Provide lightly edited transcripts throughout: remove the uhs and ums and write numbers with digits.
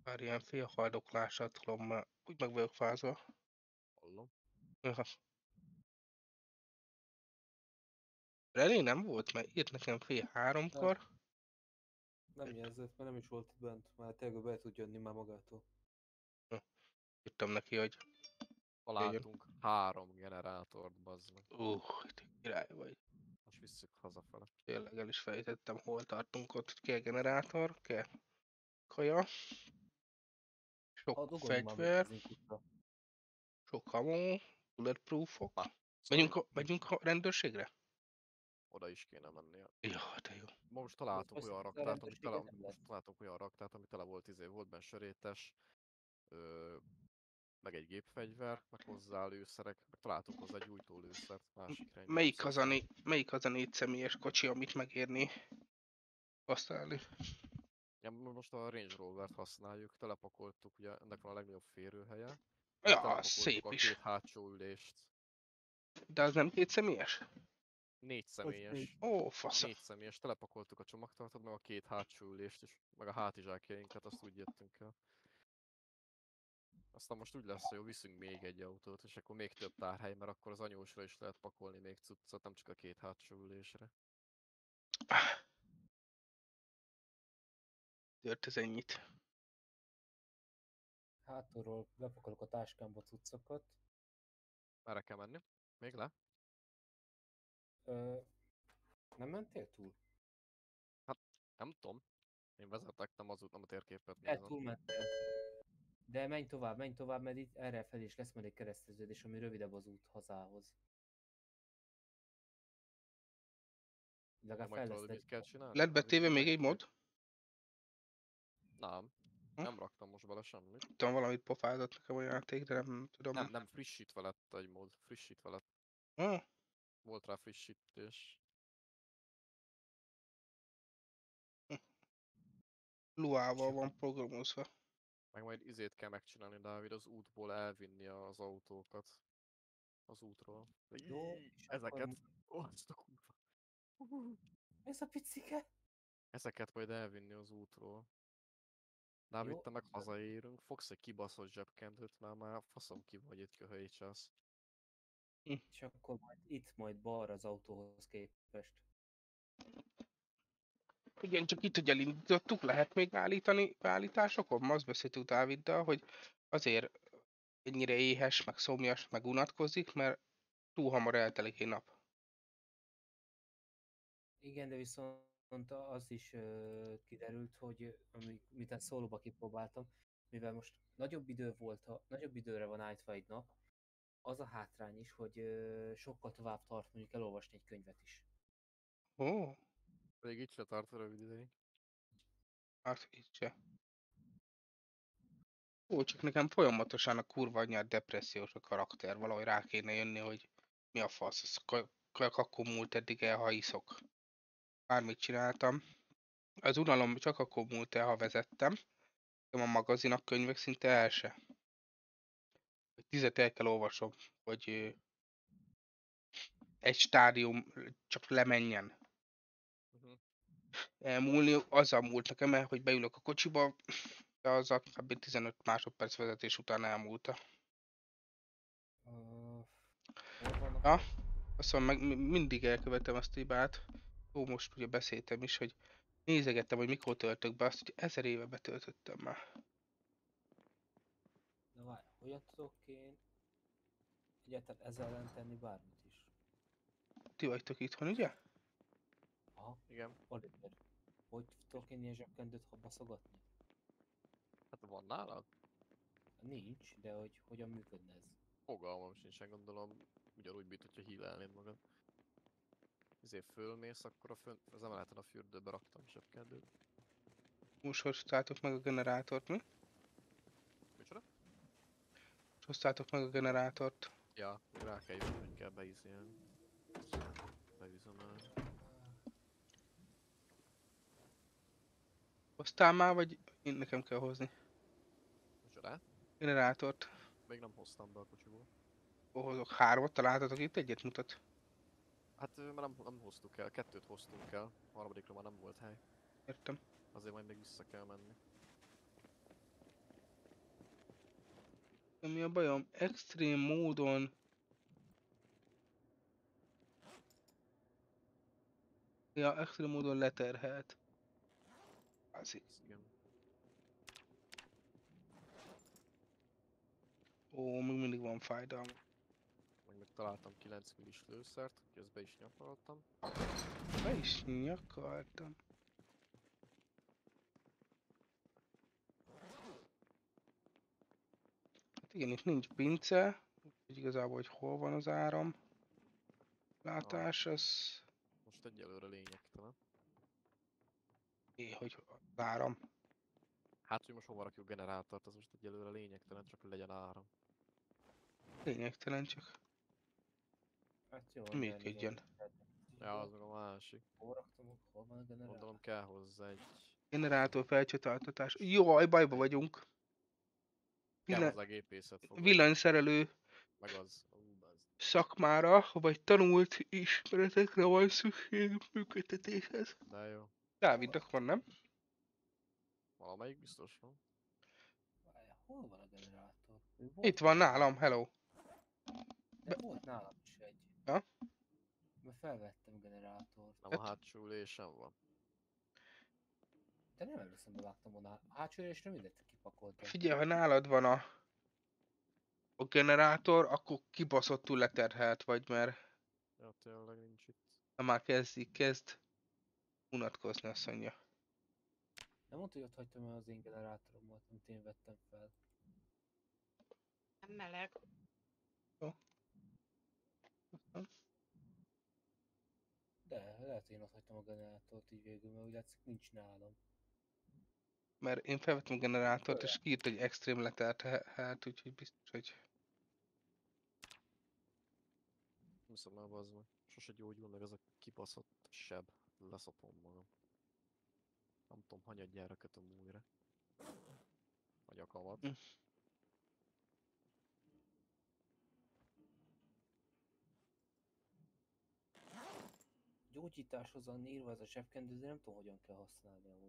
Már ilyen félhaldoklással tudom, már úgy meg vagyok fázva. Hallom. Aha. Elég nem volt, mert írt nekem fél háromkor. Nem jelzett, mert nem is volt bent. Már tényleg be tud jönni már magától. Írtam neki, hogy jöjjön. Találtunk 3 generátort, bazd meg. Te király vagy. Most visszük hazafele. Tényleg el is fejtettem, hol tartunk ott. Kell generátor, kell kaja, sok Ha dugolj már fegyver, benzinkútra. sok hamó, bulletproofok. Na, sorry. Megyünk a rendőrségre? Oda is kéne mennie. Ja, de jó. Most találtunk Most olyan a raktárt, rendőrséget nem lehet. ami tele volt, volt benne sörétes, meg egy gépfegyver, meg hozzá lőszerek, meg találtunk hozzá gyújtólőszert, másik rendőrlőszert. Melyik az a 4 személyes kocsi, amit megérni használni? Ja, most a Range Rovert használjuk, telepakoltuk, ugye ennek van a legnagyobb férőhelye. Ja, az Telepakoltuk szép a is. 2 hátsó ülést. De az nem 2 személyes? 4 személyes. Ó, fasz. 4 személyes, telepakoltuk a csomagtartót, meg a 2 hátsó ülést, és meg a hátizsákjainkat, azt úgy jöttünk el. Aztán most úgy lesz, hogy viszünk még egy autót, és akkor még több tárhely, mert akkor az anyósra is lehet pakolni még cuccot, nem csak a 2 hátsó ülésre. Tört ez ennyit. Hátulról bepakolok a táskámba cuccokat. Merre kell menni? Még le? Ö, nem mentél túl? Hát nem tudom. Én vezetek, nem az út, nem a térképet De nézem. túlmentél. De menj tovább, mert itt erre felé is lesz majd egy kereszteződés, ami rövidebb az út hazához. Legalább Majd fel tudod, lesz mit kell csinálni? Lett betéve még egy mod? Nem. Hm? Nem raktam most bele semmit. Tudom, valamit pofázott nekem a játék, de nem tudom. Nem frissítve lett egy mód. Frissítve lett. Hm? Volt rá frissítés. Luával van programozva. Meg majd izét kell megcsinálni, Dávid, az útból elvinni az autókat. Az útról. Jó, és Ezeket. akkor... Ó, ezt a kurva. Ez a picike? Ezeket majd elvinni az útról. Dávid, Jó, te meg hazaérünk, fogsz egy kibaszott zsebkendőt, mert már faszom ki vagy itt köhöjtsász. és akkor majd balra az autóhoz képest. Igen, csak itt, hogy elindítottuk, lehet még állítani beállításokon? Ma azt beszéltük Dáviddal, hogy azért ennyire éhes, meg szomjas, meg unatkozik, mert túl hamar eltelik egy nap. Igen, de viszont az is kiderült, hogy miután szólóba kipróbáltam, mivel most nagyobb időre van állítva egy nap, az a hátrány is, hogy sokkal tovább tart mondjuk elolvasni egy könyvet is. Ó, Pedig itt se tart a rövid ideig. hát itt se. Ó, csak nekem folyamatosan a kurva anyját depressziós a karakter, valahogy rá kéne jönni, hogy mi a fasz, ez akkor múlt eddig el, ha iszok. Bármit csináltam. Az unalom csak akkor múlt el, ha vezettem. A magazinak könyvek szinte el se. Hogy 10-et el kell olvasom, hogy egy stádium csak lemenjen. Elmúlni, azzal múlt nekem el, hogy beülök a kocsiba, de az a kb. 15 másodperc vezetés után elmúlta. Hol vannak Ja, azt mondom, meg mindig elkövetem azt a hibát. Ó, most ugye beszéltem is, hogy nézegettem, hogy mikor töltök be, azt, hogy 1000 éve betöltöttem már. Na várj, hogyan tudok én egyáltalán ezzel ellen tenni bármit is? Ti vagytok itthon, ugye? Aha, Igen. Oliver, hogy tudok én ilyen zsebkendőt baszogatni? Hát van nálad? Nincs, de hogy hogyan működne ez? Fogalmam sincsen, gondolom ugyanúgy, mint hogyha hílelnéd magad. Ezért fölmész, akkor az emeleten a fürdőbe raktam zsebkendőt. Most hoztátok meg a generátort, mi? Micsoda? Most hoztátok meg a generátort. Ja, rá kell jönni, hogy kell beizélni. Beüzemelni. Hoztál már, vagy én nekem kell hozni? Micsoda? Generátort. Még nem hoztam be a kocsiból. Hozok 3-at, találtatok itt egyet mutat? Hát mert nem hoztuk el, 2-t hoztunk el, a harmadikra már nem volt hely. Értem. Azért majd még vissza kell menni. Mi a bajom? Extrém módon... Ja, extrém módon leterhelt. Azért. Ez igen. Ó, még mindig van fájdalma. Meg találtam 9 millis lőszert, közben is nyakoltam. Be is nyakaltam. Hát igen, itt nincs pince. Úgyhogy igazából, hogy hol van az áram. Látás, az... Most egyelőre lényegtelen. Hogy az áram. Hát, hogy most hova rakjuk generátort, az most egyelőre lényegtelen, csak hogy legyen áram. Lényegtelen, csak Hát jó, működjön. Ja, az meg a másik. Hol raktam, hol van a generátor? Gondolom kell hozzá egy... Generátor felcsatornáztatás. Jaj, bajba vagyunk. Kell Villa- hozzá gépészet fogod. Villanyszerelő Meg az. Az. szakmára, vagy tanult ismeretekre van szükség működtetéshez. De jó. Dávidnak van, nem? Valamelyik biztos van. Várjál, hol van a generátor? Ő Itt volt van nálam, nálam, hello. De volt nálam is egy. Ja? Mert felvettem generátort. Nem a hátsó ülésen van. De nem emlékszem, bevágtam volna. A hátsó ülésre mindent kipakoltam. Figyelj, ha nálad van a generátor, akkor kibaszottul leterhelt vagy, mert Ja, tényleg nincs itt. ha már kezd unatkozni, azt mondja. Nem mondta, hogy ott hagytam el az én generátoromat, amit én vettem fel. Nem meleg. De lehet, hogy én ott hagytam a generátort így végül, mert úgy látszik nincs nálam. Mert én felvettem a generátort, és írt, hogy extrém leterhelt, úgyhogy biztos, hogy... Viszont már bazd meg. Sose gyógyul meg ez a kibaszott seb. Leszopom magam. Nem tudom, hanyadjára kötöm újra. A nyakamat. Hm. Gyógyításhoz van írva ez a zsebkendő, de nem tudom, hogyan kell használni amúgy.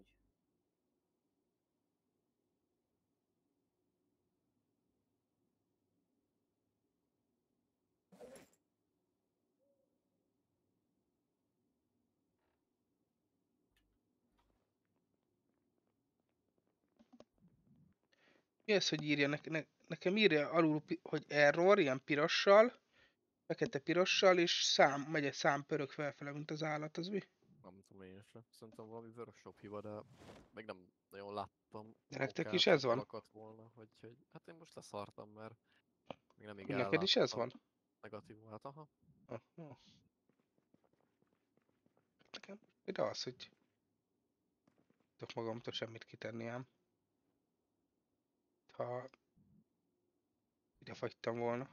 Mi az, hogy írja? Nekem írja alul, hogy error, ilyen pirossal, fekete pirossal, és megy egy szám pörög felfele, mint az állat, az mi? Nem tudom én sem. Szerintem valami Workshop hiba, de meg nem nagyon láttam. De nektek okát, is ez hogy van? akadt volna, hogy hát én most leszartam, mert még nem Hogy neked is ez van? negatívumát, aha. Aha. Nekem ide az, hogy tudok magamtól semmit kitenni ám. Ha ide fagytam volna.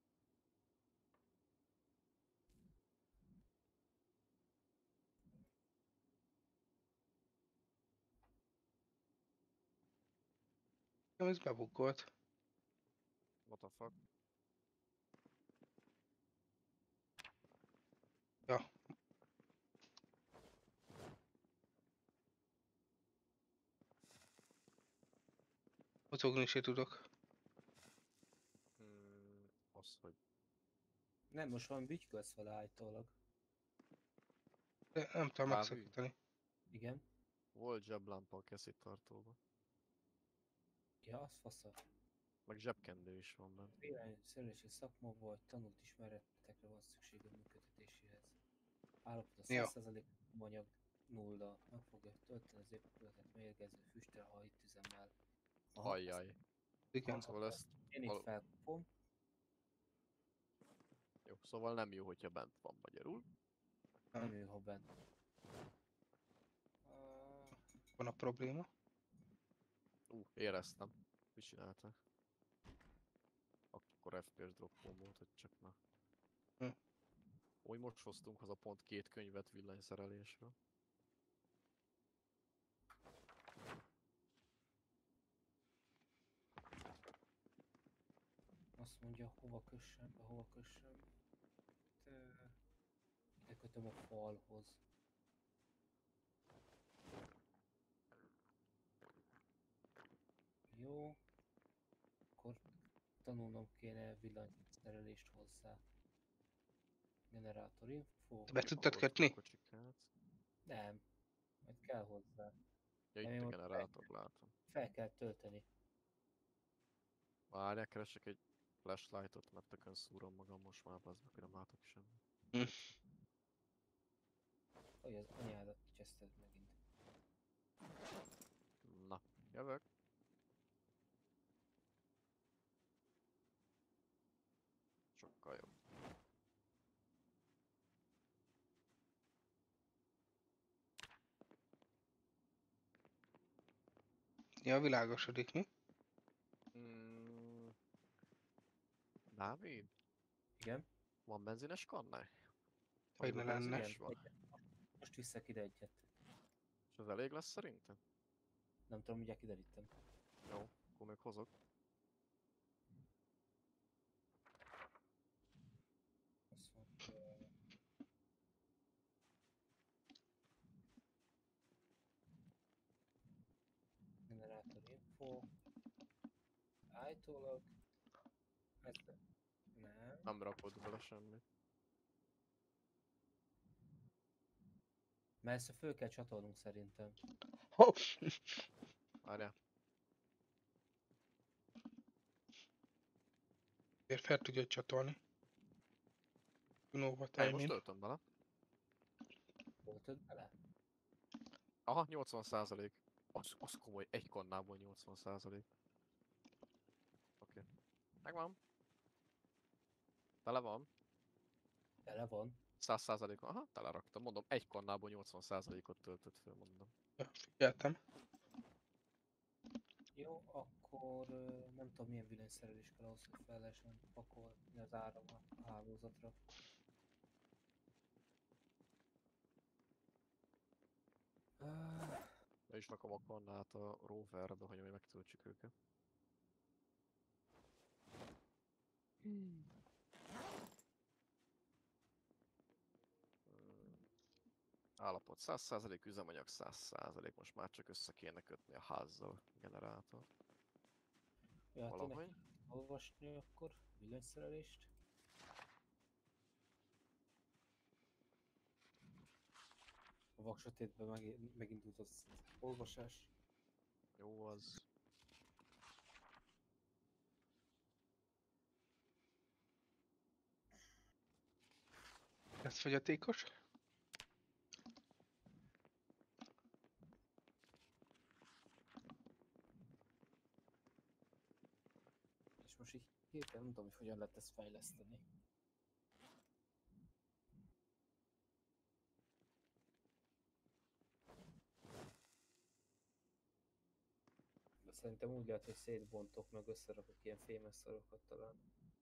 Nem, ez bebukkolt. What the fuck? Ja. Mozogni se tudok. Az, hogy Nem, most van bütykölsz vele állítólag. De nem tudom Kávű? megszakítani. Igen. volt zseblámpa a kesztyűtartóban. Ja, az fasza. Meg zsebkendő is van benne. Villanyszerelési szakma vagy tanult ismeretekre van szükség a működtetéséhez. Állapot a Jó. 100% anyag nulla. Meg fogja tölteni az épületet mérgező füsttel, hajtüzemmel. Aha, Ajjaj. Igen. Szóval ezt... én itt felkapom. Jó, szóval nem jó, hogyha bent van magyarul. Nem ő, ha bent. Van a probléma. Éreztem. Mit csináltál? Akkor FPS droppom volt, hogy csak na. Hm. Úgy most hoztunk haza pont 2 könyvet villanyszerelésről. Azt mondja, hova kössem be, hova kössem. Ide kötöm a falhoz. Jó. Akkor Tanulnom kéne villanyszerelést hozzá. Generátor info. Be tudtad kötni? Kocsikát. Nem, majd kell hozzá. Ja, Nem, itt én a most generátor látom. fel kell tölteni. Várjál, keresek egy flashlightot, mert tökön szúrom magam most már, az meg nem látok semmit. Hm. Hogy az anyádat cseszted megint. Na, jövök. Sokkal jobb. Ja, világosodik, mi? Dávid, Igen? van benzines kannál? Hogy ne Annyiban lenne. benzines van? Egyet. Most viszek ide egyet. És ez elég lesz szerintem? Nem tudom, ugye kiderítem. Jó, akkor még hozok. Azt mondja, generátor info. Állítólag ez nem. Nem rakod bele semmit. Mert ezt föl kell csatolnunk szerintem. Hopp! Várjál. Miért fel tudja csatolni? Nova Ej, most timing. töltöm bele. Töltöd bele? Aha, 80%. Az komoly, egy kannából 80%. Oké. Megvan. Tele van. Tele van. 100%-on. Aha, teleraktam. Mondom, egy kannából 80%-ot töltött föl, mondom. Ja, figyeltem. Jó, akkor nem tudom milyen villanyszerelés kell ahhoz, hogy fel lehessen pakolni az áram a hálózatra. Be is rakom a kannát a roverbe, hogy majd megtöltsük őket. Állapot 100%, üzemanyag 100%, most már csak össze kéne kötni a házzal a generátort. Ja, hát Valahogy. tényleg olvasni akkor villanyszerelést. A vaksötétben megindult az olvasás. Jó az. Ez fogyatékos? És most így hirtelen nem tudom, hogy hogyan lehet ezt fejleszteni. De szerintem úgy lehet, hogy szétbontok, meg összerakok ilyen fémes szarokat talán.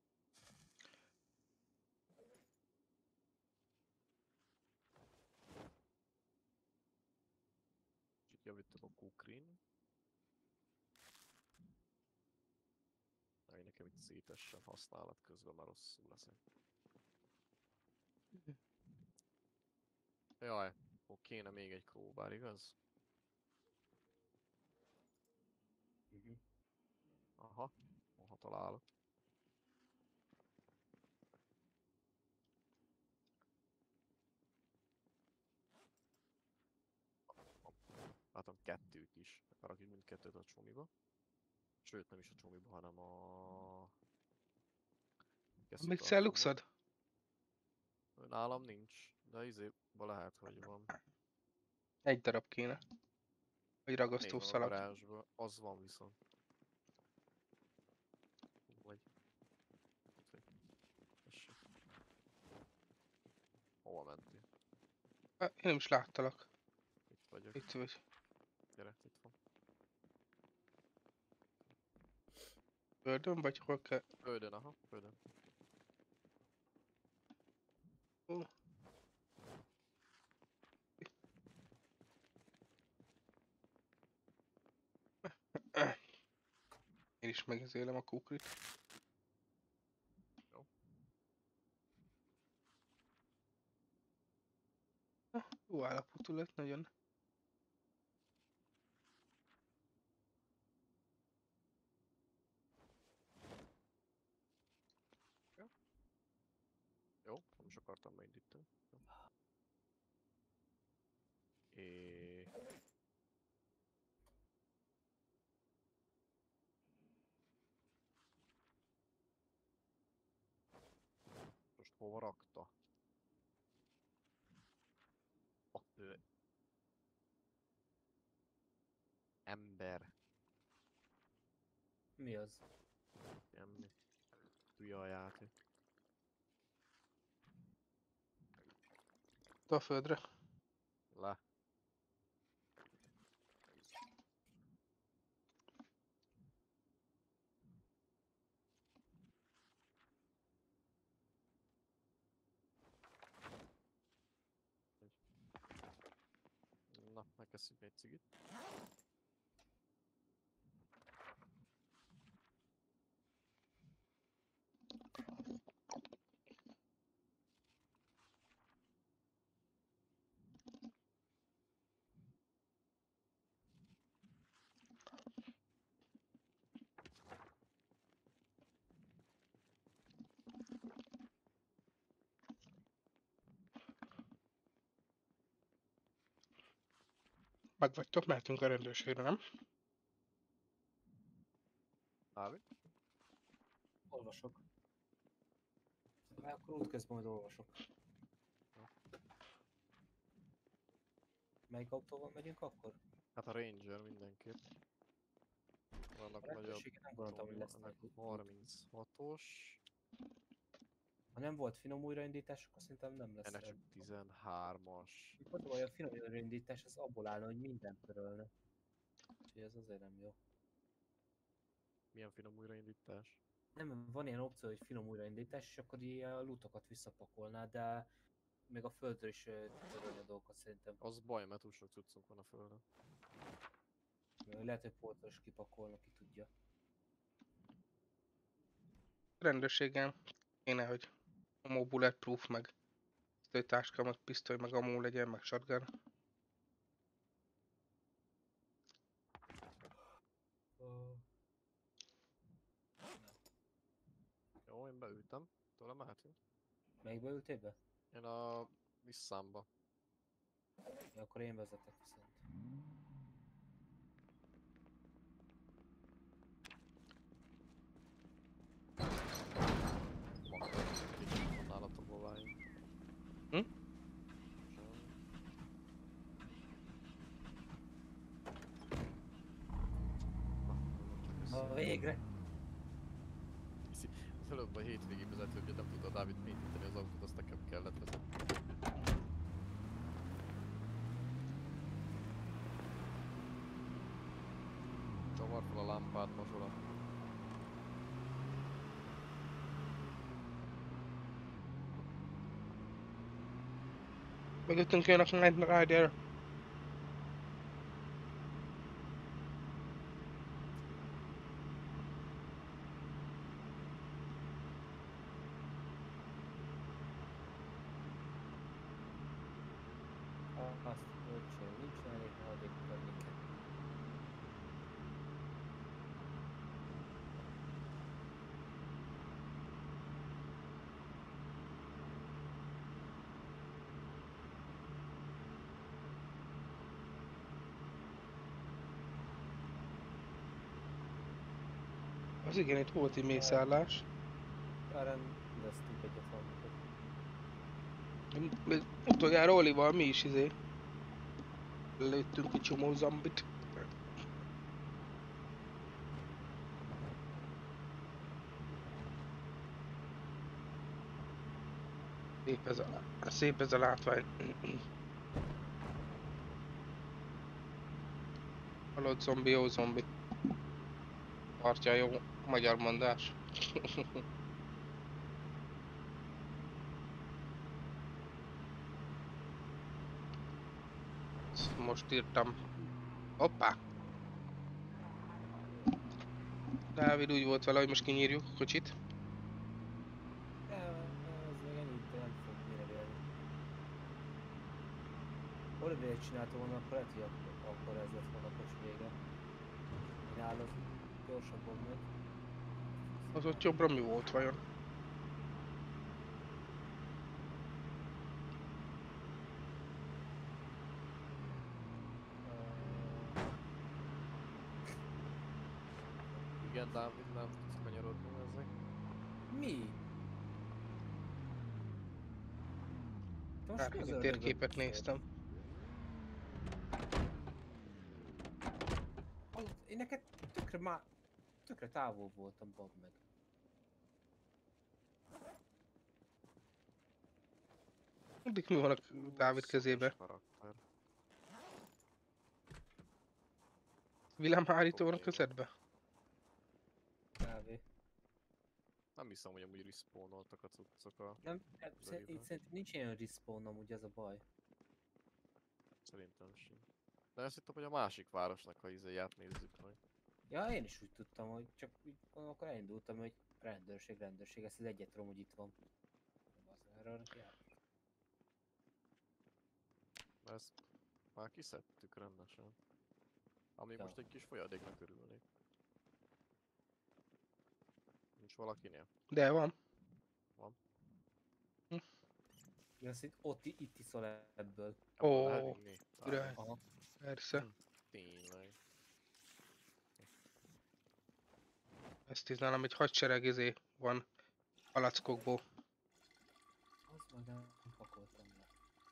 Kicsit javítok a kukrin. Meg nekem itt szétessen használat közben, már rosszul leszek. Jaj, akkor kéne még egy crowbar, igaz? Aha, ha találok. Látom kettőt is. Rakjuk mindkettőt a csomiba. Sőt, nem is a csomiba, hanem a... Mit celluxod? Nálam nincs, de izéba lehet, hogy van. Egy darab kéne. Vagy Négy van a ragasztószalag. garázsban, az van viszont. Vagy... Tessék. Hova mentél? Én nem is láttalak. Itt vagyok. Itt vagy. Gyere, itt van. Földön vagy hol kell? Földön, aha, földön. Ó. Én is megizélem a kukrit. Jó. Jó állapotú lett nagyon. is akartam beindítani. Most hova rakta? Ott ember. Mi az? Semmi. Hülye a játék. A földre. Le. Na, megkezdjük egy cigit. Meg vagytok, mehetünk a rendőrségre, nem? Ávi? Olvasok. Akkor útközben majd olvasok. Melyik autóval megyünk akkor? Hát a Ranger mindenképp. Vannak A nagyobb rendőrségen nem gondoltam, hogy zombi, lesznek ennek út. 36-os, Ha nem volt finom újraindítás, akkor szerintem nem lesz. ennek csak 13-as. Mondom, hogy a finom újraindítás az abból állna, hogy mindent törölne. Úgyhogy ez azért nem jó. Milyen finom újraindítás? Nem, van ilyen opció, hogy finom újraindítás, és akkor így a lootokat visszapakolná, de még a földről is törölni a dolgokat szerintem. Az baj, mert túl sok cuccunk van a földön. Lehet, hogy poltról is kipakolnak, ki tudja. Rendőrségen kéne, hogy amó bulletproof, meg táska, meg pisztoly, meg amó legyen, meg shotgun. Jó, én beültem. Tőle mehetünk. Melyikbe ültél be? Én a Nissanba. Ja, akkor én vezetek viszont. Van nálatok lováim. Hm? Na végre! Az előbb a hétvégi vezető, hogy nem tudta Dávid mélyíteni az autót, azt nekem kellett vezetni. Csavar fel a lámpát, mazsola. Mögöttünk jönnek a Night Rider. Azt öcsém, nincs elég haladék környéken. Az igen, itt volt egy mészállás. Rendeztünk egyet valamikor. Utoljára Olival mi is lőttünk egy csomó zombit. Szép ez a látvány. Halott zombi, jó zombi. Tartja jó magyar mondás. Most írtam. Hoppá! Dávid úgy volt vele, hogy most kinyírjuk a kocsit. Ez még ennyi, de nem fog mire vélni. Olivért csinálta volna, akkor lehet, hogy akkor ez lett volna a kocsi vége. Nál az gyorsabban megy. Az ott jobbra mi volt vajon? Igen, Dávid, nem tudsz kanyarodni ezek. Mi? Te most mi az Árkéni ördögöt térképet beszélsz? néztem. Én neked tökre távol voltam, badd meg. Addig mi van a Dávid kezébe? Karakter. Villámhárító van a Probléma. kezedbe? Kávé. Nem hiszem, hogy amúgy respawnoltak a cuccok a Nem, itt Doribe. szerintem nincs ilyen respawn amúgy, ez a baj. Szerintem sincs. De azt hittem, hogy a másik városnak a izéját nézzük meg. Ja, én is úgy tudtam, hogy csak így, akkor elindultam, hogy rendőrség, ezt az egyet tudom, hogy itt van. Az erről járt. Mert ezt már kiszedtük rendesen. Ami Ja. most egy kis folyadéknak örülnék. Nincs valakinél? De van. Ja, azt itt iszol ebből. Abból lehet Ó, inni? király. Aha. Persze. Tényleg. Ezt is nálam egy hadsereg van palackokból. Az meg nem pakoltam le.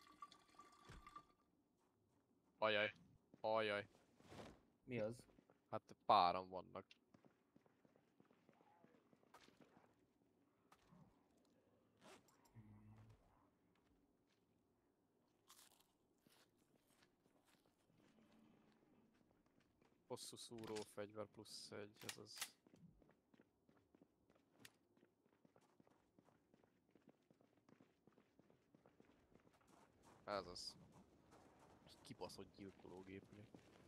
Ajaj. Ajaj. Mi az? Hát páran vannak. Hosszú szúró fegyver plusz egy, ez az. Ez az. Kibaszott gyilkológépnél.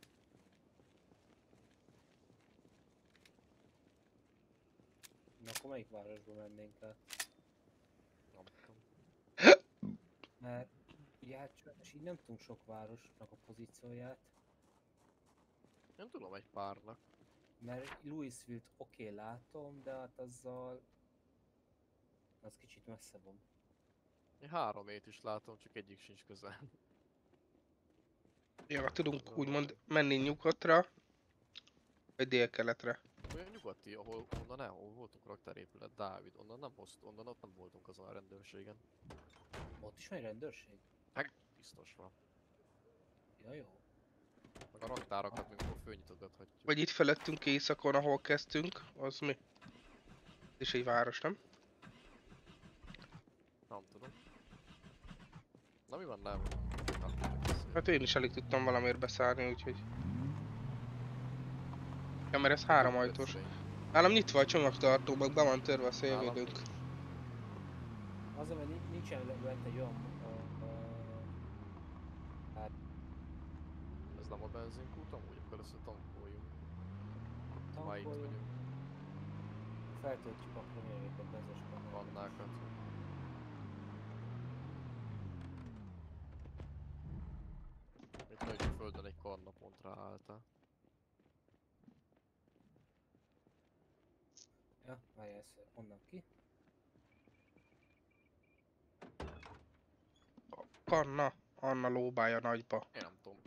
Na akkor melyik városba mennénk el? Nem tudom. Mert ugye hát sajnos így nem tudunk sok városnak a pozícióját. Nem tudom egy párnak. Mert Louisville-t oké, látom, de hát azzal... Az kicsit messze van. Én 3-ét is látom, csak egyik sincs közel. Ja, tudunk úgymond menni nyugatra, vagy délkeletre. Olyan nyugati, ahol voltunk raktárépület, Dávid, onnan ott nem voltunk azon a rendőrségen. Ott is van rendőrség? Hát biztos van. Ja, jó. Meg a raktárakat még akkor fölnyitogathatjuk. Vagy itt felettünk északon, ahol kezdtünk, az mi? Ez is egy város, nem? Nem tudom. Na mi van, nem? Hát én is alig tudtam valamiért beszállni, úgyhogy... Ja, mert ez 3 ajtós. Nálam nyitva a csomagtartó, meg be van törve a szélvédőnk. Az, mert nincsen bent egy olyan... Hát Ez nem a benzinkút amúgy, akkor össze tankoljunk. Már itt tankoljunk, vagyunk. feltöltjük a kromérvéket, benzes Kannákat. Itt nagy a földön egy karnapont ráálltál. Ja, várjál, ezt onnan ki. Kanna, Anna lóbája nagyba. Én nem tudom.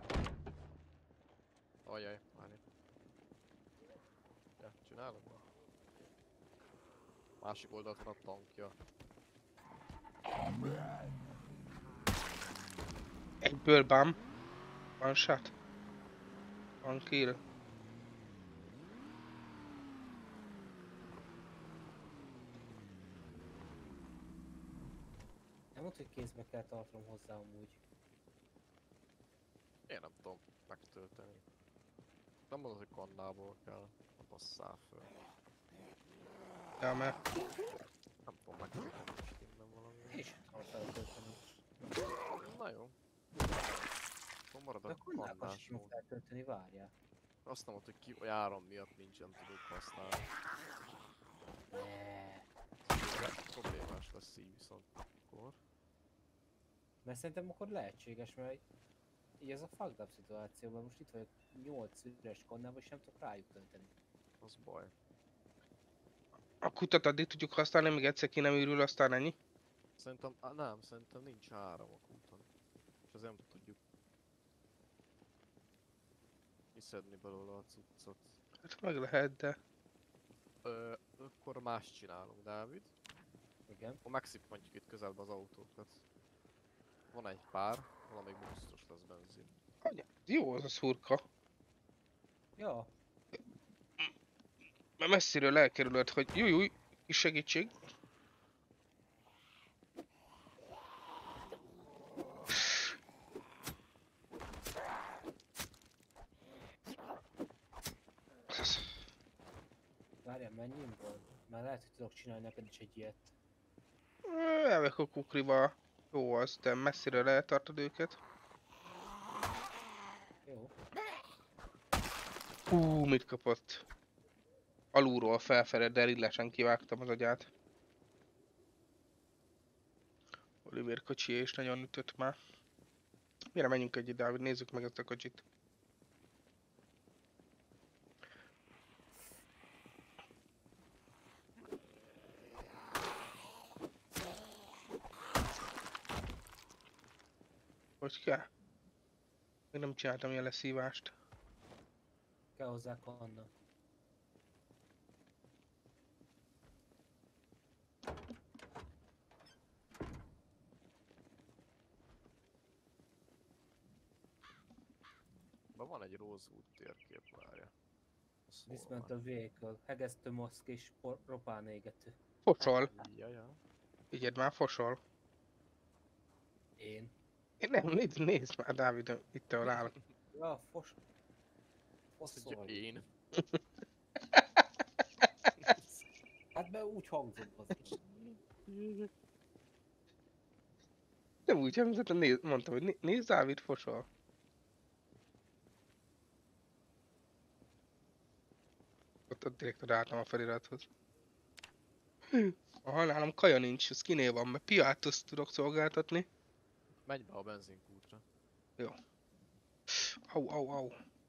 Ajaj, várj. Ja, csinálom már. Másik oldalt van a tankja. Egyből bám. One shot. One kill. Nem mondd, hogy kézbe kell tartanom hozzá amúgy. Én nem tudom megtölteni. Nem mondod, hogy kannából kell. A passzál föl. Ja, mert Nem tudom megtölteni most innen valami. Én sem tudom feltölteni. Na jó. Akkor marad De a akkor nápat kannás sem tudom mód. feltölteni, várjál. Azt nem mondod, hogy áram miatt nincsen tudok használni. Ne. Problémás lesz így viszont akkor. Mert szerintem akkor lehetséges, mert így ez a fucked up szituáció, mert most itt vagyok 8 üres kannával, és nem tudok rájuk tölteni. Az baj. a kutat addig tudjuk használni, míg egyszer ki nem ürül, aztán ennyi. Szerintem, nem, szerintem nincs áram a kúton. És azért nem tudjuk kiszedni belőle a cuccot. Hát meg lehet, de... Akkor más csinálunk, Dávid. Igen. Akkor megszippantjuk itt közelbe az autókat. Van egy pár, valamelyik biztos lesz benzin. Anya, jó az a szurka. Ja, Mert messziről elkerülöd, hogy júj, kis segítség. várjál, mennyim van? Már lehet, hogy tudok csinálni neked is egy ilyet. Elvek a kukriba. Jó az, de messziről eltartod őket. Jó. Mit kapott? Alulról felfele, de illesen kivágtam az agyát. Oliver kocsi is nagyon ütött már. Mire menjünk együtt, Dávid? Nézzük meg ezt a kocsit. Hogy kell? Még nem csináltam ilyen leszívást. Kell hozzá kanna. Ban van egy Rosewood térkép, várja. Az hol Dismantle vehicle, hegesztő maszk és propánégető. Fosol. van? Ja. Figyeld már, fosol. Én. Én nem, nézd már, Dávid, itt ahol állok. Ja, Azt mondja, foszol. én. Hát be úgy hangzott az. Nem úgy hangzott, mondtam, hogy nézd, Dávid, fosol. Ott direkt odaálltam a felirathoz. Aha, nálam kaja nincs, az kinél van, mert piátoszt tudok szolgáltatni. Menj be a benzinkútra. Au.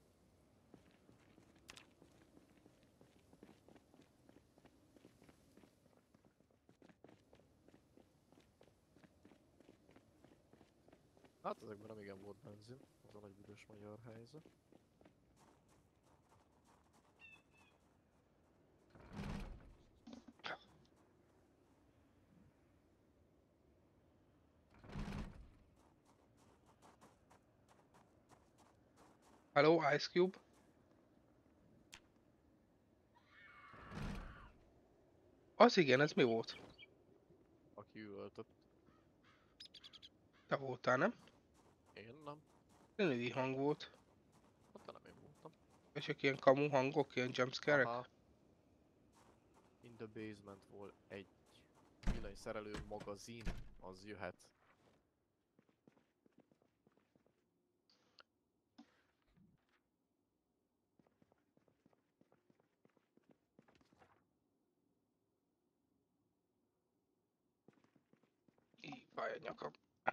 Hát ezekben nem igen volt benzin. Az a nagy büdös magyar helyzet. Hello, Ice Cube. Az igen, ez mi volt? Aki üvöltött. Te voltál, nem? Én nem. De női hang volt. Hát nem én voltam. És csak ilyen kamu hangok, ilyen jumpscare-ek. Aha. In the basement volt egy villanyszerelő magazin. Az jöhet. Fáj a nyakam.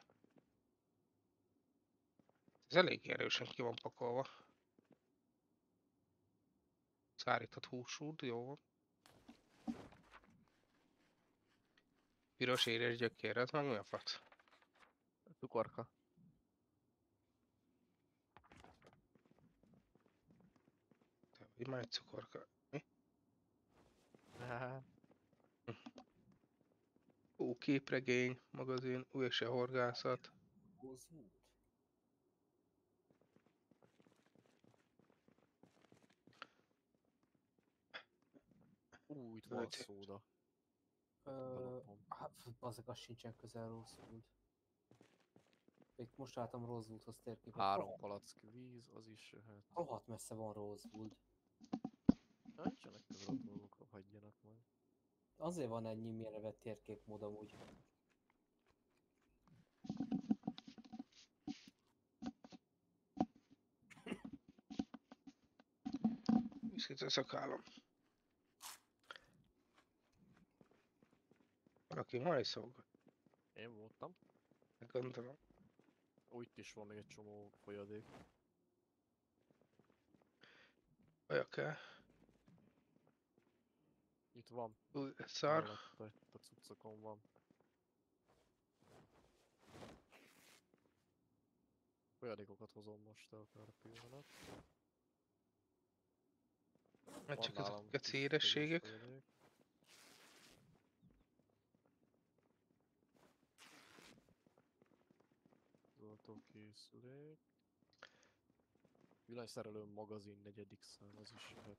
Ez elég erősen ki van pakolva. Szárított húsút, jó van. Piros éres gyökér, az meg mi a fasz? Cukorka. Te vagy már egy cukorka. Mi? Képregény, magazin, új se horgászat. Rosewood. Itt van Öt. szóda. Ö, Belopom. hát azok az sincsen közel Rosewood. Itt most láttam Rosewoodhoz térképet. 3 palack víz, az is jöhet. Rohadt messze van Rosewood. Nincsenek közel a dolgokra, hagyjanak meg. Azért van ennyi mérevett térképmód amúgy. Viszont a szakállam. Valaki majd szolgál. Én voltam. Gondolom. Ó, itt is van még egy csomó folyadék. Olyan kell. Itt van. Új, szar. Mellette, itt a cuccokon van. Folyadékokat hozom most el pár pillanat. Mert Van csak ezek nálam a kis érességek. folyadék. készülék. Villanyszerelő magazin 4. szám, az is jöhet.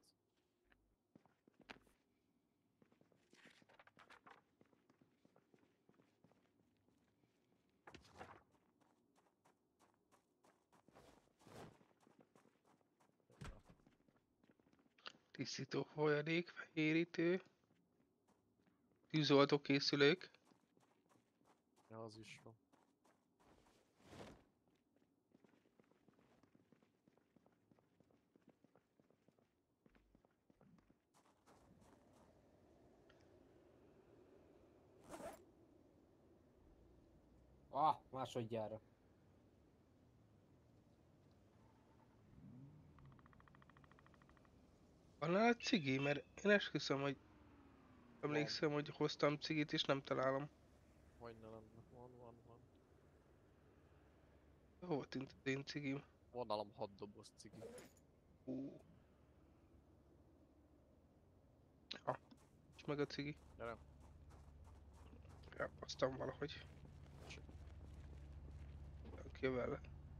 Tisztító folyadék, fehérítő. Tűzoltó készülék. Ja, az is van. Ah, másodjára. Van nála cigi? Mert én esküszöm, hogy emlékszem, hogy hoztam cigit és nem találom. Hogy ne lenne. Van. Hova tűnt az én cigim? Van nálam 6 doboz cigi. Ja, és meg a cigi. Gyere. Elhoztam valahogy. Oké, vele.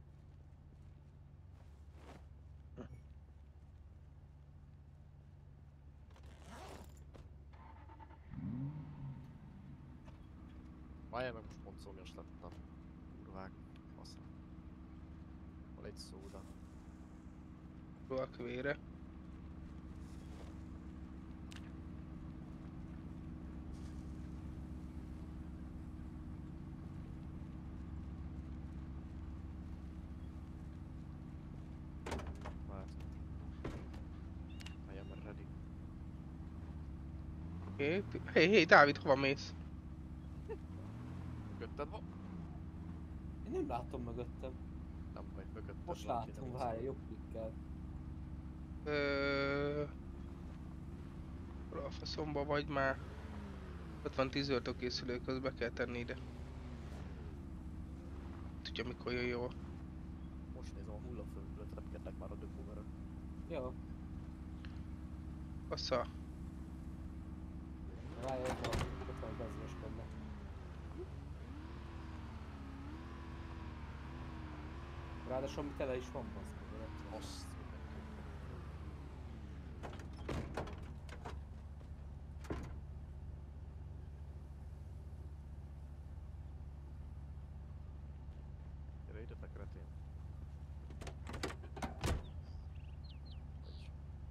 Várjál meg, most pont szomjas lettem. Kurvák. Faszom. Van egy szóda. Próbálok vére. Várj. I am ready. Oké. Hé, Dávid, hova mész? Mögötted van? Én nem látom mögöttem. Nem vagy mögötted. Most valaki, látom, nem várj, az- jobb klikkel. Hol a faszomba vagy már? Ott van tűzoltó készülék, az be kell tenni ide. Tudja, mikor jön jól. Most nézem a hullaföldről, repkednek már a dökóverök. Jó, Assza. várj, ott van benzinoskodnak. Ráadásul mi tele is van, baszd meg, nem tudom. Azt mindenképpen. Gyere ide, te kretén. Vagy.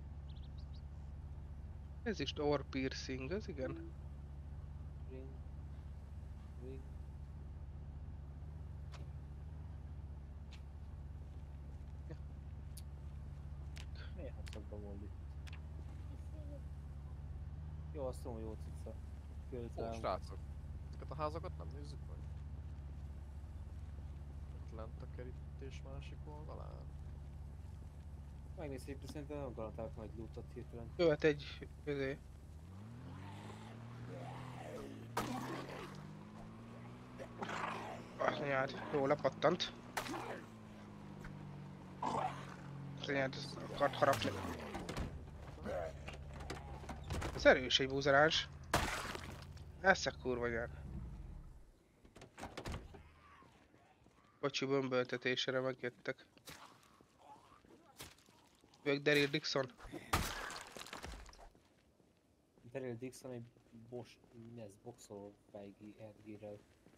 Ez is door piercing, az igen. Ring. Ring. Miért hagytak be Molly? Jó, azt tudom, jó cica. Ó, Féltem. srácok. Ezeket a házakat nem nézzük meg? Ott lent a kerítés másik oldalán. Megnézhetjük, de szerintem nem garantálok nagy lootot hirtelen. Jöhet egy közé. Anyád, jó lepattant. Anyád, akart harapni. Ez erős egy búzerás. Ez a kurva nyár. Kocsi bömböltetésére megjöttek. Ők Daryl Dixon. Daryl Dixon egy mi ez, boxoló fejgi ergérrel.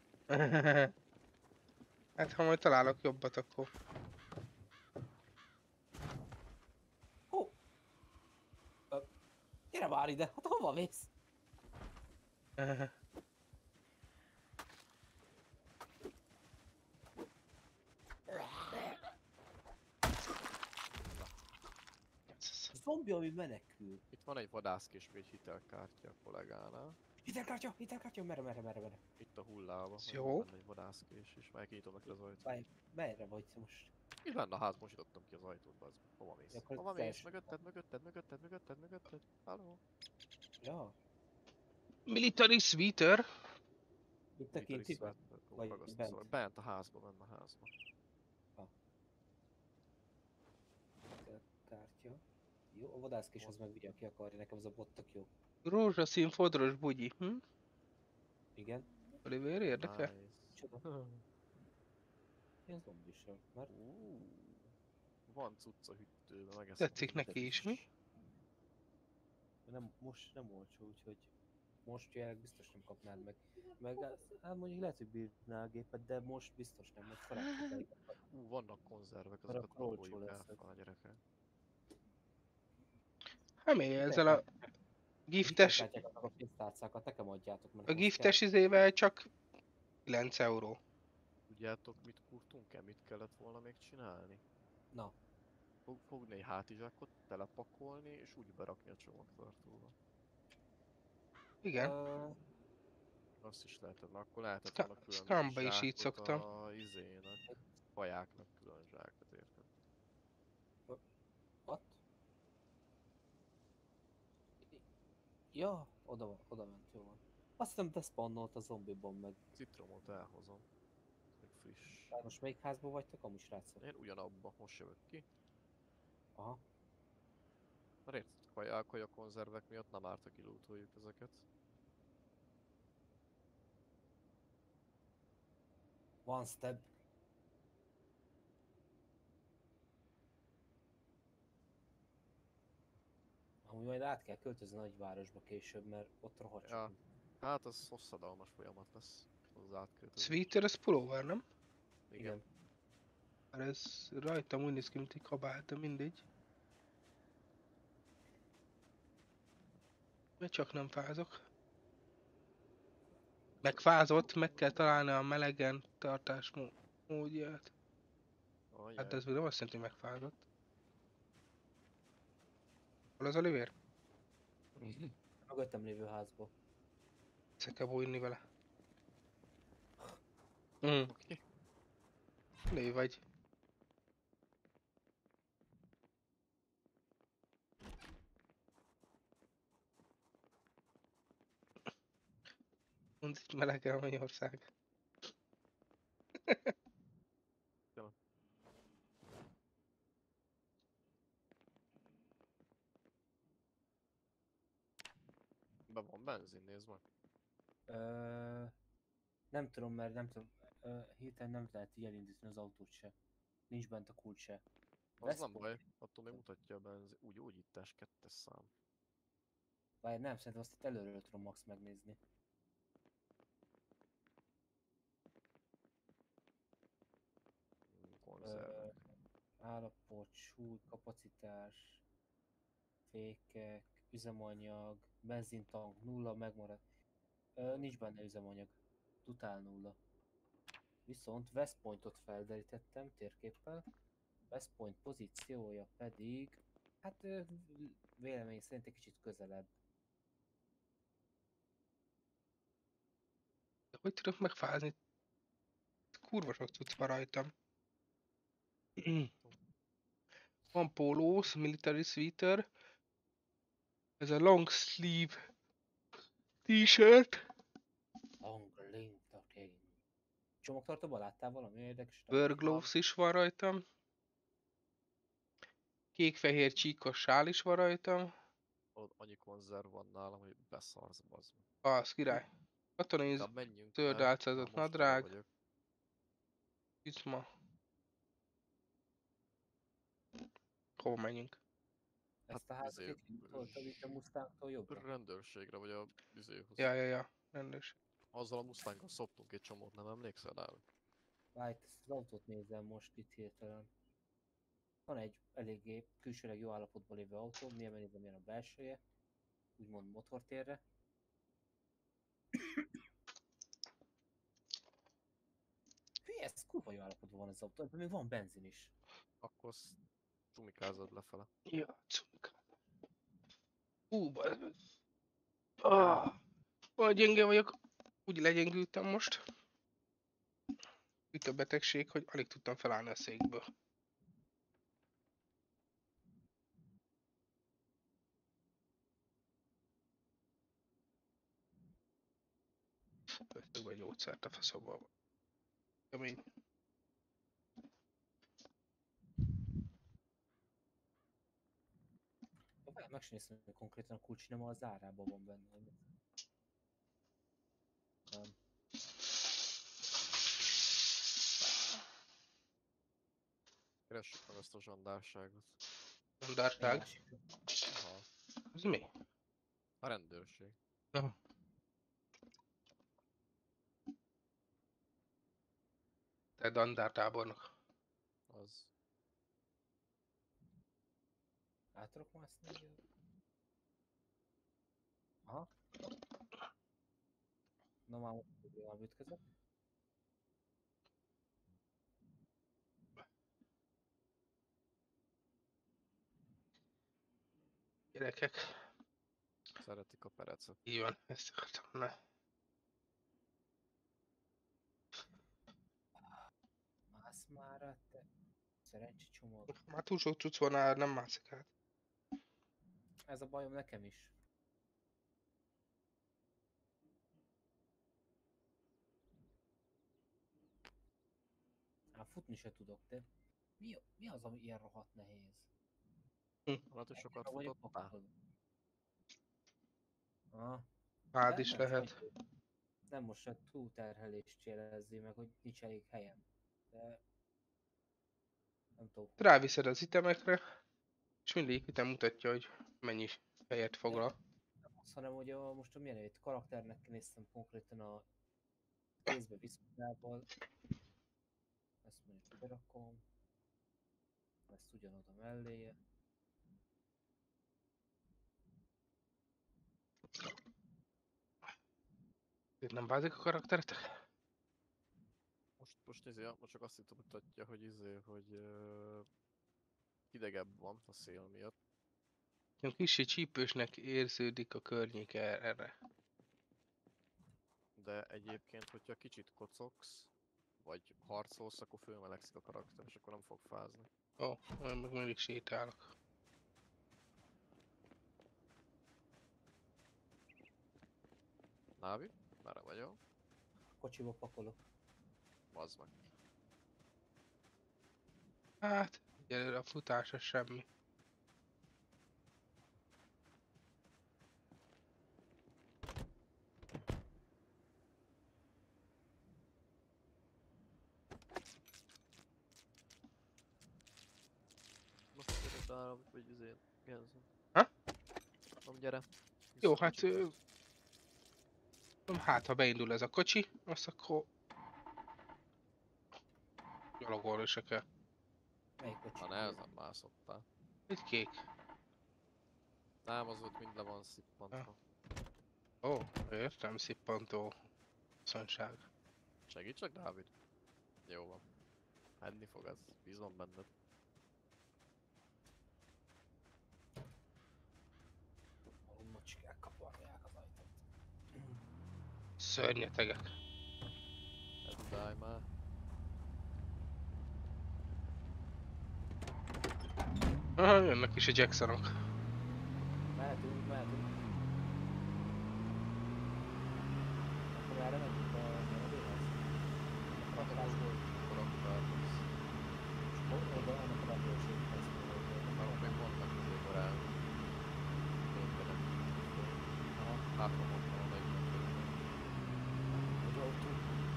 Hát ha majd találok jobbat, akkor... Ó! Gyere már ide, hát hova mész? Zombi, ami menekül. Itt van egy vadászkés, vagy egy hitelkártya a kollégánál. Hitelkártya, merre. Itt a hullában. Ez van jó. benne egy vadászkés, és megnyitom neki az ajtót. Várj, merre vagy most? Itt benne a ház, most nyitottam ki az ajtót, bazd. Hova mész? Akkor Hova az mész? első. Mögötted. Halló? Ja, Military Sweater. itt tekintibe? Vagy bent? Bent a házba, bent a házba. Hitelkártya. Jó, a vadászkés az meg vigye, aki akarja, nekem az a bottak jó. Rózsaszín fodros bugyi. Hm? Igen. Oliver érdekel? Nice. Csoda. Én zombisra, mert Van cucc a hűtőben, megeszem. Tetszik hogy neki is, mi? nem, most nem olcsó, úgyhogy most jelenleg biztos nem kapnád meg. Meg hát mondjuk lehet, hogy bírnál a gépet, de most biztos nem, mert felejtetlenik, Vannak konzervek, mert azokat akkor olcsó pakoljuk el, lesz. a gyerekek. Remély ezzel a giftes, Hitelkártyákat, a pénztárcákat nekem adjátok, mert a ahhoz kell. giftes izével csak 9 euró. Tudjátok, mit kurtunk el, mit kellett volna még csinálni? Na, Fogni egy hátizsákot, telepakolni, és úgy berakni a csomagtartóba. Igen. Azt is lehetett, mert akkor lehetett volna külön Scrumba is így zsákot szoktam. a izének, kajáknak külön zsákot, érted? ott? Ja, oda ment, jó van. Azt hiszem, despawnolt a zombiban meg. Citromot elhozom. Még friss. Hát most melyik házban vagytok, amúgy srácok? Én ugyanabba, most jövök ki. Aha. Mert érted, kaja konzervek miatt nem árt, ha kilútoljuk ezeket. One step. Amúgy majd át kell költözni a nagyvárosba később, mert ott rohadt Ja, sok. hát az hosszadalmas folyamat lesz az átköltözés. Sweater, az pulóver, nem? Igen. Mert ez rajtam úgy néz ki, mint egy kabát, de mindegy. Mert csak nem fázok. Megfázott, meg kell találni a melegen tartás módját. Hát Ajjaj. ez még nem azt jelenti, hogy megfázott. Hol az Oliver? A mögöttem lévő házba. Össze kell bújni vele. Oké. Nő vagy. Mondd, itt melege a Magyarország. Be van benzin, nézd meg. Nem tudom, mert nem tudom. Hirtelen nem lehet így elindítani az autót se. Nincs bent a kulcs se. Az nem baj, attól még mutatja a benzin. Úgy ittás, 2-es szám. Várj, nem, szerintem azt itt előről tudom max megnézni. Konzervek. Állapot, súly, kapacitás, fékek, üzemanyag, benzintank, nulla, megmarad. Nincs benne üzemanyag. Totál nulla. Viszont West Pointot felderítettem térképpel. West Point pozíciója pedig, hát vélemény szerint egy kicsit közelebb. De hogy tudok megfázni? Kurva sok cucc van rajtam. Van pólósz, military sweater. Ez a long sleeve t-shirt. Angling tartény. Csomagtartóban láttál valami érdekes? Work gloves is van rajtam. Kék-fehér csíkos sál is van rajtam. Ott annyi konzerv van nálam, hogy beszarsz, bazd meg. Az király. Katonai Inkább menjünk, zöld mert álcázott már most tele nadrág. vagyok. Izma. Hova menjünk? Ezt a házat izé, itt toltad itt a Mustangtól jobbra? rendőrségre, vagy a izéhoz. Ja. Rendőrség. Azzal a Mustanggal szoptunk egy csomót, nem emlékszel rá? Várj, ezt az autót nézem most itt hirtelen. Van egy eléggé külsőleg jó állapotban lévő autó, milyen nézem ilyen a belseje, úgymond motortérre. Hülye, ez kurva jó állapotban van az autó, de még van benzin is. Akkor azt csumikázod lefele. Ja, cumka. Olyan gyenge vagyok. Úgy legyengültem most. Itt a betegség, hogy alig tudtam felállni a székből. Vettük be egy gyógyszert a faszomba. Kemény. Meg sem néztem, hogy konkrétan a kulcs nem az árában van benne. Nem. Keressük meg azt a zsandárságot. Egy Dandárság. másik. Aha. Ez mi? A rendőrség. Ja. Te dandártábornok. Az. Át tudok mászni? Aha. Na már most problémám ütközött. Gyerekek. Szeretik a perecet. Így van, ezt akartam. Ne. Mász már át, te szerencsi csomag. Már túl sok cucc van, nem mászik át. Ez a bajom nekem is. Hát futni se tudok, de mi az, ami ilyen rohadt nehéz? Hát, hogy sokat Ennyire vagyok futottál? pakolva. Ah, Hád de is nem lehet. sajnálom. Nem most a túlterhelést jelezi meg, hogy nincs elég helyem. De nem tudok. Ráviszed az itemekre, és mindig item mutatja, hogy mennyi helyet foglal. Nem az, hanem hogy most a milyen egy karakternek néztem konkrétan a kézbe viszonyában. Ezt mondjuk berakom. Ezt ugyanoda melléje. Itt nem válik a karakteretek? Most csak azt itt mutatja, hogy hogy hidegebb van a szél miatt. Ilyen kicsi csípősnek érződik a környék erre. De egyébként, hogyha kicsit kocogsz, vagy harcolsz, akkor fölmelegszik a karakter, és akkor nem fog fázni. Ó, olyan meg mindig sétálok. Návi? Merre vagyok? Kocsiba pakolok. Bazd meg. Hát, egyelőre a futás az semmi. Most gyere arra, vagy Genzo. Ha? Nem, gyere. Jó, hát... hát, ha beindul ez a kocsi, azt akkor... gyalogolni se kell. Melyik kocsi? Ha nehezen mászottál. Egy kék. Nem, az ott mind le van szippantva. Ó, értem, szippantó szonság. Segítsek, Dávid? Jó van. Menni fog ez. Bízom benned. A macskák kaparják az ajtót. Szörnyetegek. Eddálj már. Aha, jönnek is a Jacksonok. Mehetünk. Akkor erre megyünk a nyelvéhez? A rakásból. Karakterhoz. Oda annak a rendőrséghez. Már ott még vannak azért barát. Mindenek. Aha. Hátra mondtam a 40 körülbelül. Hogy autó.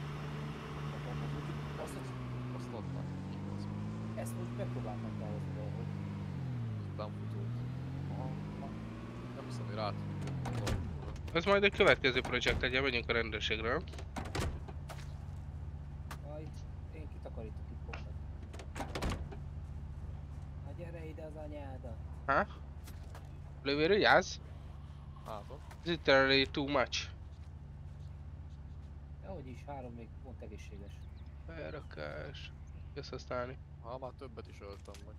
Azt ott van. Ezt most megpróbáltam behozni valahogy. Azután futót. Aha. Nem hiszem, hogy rá tudjuk. Ez majd egy következő projekt legyen, megyünk a rendőrségre, nem? Én kitakarítok itt pompát. Na gyere ide az anyádat. Ha? Lővér, vigyázz! Hátom. Ez literally too much. Dehogy is, 3 még pont egészséges. Felrakás. Jössz használni. Ha már többet is öltem meg.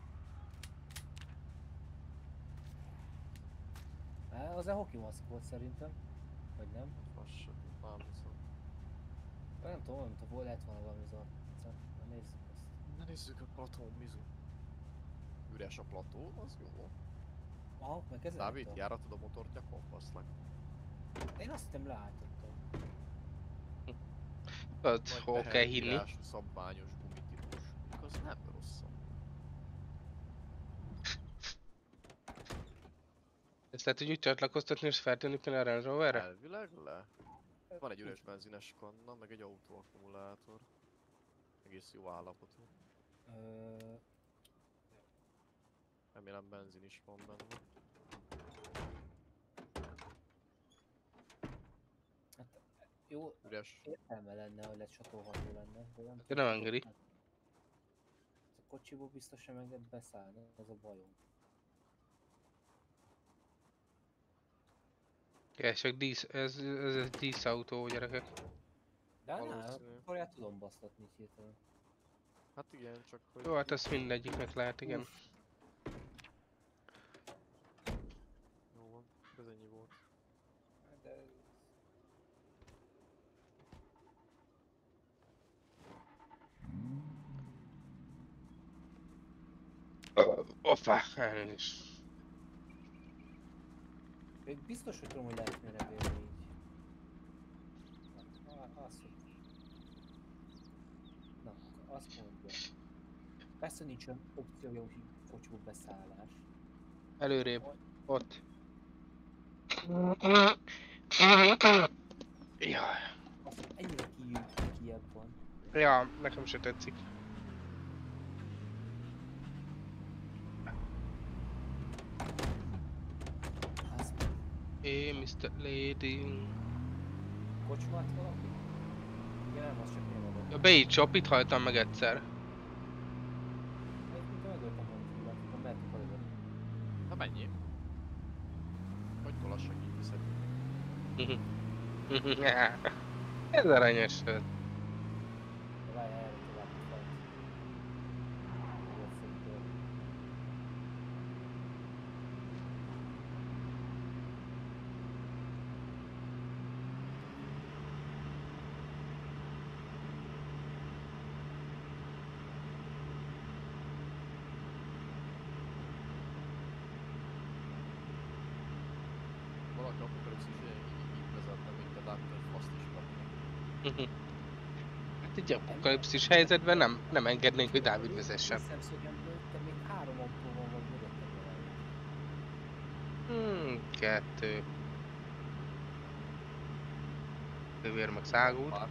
Az a hoki maszk volt szerintem. Vagy nem? Az se. Nem hiszem. Nem tudom, olyan, mintha lett volna valami az arca. Na nézzük ezt. Na nézzük a plató mizu. Üres a plató, az jó. Aha, meg ezen Dávid, nem tudom. járatod a motort nyakon, baszlak. Én azt hittem leálltottam. Tudod, hol kell hinni. teherbírású, szabványos gumitípus. Az nem rossz. Ezt lehet, hogy úgy csatlakoztatni és feltenni például a Range Roverre? Elvileg le. Van egy üres benzines kanna, meg egy autóakkumulátor. Egész jó állapotú. Remélem benzin is van benne. Hát, jó, Üres. értelme lenne, hogy lecsatolható lenne, de nem De nem tudom, engedi. hát a kocsiból biztos sem enged beszállni, ez a bajom. Ja, csak ez egy díszautó, gyerekek. De hát Valószínű. nem, akkor el tudom basztatni így hirtelen. Hát igen, csak hogy... Jó, hát ez mindegyiknek lehet, igen. Uff. Jó van, ez ennyi volt. Hát de Hoppá, elnézést. még biztos, hogy tudom, hogy lehet méregélni így. Azt, hogy... Na, akkor azt mondja. Persze nincs olyan opciója, hogy kocsiból beszállás. Előrébb. Ott. Jaj. Azt ennyire kijebb van. Ja, nekem se tetszik. Az Hey, Mr. Lady. kocsmát valaki? Igen, nem, az csak én vagyok. Ja, be így csap, itt haltam meg egyszer. Ez mint a megöltem volna tőle, akkor mehetünk aludni. Na mennyi? Hogy tolassak így viszed? Ez aranyos volt. De várjál, erre tovább fent. Jó föltől. Valaki apokalipszis így vezetne, mint a Dr. Fast is kapni. Hát egy apokalipszis helyzetben nem engednénk, hogy Dávid vezessen. Szemszögemből te még 3 autóval vagy mögöttem jelenleg. 2. Kövér meg szágút. Pár.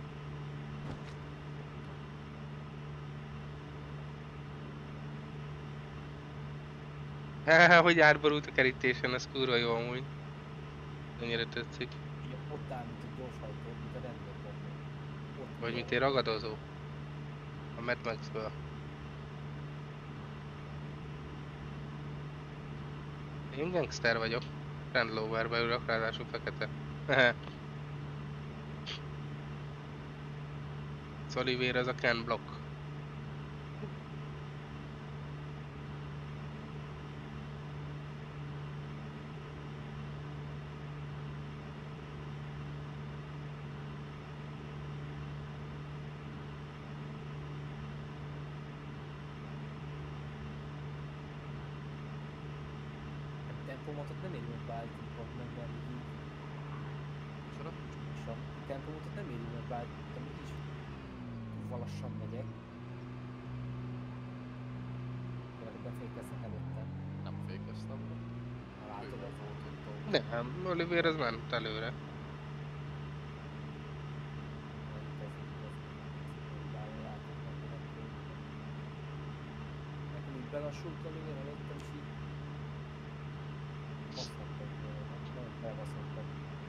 Hogy átborult a kerítésen, ez kurva jó amúgy. Ennyire tetszik. Ugye ott áll, mint a gyorshajtó, mint a rendőrben. Ott Vagy ül mint a- egy ragadozó. A Mad Max-ből. Én gangster vagyok. Land Roverbe ülök, ráadásul fekete. Szolivér ez a Ken Block. Tempomatot nem éri meg beállítani, meg mert így... Micsoda? És a tempomatot nem éri meg beállítani, így lassan megyek. Mert befékeznek előttem. Nem fékeztem. Ha látod, Bőven az volt ott a... Nem, Oliver ez ment előre. Nekem így belassultam, igen, előttem is így baszhattak volna, nagyon felbaszhattak.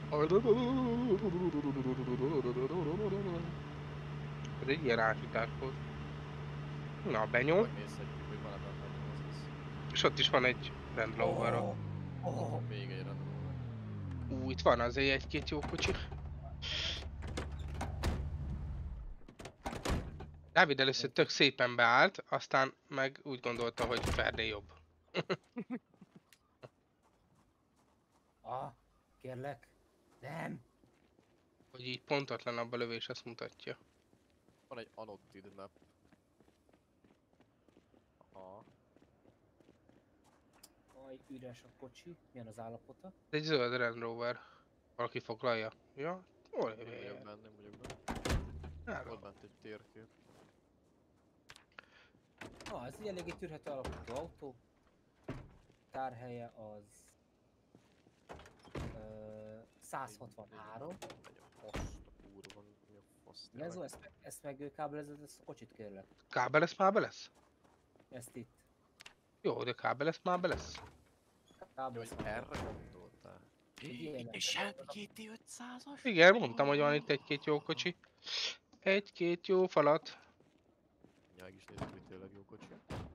Ez egy ilyen ásítás volt. Na, benyom. Megnézhetjük, hogy van-e benne egy az. És ott is van egy Land Rover. Van még egy rendben. Itt van azért egy-két jó kocsi. Dávid először tök szépen beállt, aztán meg úgy gondolta, hogy Ferné jobb. Kérlek. Nem. Hogy így pontotlanabb a lövés, azt mutatja. Van egy annotated map. Aha. Aj, üres a kocsi. Milyen az állapota? Ez egy zöld Land Rover. Valaki foglalja. Ja? Nem Oliver. vagyok benne, nem vagyok benne. Volt bent egy térkép. Ez egy eléggé tűrhető állapotú autó. Tárhelye az... 163. Azt a kurva, mi a fasz. Lezo, ezt meg kábelezed, ezt a kocsit kérlek. Kábel lesz, mábel lesz? Ezt itt. Jó, de kábel lesz, már be lesz. Kábel Hogy számít. erre gondoltál? Ilyen És Shelby GT500-as? Igen, mondtam, hogy van itt egy-két jó kocsi. Egy-két jó falat. Nyág is nézzük, hogy tényleg jó kocsi.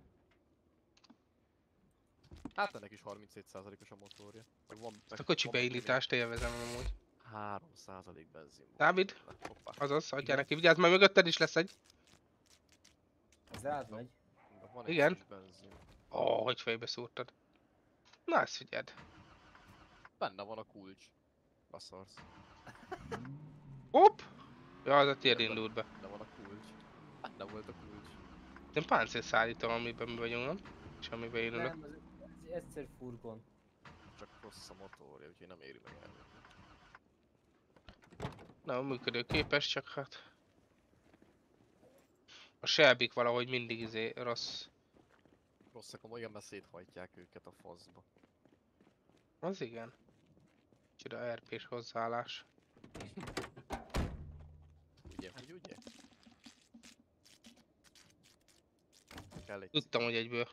Hát ennek is 37%-os a motorja. Meg van, Ezt a kocsi van benne még beindítást élvezem amúgy. 3% benzin van. Dávid? benne. Hoppá. Azaz, adjál Igen. neki, vigyázz, majd mögötted is lesz egy. Ez rád megy. Van egy Igen. kis benzin. Ó, hogy fejbe szúrtad. Na, ezt figyeld. Benne van a kulcs. Baszarsz. Hopp! Ja, az a tiéd Igen, indult be. Benne van a kulcs. Benne volt a kulcs. De páncélszállító, amiben mi vagyunk, nem? És amiben én ülök. Nem, ez egyszer furgon. Csak rossz a motorja, úgyhogy nem éri meg elvenni. Na, működőképes, csak hát... A Shelbyk valahogy mindig rossz. Rosszak olyan, mert széthajtják őket a faszba. Az igen. Csoda RP-s hozzáállás. Ugye, hogy ugye? Kell egy Tudtam, hogy egyből.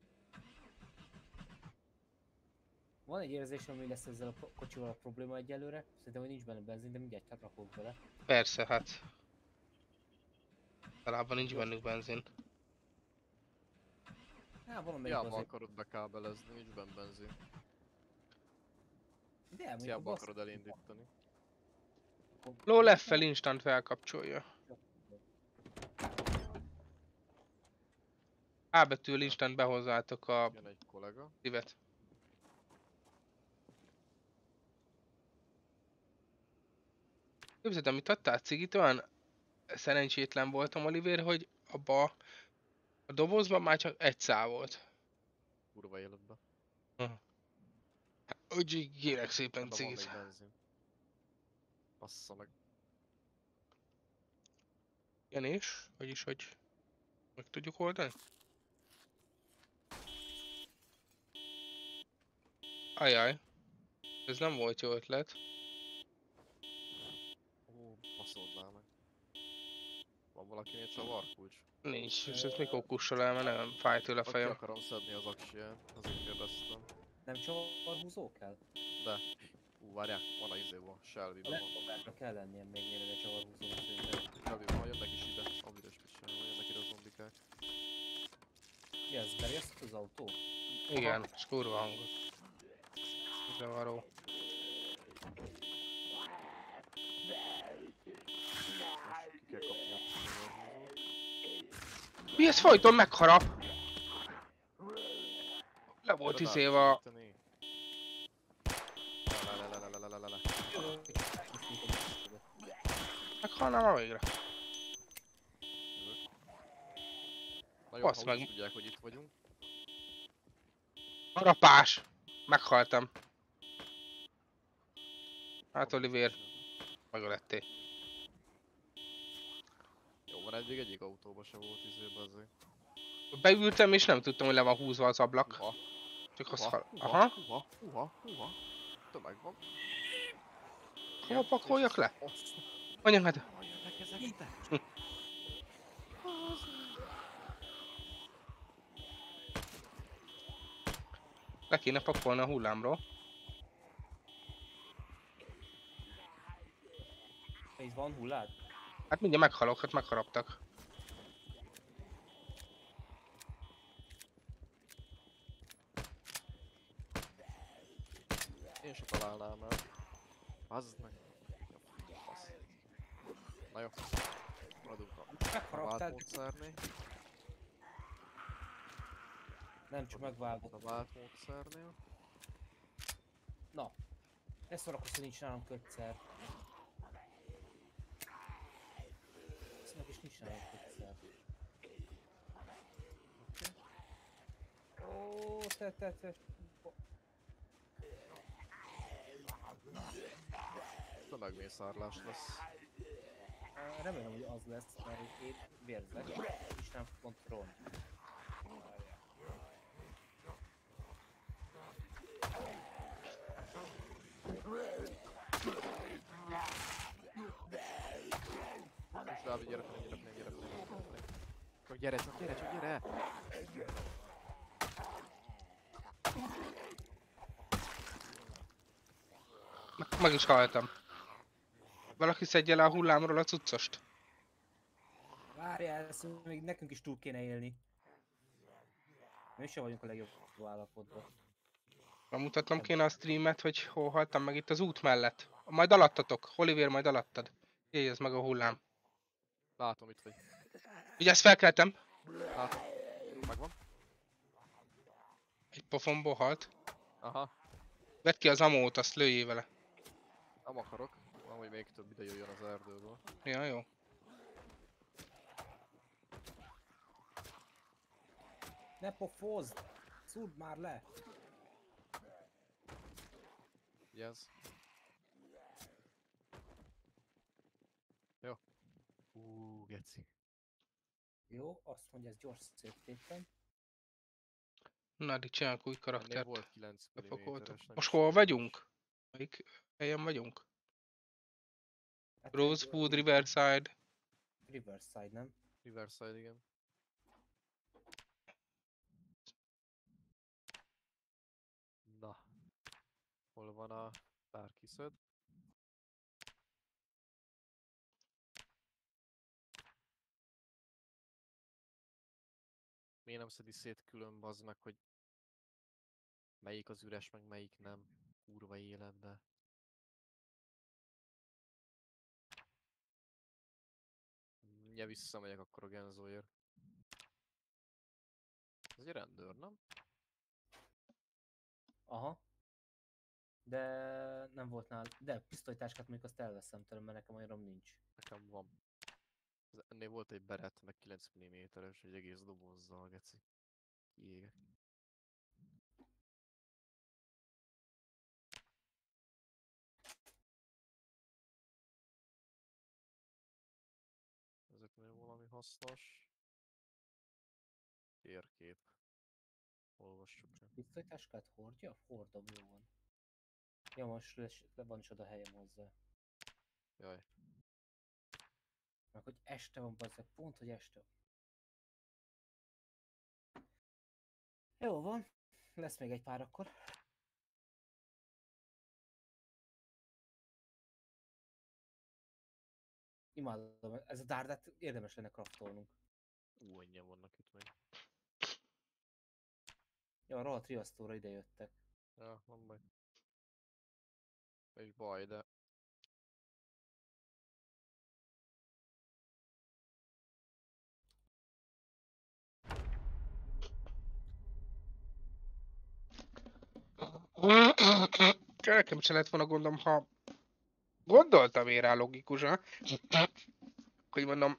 Van egy érzésem, hogy lesz ezzel a kocsival a probléma egyelőre. Szerintem, hogy nincs benne benzin, de mindjárt csak rakok bele. Persze, hát. Talában nincs bennük benzin. Hát valamelyik Hiába azért. akarod bekábelezni, nincs benne benzin. De mondjuk a Hiába bassz... akarod elindítani. Ló F-fel instant felkapcsolja. A betűl instant behozzátok a Jön egy kollega. szívet. Képzeld, amit adtál cigit, olyan szerencsétlen voltam, Oliver, hogy abba a dobozban már csak egy szál volt. Kurva életbe. Úgyhogy kérek szépen Ebben van még cigit. benzin. Bassza meg. Igen és? Vagyis, hogy meg tudjuk oldani? Ajaj. Ez nem volt jó ötlet. Ó, baszold már meg. Van valakinél csavarkulcs? Nincs, és ezt mikor kussol el, mert nem fáj tőle a Ki fejem. akarom szedni az aksiját, azért kérdeztem. Nem csavarhúzó kell? De. Várjál, van a izéból, Shelby-ben van. Lekobárra kell lennie még mielőtt a csavarhúzó szerintem. Shelby-ben van, jönnek is ide. A vörös picsával, jönnek ide a zombikák. Mi az? Berjeszt az autó? Igen, és kurva hangos. Zavaró. Most ki kell kapni a csavarhúzót. Mi ez folyton megharap? Le volt Tudod izéve a... átszűríteni? Le. Meghalnám a végre. Na jó, Basz ha meg. úgy tudják, hogy itt vagyunk. Harapás! Meghaltam. Hát Oliver, megölettél. Jó van, eddig egyik autóba se volt izébe azért. Beültem és nem tudtam, hogy le van húzva az ablak. Uha, Csak az uha, fel... uha, Aha. uha. Tömeg van. Hova pakoljak le? Azt. Anyagad. Hol jönnek ezek ide? Le kéne pakolni a hullámról. Itt van hullád? Hát mindjárt meghalok, hát megharaptak. Én se találnám el. Bazd meg. Jó, fasz. Na jó. Maradunk a Megharaptál? vált módszernél. Nem, csak megvágott. A vált módszernél. Na. Ezt valakosz, hogy nincs nálam kötszer. Ezt meg is nincs nálam kötszer. Ó, te. Tömegmészárlás lesz. Remélem, hogy az lesz, mert én vérzek, és nem kontroll. És Dávid, gyere fel. Csak gyere. Meg is haltam. Valaki szedje le a hullámról a cuccost. Várjál, ezt még nekünk is túl kéne élni. Mi sem vagyunk a legjobb állapotban. Bemutatnom kéne a streamet, hogy hol haltam meg itt az út mellett. Majd alattatok. Oliver majd alattad. Jöjj, ez meg a hullám. Látom, itt vagy. Ugye ezt felkeltem. Látom. Megvan. Egy pofonból halt. Aha. Vedd ki az amót, azt lőjél vele. Nem akarok. Van, hogy még több ide jöjjön az erdőből. Ja, jó. Ne pofozd! Szúrd már le! Yes. Jó. Geci. Jó, azt mondja, ez gyors széttétem. Na, addig csinálok új Ennél karaktert. volt 9 Bepakoltam. mm-es. Most hol vagyunk? Melyik helyen vagyunk? Hát Rosewood, Riverside. Riverside, nem? Riverside, igen. Na. Hol van a bárkiszöd? Miért nem szedi szét külön, bazd meg, hogy melyik az üres, meg melyik nem? Kurva életbe. Ja, visszamegyek akkor a Genzóért. Ez egy rendőr, nem? Aha. De nem volt nála. De pisztolytáskát mondjuk azt elveszem tőlem, mert nekem olyanom nincs. Nekem van. Ennél volt egy beret, meg 9 mm-es, egy egész dobozzal, geci. Kiégek. Ezeknél valami hasznos. Térkép. Olvassuk csak. Pisztolytáskát hordja? Hordom, jó van. Ja, most van is oda helyem hozzá. Jaj. Meg hogy este van, bazzeg, pont, hogy este van. Jó van. Lesz még egy pár akkor. Imádom, ez a dárdát érdemes lenne kraftolnunk. Annyian vannak itt még. Ja, a rohadt riasztóra ide jöttek. Ja, van baj. És baj, de... Nekem se lett volna gondom, ha gondoltam én rá logikusan, hogy mondom,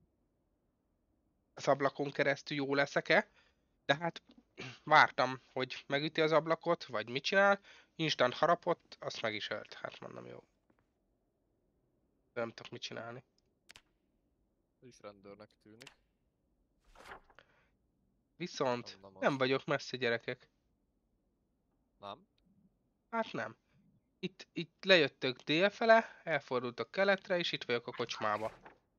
az ablakon keresztül jó leszek-e, de hát vártam, hogy megüti az ablakot, vagy mit csinál, instant harapott, azt meg is ölt. Hát mondom, jó. Nem tudok mit csinálni. Ez is rendőrnek tűnik. Viszont Nem az. nem vagyok messze, gyerekek. Nem? Hát nem. Itt lejöttök délfele, elfordultok keletre, és itt vagyok a kocsmába.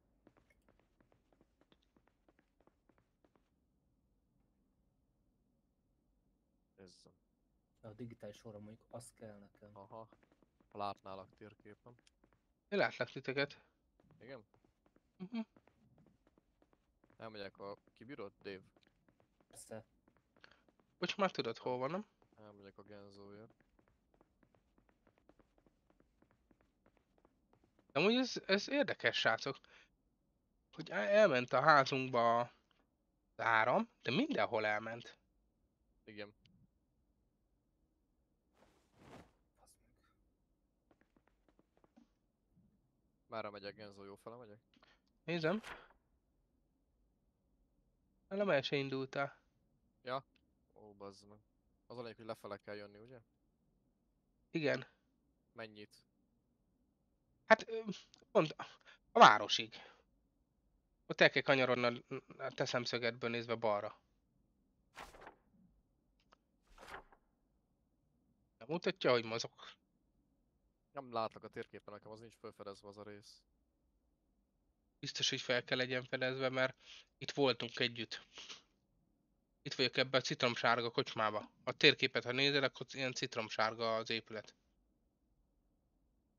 Nézzem. A digitális óra mondjuk, az kell nekem. Aha. Ha látnálak térképen. Én látlak titeket. Igen? Uh-huh. Elmegyek a... Kibírod, Dave? Persze. Kocsmát tudod, hol van, nem? Elmegyek a Genzóért. Amúgy ez érdekes, srácok, hogy elment a házunkba az áram, de mindenhol elment. Igen. Fasz meg. Merre megyek, Genzó? Jó fele megyek? Nézem. Nem el se indultál. Ó, bazd meg. Az a lényeg, hogy lefele kell jönni, ugye? Igen. Mennyit? Hát pont a városig. Ott el kell kanyarodni a te szemszögedből nézve balra. Mutatja, hogy mozog. Nem látlak a térképen, nekem az nincs felfedezve az a rész. Biztos, hogy fel kell legyen fedezve, mert itt voltunk együtt. Itt vagyok ebbe a citromsárga kocsmába. A térképet, ha nézel, akkor ilyen citromsárga az épület.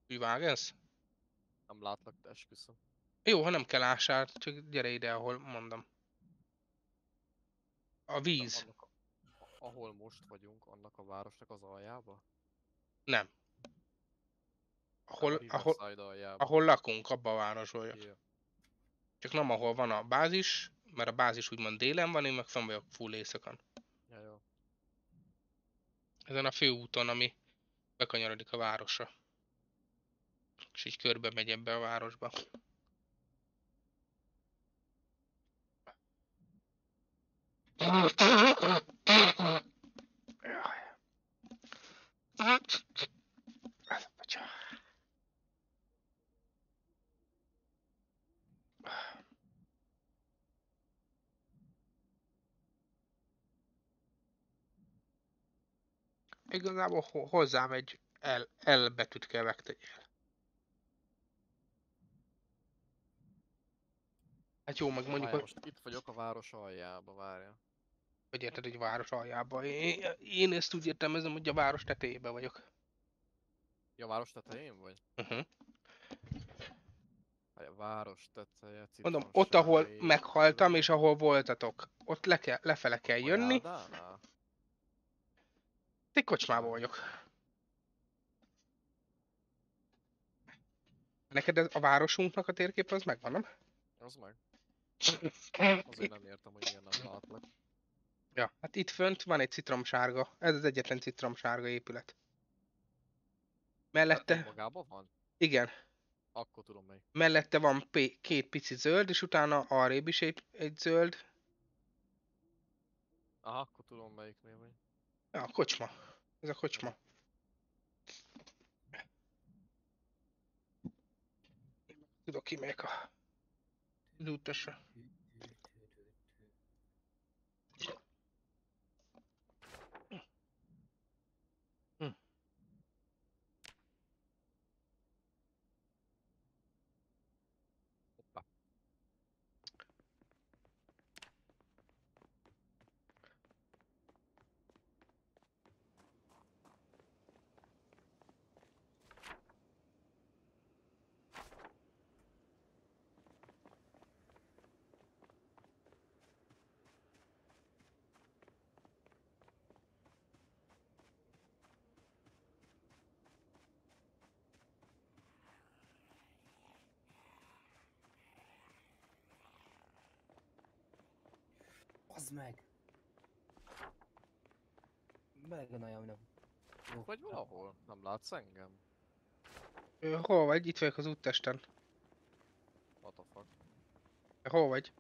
Úgy vágesz? Nem látlak, de esküszöm. Jó, ha nem kell ásál, csak gyere ide, ahol mondom. A víz. Annak ahol most vagyunk, annak a városnak az aljába? Nem. Nem a Ahol, Riverside aljába. ahol lakunk, abban a városban vagyok. Yeah. Csak nem ahol van a bázis, mert a bázis úgymond délen van, én meg fenn vagyok full éjszakon. Ja, jó. Ezen a főúton, ami bekanyarodik a városra. És így körbe megy ebbe a városba. Igazából hozzám egy L betűt kell megtegyél. Hát jó, meg mondjuk, Várjál, hogy most itt vagyok a város aljába, várjál. hogy érted, hogy város aljába. Én ezt úgy értelmezem, hogy a város tetejében vagyok. Ja, a város tetején vagy? Várjál, város teteje, Mondom, ott, ahol citromsái, meghaltam, és épület. ahol voltatok, ott lefele kell A jönni. járdánál? Egy kocsmában Várjál. vagyok. Neked a városunknak a térképe az megvan, nem? Az meg. Azért nem értem, hogy miért nem látlak. Ja, hát itt fönt van egy citromsárga. Ez az egyetlen citromsárga épület. Mellette, Magában van? igen, Akkor tudom melyik. mellette van két pici zöld, és utána arrébb is egy zöld. Aha, akkor tudom melyiknél vagy. Ja, a kocsma. Ez a kocsma. Tudok, kimegyek az útosra. Hoppá. Az meg! Melegen ajánlom. Jó. Vagy valahol? Nem látsz engem? Hol vagy? Itt vagyok az úttesten. What the fuck? Hol vagy?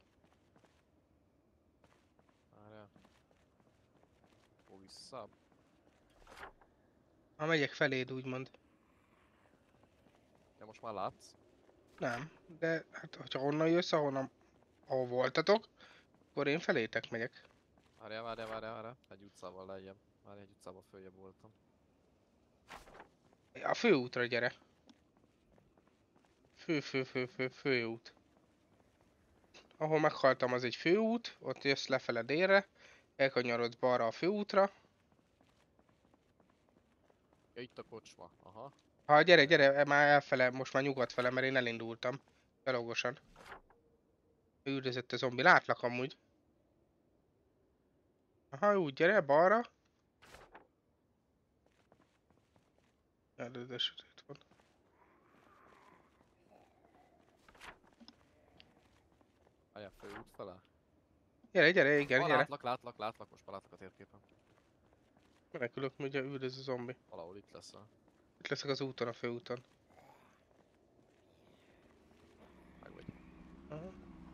Várjál. Hol vissza? Ha megyek feléd, úgymond. Ja, most már látsz? Nem, de hát hogyha onnan jössz, ahol voltatok, akkor én felétek megyek. Várjál. Egy utcával lejjebb. Várjál, egy utcával följebb voltam. A főútra gyere. Főút. Ahol meghaltam, az egy főút, ott jössz lefele délre, elkanyarodsz balra a főútra. Ja, itt a kocsma. Aha. Ha gyere, már elfele, most már nyugat fele, mert én elindultam. Belogosan. Üldözött a zombi, látlak amúgy. Aha, úgy gyere, balra. De sötét van. Várjál, főút fele? Gyere, igen, Ah, gyere. látlak, most már látlak a térképen. Menekülök, ugye üldöz a zombi. Valahol itt leszel. Itt leszek az úton, a főúton. Meg vagy. Aha.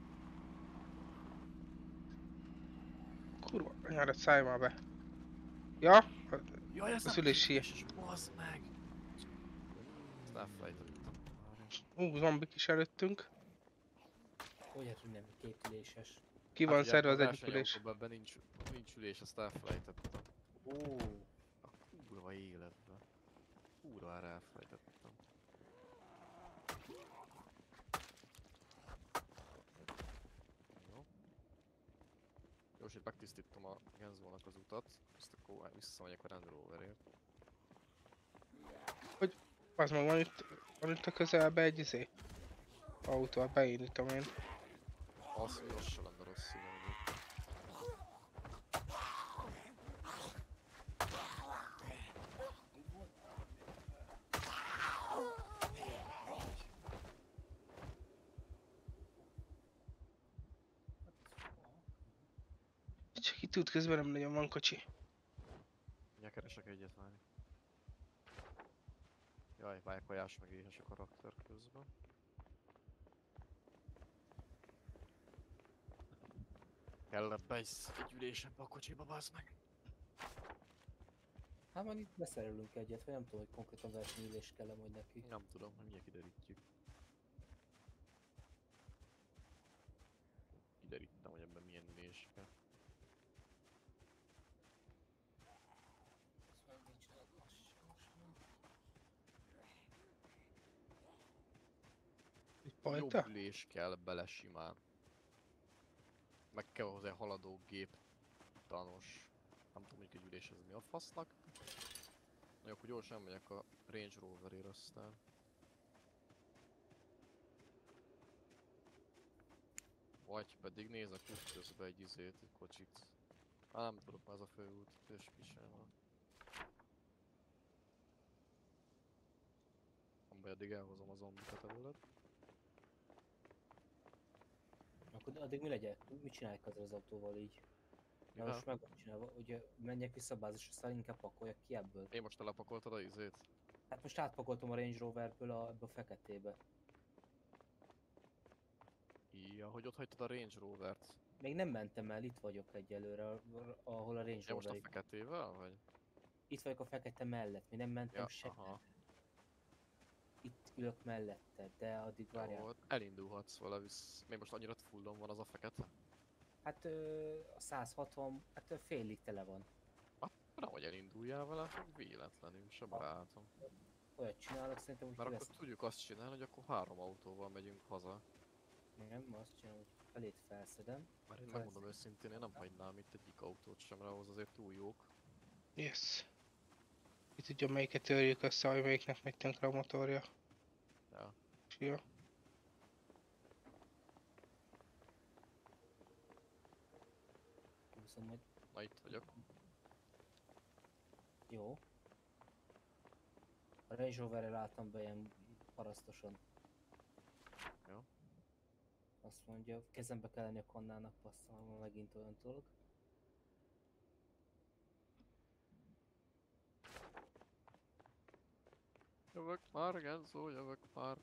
Kurva, anyárat, szállj már be. Ja? Jaj, ez Az nem ülési. képes, bazd meg! Ezt elfelejtettem. Várjál. Zombik is előttünk. Hogy hát, hogy nem képüléses. Ki Hát van ugye szerve ebben az a egyik ülés? versenyautóban ebben nincs ülés, ezt elfelejtettem. Ó, A kurva életben. Kurvára elfelejtettem. Jó. Jó, és itt megtisztítom a Genzónak az utat, ezt akkor visszamegyek a Land Roverért. Az meg van itt Van itt a közelbe egy autó, beindítom én. Az, hogy az se lenne rossz igen. Csak itt út közben nem nagyon van kocsi. Mindjárt keresek egyet már. Jaj, vájkajás meg éhes a karakter közben. Kellett be egy ülésebb a kocsiba, bazd meg. Hát majd itt beszerelünk egyet, vagy nem tudom, hogy konkrétan versenyülés kell majd neki. Nem tudom, hogy mindjárt kiderítjük. Kiderítem, hogy ebben milyen ülés kell. Egy Jobb pajta? ülés kell bele simán. Meg kell hozzá haladó gép tanos. Nem tudom, hogy egy ülés ez mi a fasznak. Na jó, akkor gyorsan megyek a Range Roverért aztán. Vagy pedig nézek út közben egy egy kocsit. Nem tudok, már ez a főút, és mi sem van. Amiben eddig elhozom a zombikat előled. Akkor addig mi legyen? Mit csinálják az autóval így? Na Mivel? most meg van csinálva, hogy menjek vissza a bázisra, aztán inkább pakoljak ki ebből. Én most telepakoltad a izét? Hát most átpakoltam a Range Roverből ebbe a feketébe. Ja, hogy ott hagytad a Range Rovert. Még nem mentem el, itt vagyok egyelőre, ahol a Range Ja, most a Rover. feketével, vagy? Itt vagyok a fekete mellett, még nem mentem Ja, se. aha. Itt ülök mellette, de addig várjál. Jó, elindulhatsz vele visz. Még most annyira fullon van az a fekete? Hát a 160, hát félig tele van. Nem, hogy elinduljál vele, csak véletlenül, se barátom. Olyat csinálok szerintem, hogy Mert akkor kivesz. tudjuk azt csinálni, hogy akkor 3 autóval megyünk haza. Nem, azt csinálom, hogy felét felszedem. Mert én megmondom őszintén, én nem hagynám itt egyik autót sem, mert ahhoz azért túl jók. Yes. Ki tudja melyiket törjük össze, vagy melyiknek megy tönkre a motorja. Ja. Jó. Viszont majd Na itt vagyok. jó. A Range Roverrel álltam be ilyen parasztosan. Jó. Azt mondja, kezembe kell lenni a kannának, passzol, megint olyan dolog. Jövök már, Genzo, jövök már.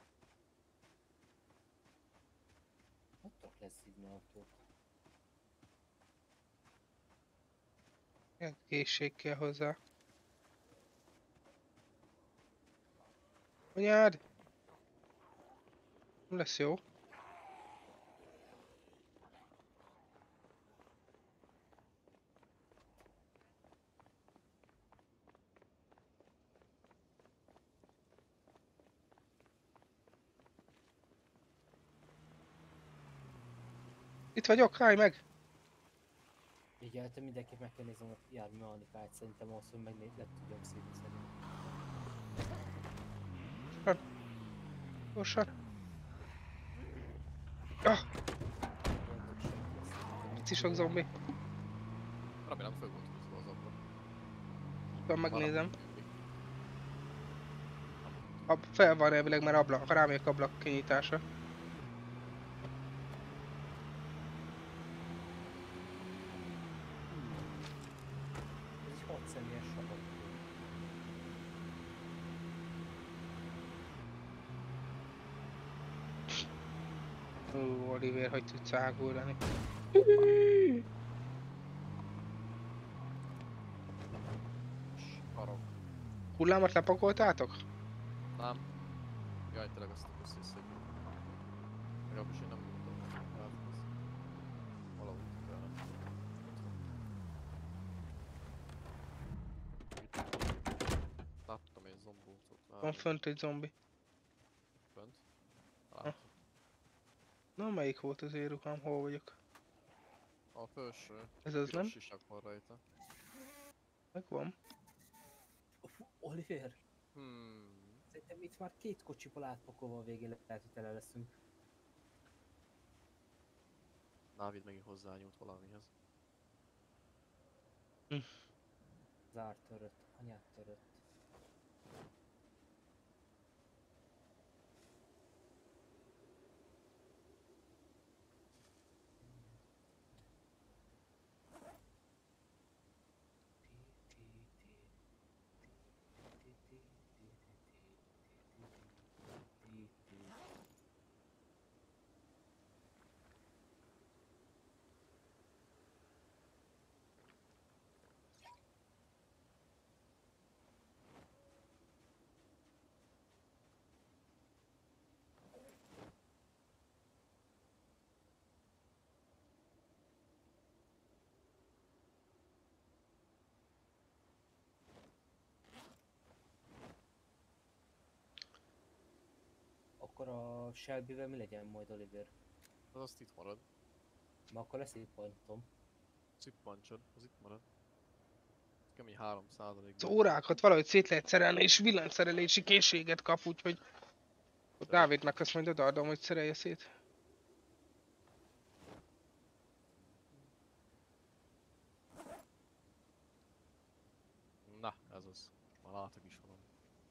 Hogy tudok leszívni autót? Ilyen készség kell hozzá. Anyád! Nem lesz jó. Itt vagyok, állj meg! Figyeltem, mindenképp meg kell néznem a jármű mechanikáját, szerintem ahhoz, hogy le tudjam szívni szerintem. Gyorsan. Ah, Mondok senki lesz. pici sok zombi. Remélem föl volt húzva az ablak. Van, megnézem. Valami Fel van elvileg, mert rámegyek ablak kinyitása. Ez egy 6 személyes sapat. Oliver, hogy tudsz águlni. Karok. Hullámot lepakoltátok? Nem. Jaj, tényleg azt a összeszedjük. Legalábbis én nem mondom. Hát ez valahogy kellene. Láttam egy zombócot. Van fönt egy zombi. Fönt? Látom. Na, melyik volt az éruhám? Hol vagyok? A felső. Ez az, nem? Piros sisak van rajta. Megvan. Oliver! Szerintem itt már 2 kocsiból átpakolva a végén lehet, hogy tele leszünk. Dávid megint hozzányúlt valamihez. Zárt törött, anyát törött. Akkor a Shelby-vel mi legyen majd, Oliver? Az azt itt marad. Ma akkor lesz egy pontom. Cippancsod, az itt marad. Kemény 3%. Az órákat valahogy szét lehet szerelni, és villanyszerelési készséget kap, úgyhogy a Dávidnak azt majd odaadom, hogy szerelje szét. Na, ez az. Már látok is valami.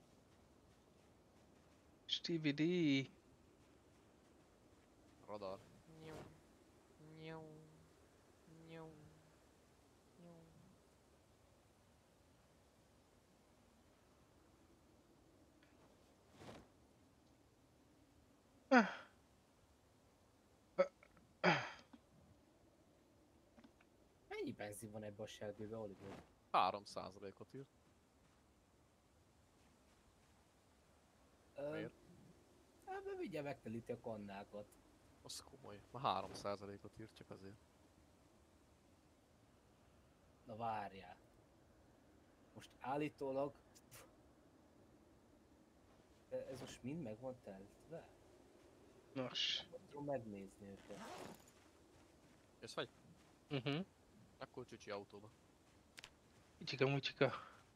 Stevie D. Radar. Mennyi benzin van ebbe a Shelby-be, Oliver? 3%-ot írt. Miért? Hát mert mindjárt megtelíti a kannákat. Az komoly. Már 3%-ot írt csak azért. Na várjál. Most állítólag... Ez most mind meg van teltve? Nos. Nem tudom megnézni őket. Jössz vagy? Akkor csücsi autóba. Mutyika, mutyika.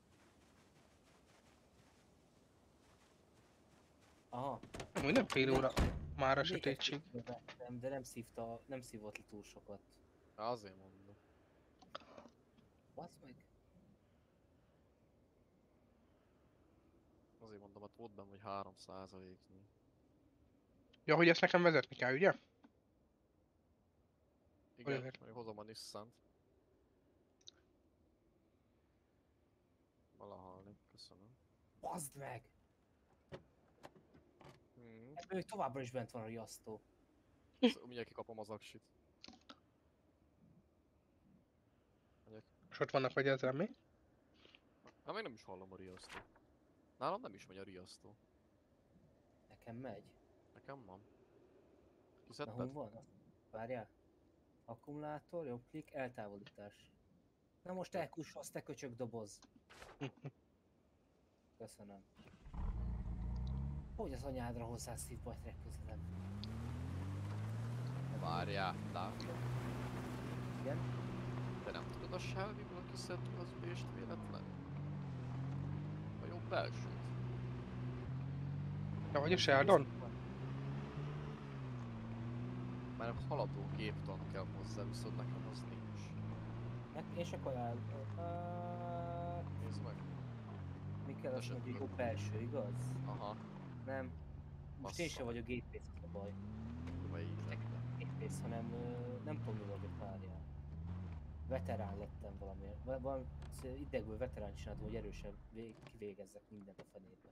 Aha. Minden fél óra már a Még egy sötétség. kicsit vettem, de nem szívott le túl sokat. Azért mondom. Basz meg. Azért mondom, hát volt benne, hogy 3%-nyi. Ja, hogy ezt nekem vezetni kell, ugye? Igen, Oliver. majd hozom a Nissan-t. Valahalni, köszönöm. Baszd meg! Hmm. Ebben még továbbra is bent van a riasztó. Mindjárt kikapom az aksit. És ott vannak vagy ezzel mi? Hát még nem is hallom a riasztót. Nálam nem is megy a riasztó. Nekem megy. Nekem van. Na Kiszedted? hol van? Várjál. Akkumulátor, jobb klik, eltávolítás. Na most elkussolsz, te köcsög doboz. Köszönöm. Hogy az anyádra hozzá szívba egy legközelebb. Várjál, Dávid. Igen? De nem tudod a sáviből kiszedni az ülést véletlen? A jobb belsőt. Ja, vagy a Sheldon? Mert haladó géptan kell hozzá, viszont nekem az nincs. És akkor Nézd meg. mi kell azt mondja, Esetleg. jobb belső, igaz? Aha. Nem. Most én Bassza sem meg. vagyok gépész, az a baj. Kurva íze. Gépész, hanem nem tudom mi vagyok, várjál. Veterán lettem valamiért. Valami idegből veterán csináltam, hogy erősen kivégezzek mindent a fenébe.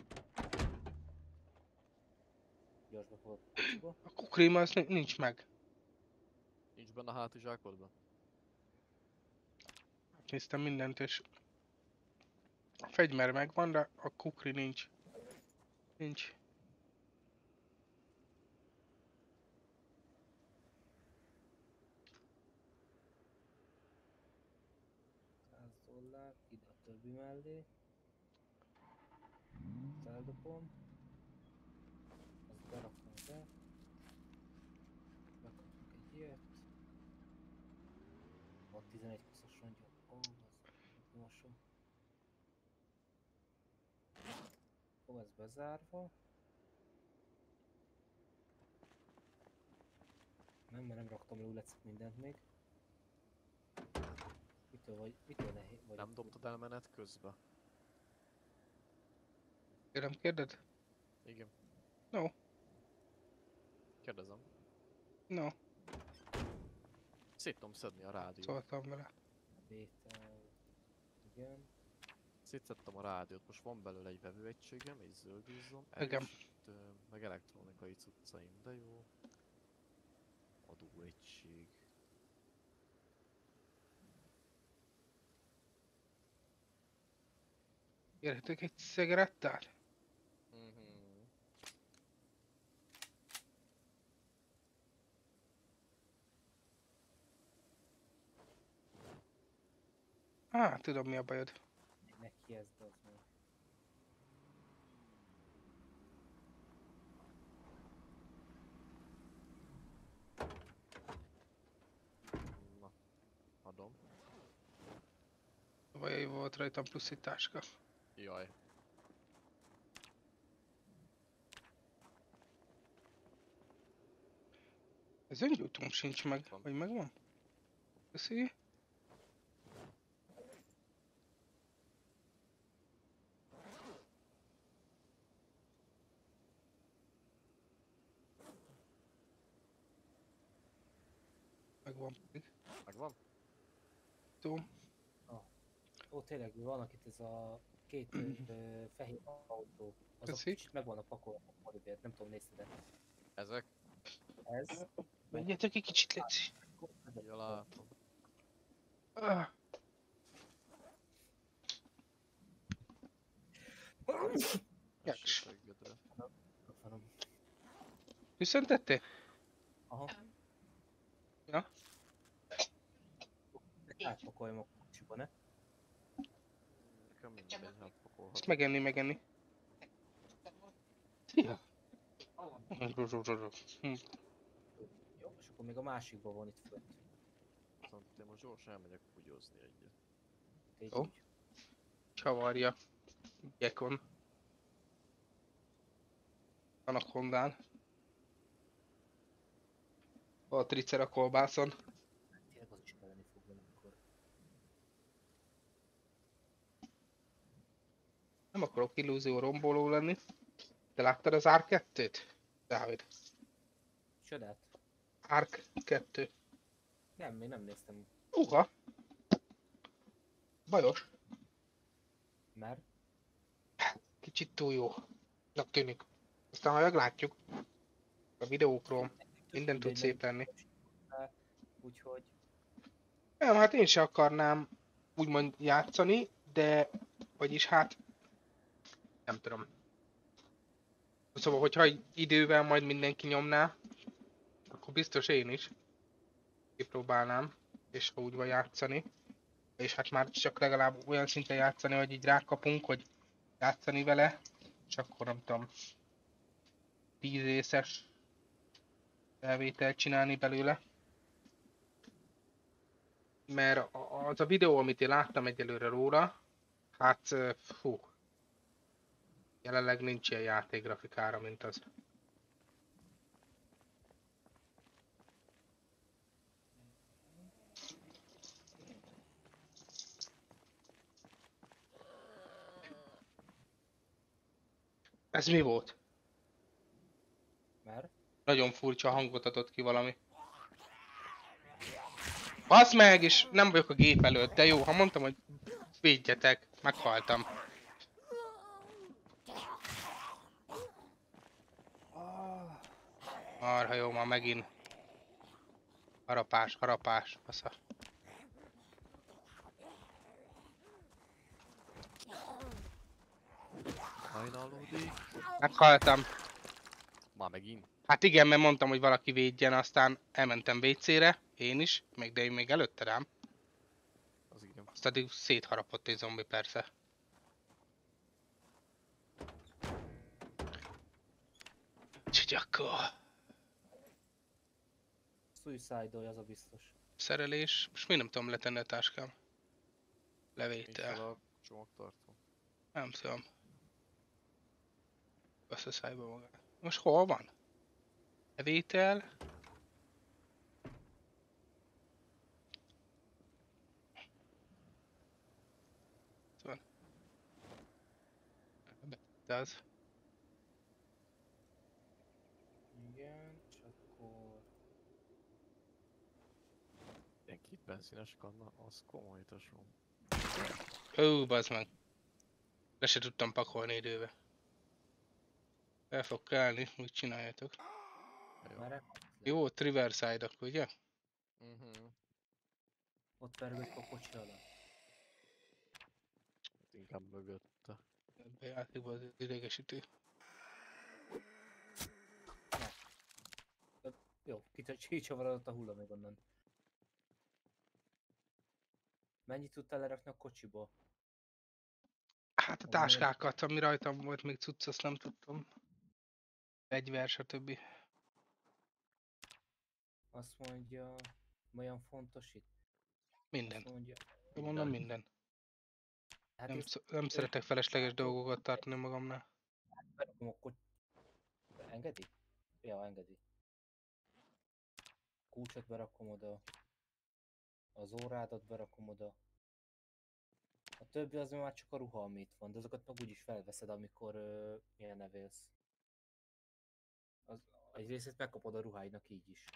Gyorsba fogok a kocsiba. A kukrím az nincs meg. Nincs benne a hátizsákodban? Néztem mindent, és a fegyver megvan, de a kukri nincs. Nincs. $100, ide a többi mellé. Feldobom. Azt berakom be. Megkapunk egy ilyet. Van 11 koszos rongyom. Ó, az nyomosom. Ó, ez bezárva. Nem, mert nem raktam le ulecet mindent még. Mitől nehéz vagy? Nem dobtad el menet közbe? Kérem, kérded? Igen. No, Kérdezem. no, Szét tudom szedni a rádiót. szóltam vele. Vétel. Igen. Szétszedtem a rádiót, most van belőle egy vevőegységem, egy zöldízzom, Igen. erősítőm, meg elektronikai cuccaim, de jó. Adóegység. Kérhetek egy cigarettát? Mhm. Tudom mi a bajod. Neki ez az meg. Na, adom. Vagy volt rajtam plusz egy táska. Jaj. Ez öngyújtom sincs meg, Van. vagy megvan? Köszi. Megvan pedig. Megvan? Tudom. Ó, tényleg vannak itt ez a két fehér autó. Azok Köszi. kicsit meg vannak pakolva a polibért, nem tudom, nézted-e. Ezek? Ez. Menjetek egy kicsit, légy. Ja, látom. Jaks. Tessék segédre. Köszönöm. Köszöntettél? Aha, Ja. átpakoljam a kocsiba, ne? Nekem mindegy, nem Ezt pakolhatom. megenni. Szia. Jó, és akkor még a másikban van itt fönt. Viszont én most gyorsan elmegyek bugyozni egyet. Tégy Jó. úgy. Csavarja. Gekon. Anakondán. A tricera kolbászon. Tényleg az is kelleni fog valamikor. Nem akarok illúzió romboló lenni. Te láttad az Ark 2-t? Dávid. Csodát? Ark 2. Nem, még nem néztem. Uha. Bajos. Mert? Kicsit túl jó. Nak tűnik. Aztán ha meglátjuk. A videókról minden tud szép lenni. Úgyhogy Nem, hát én se akarnám úgymond játszani, de vagyis hát nem tudom. Szóval, hogyha idővel majd mindenki nyomná, akkor biztos én is kipróbálnám, és ha úgy van játszani. És hát már csak legalább olyan szinten játszani, hogy így rákapunk, hogy játszani vele, és akkor nem tudom, 10 részes felvételt csinálni belőle. Mert az a videó, amit én láttam egyelőre róla, hát fú, jelenleg nincs ilyen játékgrafikára, mint az. Ez mi volt? mert? Nagyon furcsa hangot adott ki valami. Basz meg, és nem vagyok a gép előtt, de jó, ha mondtam, hogy védjetek, meghaltam. Marha jó, ma megint. Harapás, fasza. Hajnalódik. Meghaltam. Már megint. Hát igen, mert mondtam, hogy valaki védjen, aztán elmentem WC-re, én is, de én még előtte rám. Az igen. Azt addig szétharapott egy zombi persze. Úgyhogy akkor Suicide-olj, az a biztos. szerelés, most még nem tudom letenni a táskám. Nincs Levétel. fel a csomagtartó. Nem tudom. összeszállba magát. Most hol van? Bevétel. Itt van. De az. Igen, és akkor... Ilyen két benzines kanna, az komoly tesó. Ó, bazd meg. Le se tudtam pakolni időbe. El fog kelni, úgy csináljátok. Jó. Már elkapott le. Jó, Riverside-ok, ugye? Ott vergődik a kocsi alatt. Inkább mögötte. Ebbe a játékban az idegesítő. Jó, kicsavarodott a hulla még onnan. Mennyit tudtál lerakni a kocsiból? Hát a Ó, miért? táskákat, ami rajtam volt, még cucc, azt nem tudtam. Fegyver, stb. Azt mondja, olyan fontos itt. Minden. Azt mondja, Mondom minden. hát Nem, én nem szeretek felesleges dolgokat tartani magamnál. berakom a kocsi... Engedi? Ja, engedi. Kulcsot berakom oda. Az órádat berakom oda. A többi az már csak a ruha, ami itt van, de azokat meg úgyis felveszed, amikor ilyen nevélsz. Egy részét megkapod a ruháidnak így is.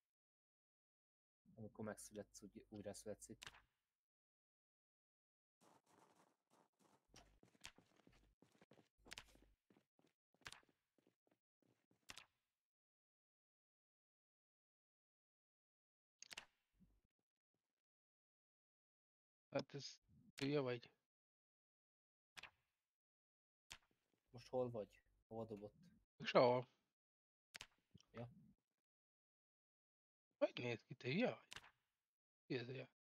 Amikor megszületsz, újra születsz itt. Hát ez hülye vagy? Most hol vagy? Hova dobott? Sehol. Ja. Hogy néz ki, te hülye vagy? Mi ez a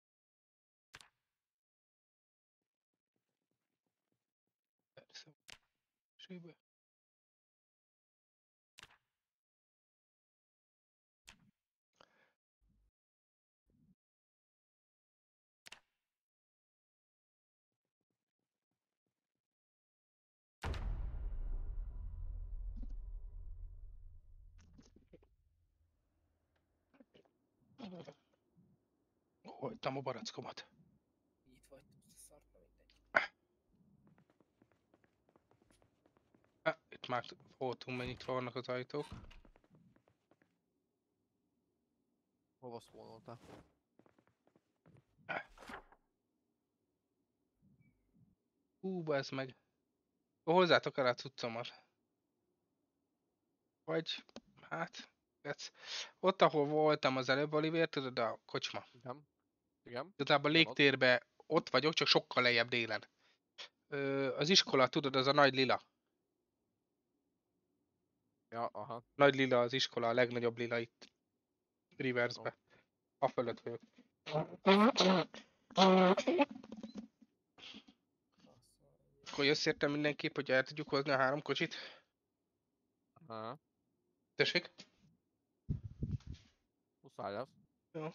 persze. Sébe. Hagytam a barackomat. Itt vagy, szart, na mindegy. Itt már voltunk, mennyit vannak az ajtók. Hova szólnoltál? Ez meg. Hozzátok el a cuccomat. Vagy, hát, ott, ahol voltam az előbb, Oliver, tudod, a kocsma. Igen. Igen. Igazából Igen, ott. légtérbe ott vagyok, csak sokkal lejjebb délen. Az iskola, tudod, az a nagy lila. Ja, aha. Nagy lila az iskola, a legnagyobb lila itt Tudom. Riversbe. A fölött vagyok. Akkor jössz értem mindenképp, hogy el tudjuk hozni a 3 kocsit? Aha. Tessék? Muszáj lesz. Jó.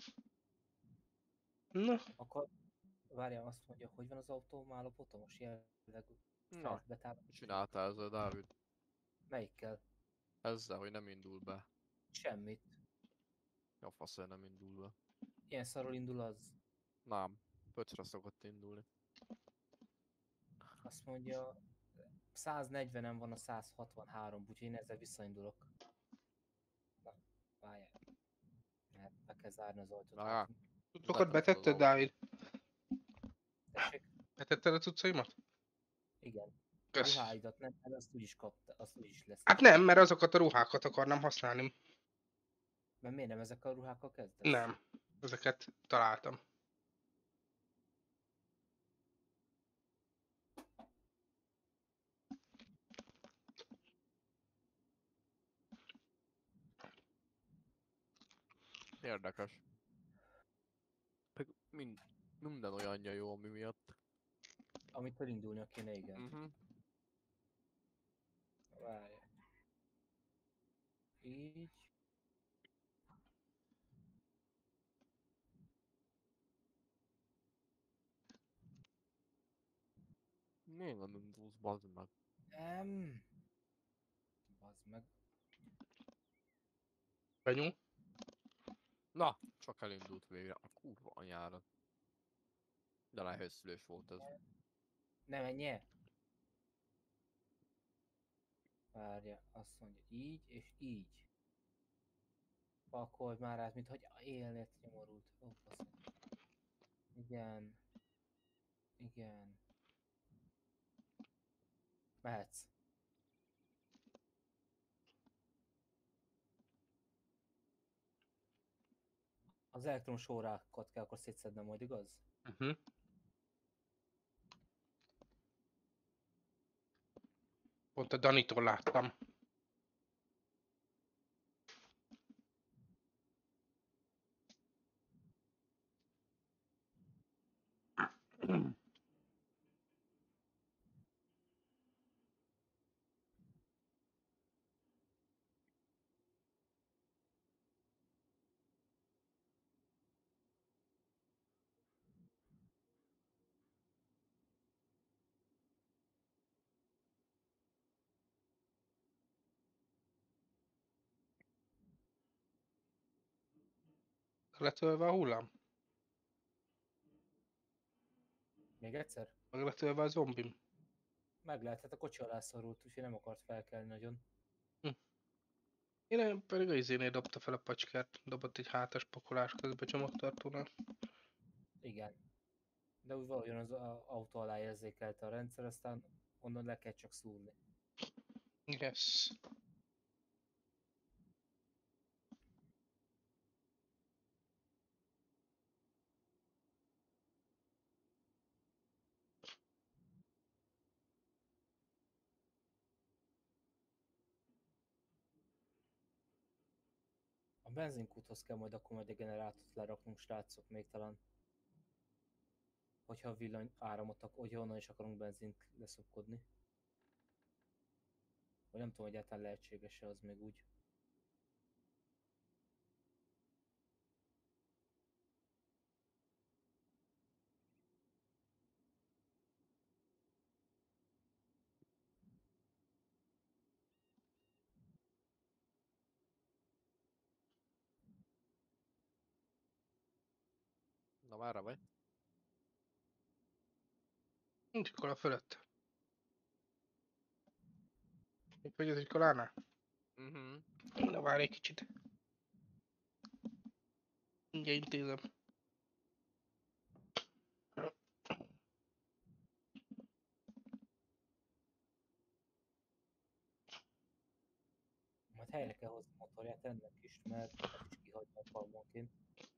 Na, Akkor várjál, azt mondja, hogy van az autóm állapota? Most jelenleg Na, betálom. mit csináltál ezzel, Dávid? Melyikkel? Ezzel, hogy nem indul be. Semmit. Ja, faszal nem indul be. Ilyen szarul indul az. Nem. Pöcre szokott indulni. Azt mondja, 140-en van a 163, úgyhogy én ezzel visszaindulok. Na, várjál. Mert be kell zárni az ajtót. Várjál. cuccokat Betetted az betetted, autót. Dávid? Tessék? Betetted a cuccaimat? Igen. A Kösz. ruháidat nem, mert azt úgyis kapta, azt úgyis lesz. Hát nem, mert azokat a ruhákat akarnám használni. Mert miért nem ezekkel a ruhákkal kezdesz? Nem. Ezeket találtam. Érdekes. Minden olyanja jó, ami miatt. Amit elindulnia kéne, igen. Várj. Így. Miért nem indulsz, bazd meg? Nem. bazd meg. Benyú. Na, csak elindult végre. A kurva anyára. De lehelyszülés volt ez. Ne menjél! Várja, azt mondja így és így. Pakolj már át, mint hogy élnél nyomorult. Ó, faszom. Igen. Igen. Mehetsz. Az elektromos órákat kell akkor szétszednem majd, igaz? Ott a Danitól láttam. Letölve a hullám? Még egyszer? Meg letölve a zombim? Meg lehet, hát a kocsi alá szorult, úgyhogy nem akart felkelni nagyon. Én pedig a izénél dobta fel a pacskát. Dobott egy hátas pakolás közben csomagtartónál. Igen. De úgy valahogyan az autó alá érzékelte a rendszer, aztán onnan le kell csak szúrni. Yes. A benzinkúthoz kell majd a generátort leraknunk, srácok, még talán. Hogyha a villany áramot, hogy onnan is akarunk benzint leszopkodni. Vagy nem tudom, hogy egyáltalán lehetséges-e az még úgy. Na várra vagy? Nincs iskola fölött. Itt vagy az iskolánál? Na várj egy kicsit. Mindjárt intézem. Majd helyre kell hozni a motorját ennek is, mert ez is kihagyja a palmonként.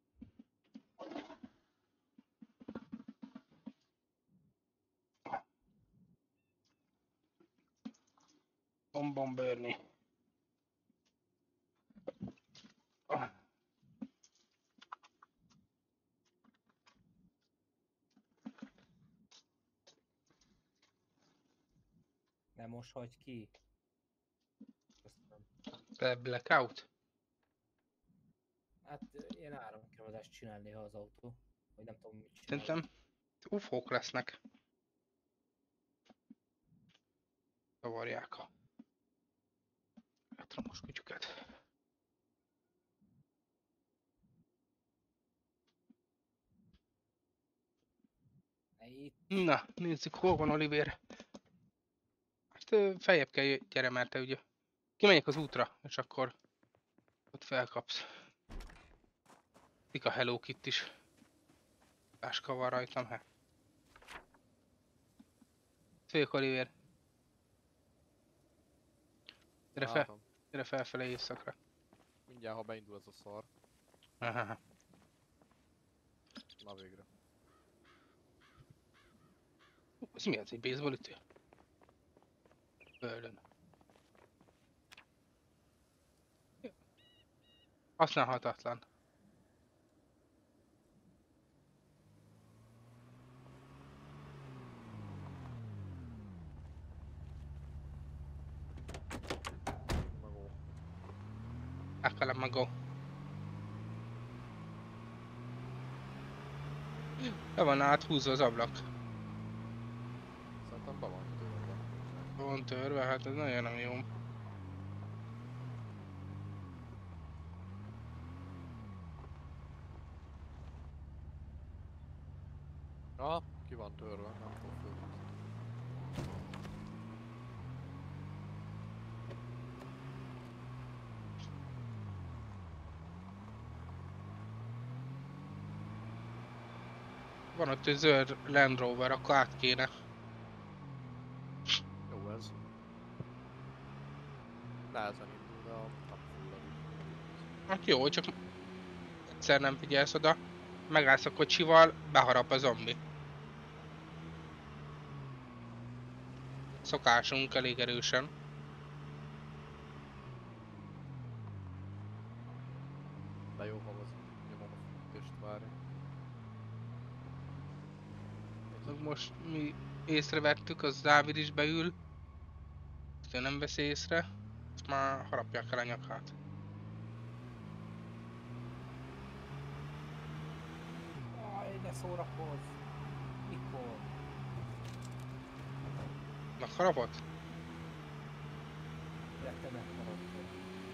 Bombom bőrni. Nem most hagy ki. Köszönöm. Te blackout? Hát ilyen áramkimadást csinál néha az autó. Vagy nem tudom, mit csinál. Szerintem ufók lesznek. Zavarják a elektromos kütyüket. Itt. Na, nézzük, hol van Oliver. Hát feljebb kell gyere, mert te ugye kimegyek az útra, és akkor ott felkapsz. Mik a Hello Kitty is. Táska van rajtam, he. Széljük, Oliver. Látom. Gyere felfele éjszakra. Mindjárt, ha beindul ez a szar. Aha. Na végre. Ez mi az, egy baseball ütő? Földön. Használhatatlan. Magó. Akala mago. Le van áthúzva az ablak. Szerintem be van törve. Van törve, hát ez nagyon nem jó. Ah, ki van törve, nem tudom föl. Van ott egy zöld Land Rover, akkor át kéne. Jó ez. Nehezen indul, de a nap fullad. Hát jó, csak egyszer nem figyelsz oda. Megállsz a kocsival, beharap a zombi. Szokásunk elég erősen. De jó havaz. Nyomom a függést, várj. Most mi észrevettük, az Dávid is beül. Azt ő nem veszi észre. Azt már harapják el a nyakát. Aj, ne szórakozz! Mikor? Megharapott? Lette megharaptad.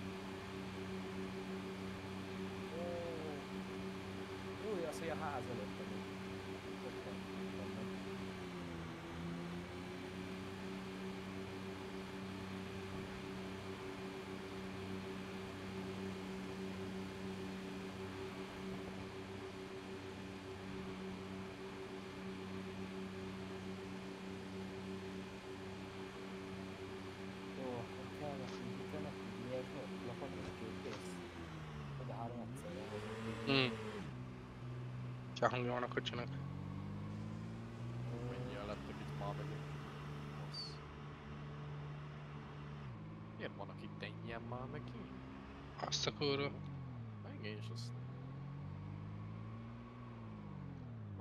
Jó, az, hogy a ház előtt van. Ott van. Jó, akkor kell nekünk ütenek, hogy miért volt? Lapatos két rész? Vagy a három egyszerre? Se hangja van a kocsinak. Mennyien lettek itt már megint. Rossz. Miért vannak itt ennyien már megint? Azt a kurva. Engem is azt. Na.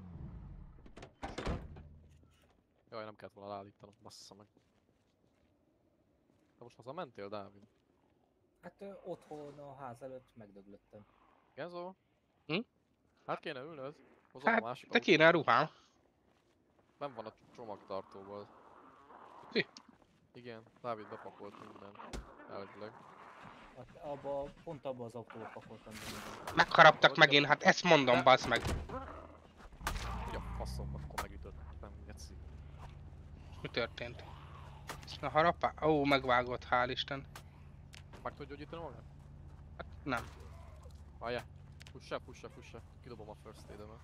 Jaj, nem kellett volna leállítanom, bassza meg. De most hazamentél, Dávid? Hát otthon a ház előtt megdöglöttem. Genzo? Hm? Hát kéne ülnöd. Hozom a Hát, másik de autót. kéne a ruhám. Nem van a csomagtartóval. Mi? Igen, Dávid bepakolt mindent. Elvileg. Hát pont abba az autóba pakoltam be mindent. Megharaptak megint, hát ezt mondom, bassz meg. Hogy a faszom, akkor megütöttem, geci. Mi történt? Ezt a harapá? Ó, megvágott, hál' Isten. Meg tudod gyógyítani magát? Hát nem. Várjál. Fussa. Kidobom a first aid-emet.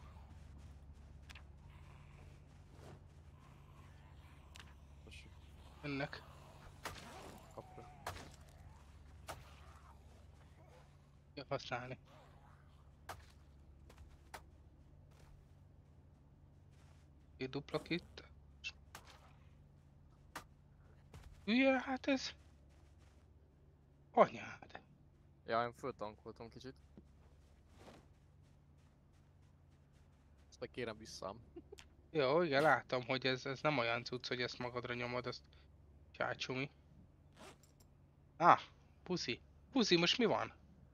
Tessék, Önnek. kapja. Kell használni. Egy dupla kit. Hülye, hát ez... Anyád. Ja, én föltankoltam kicsit. Ezt meg kérem visszám. Jó, igen, láttam, hogy ez nem olyan cucc, hogy ezt magadra nyomod, azt csácsumi. Ah, puszi. Puszi, most mi van?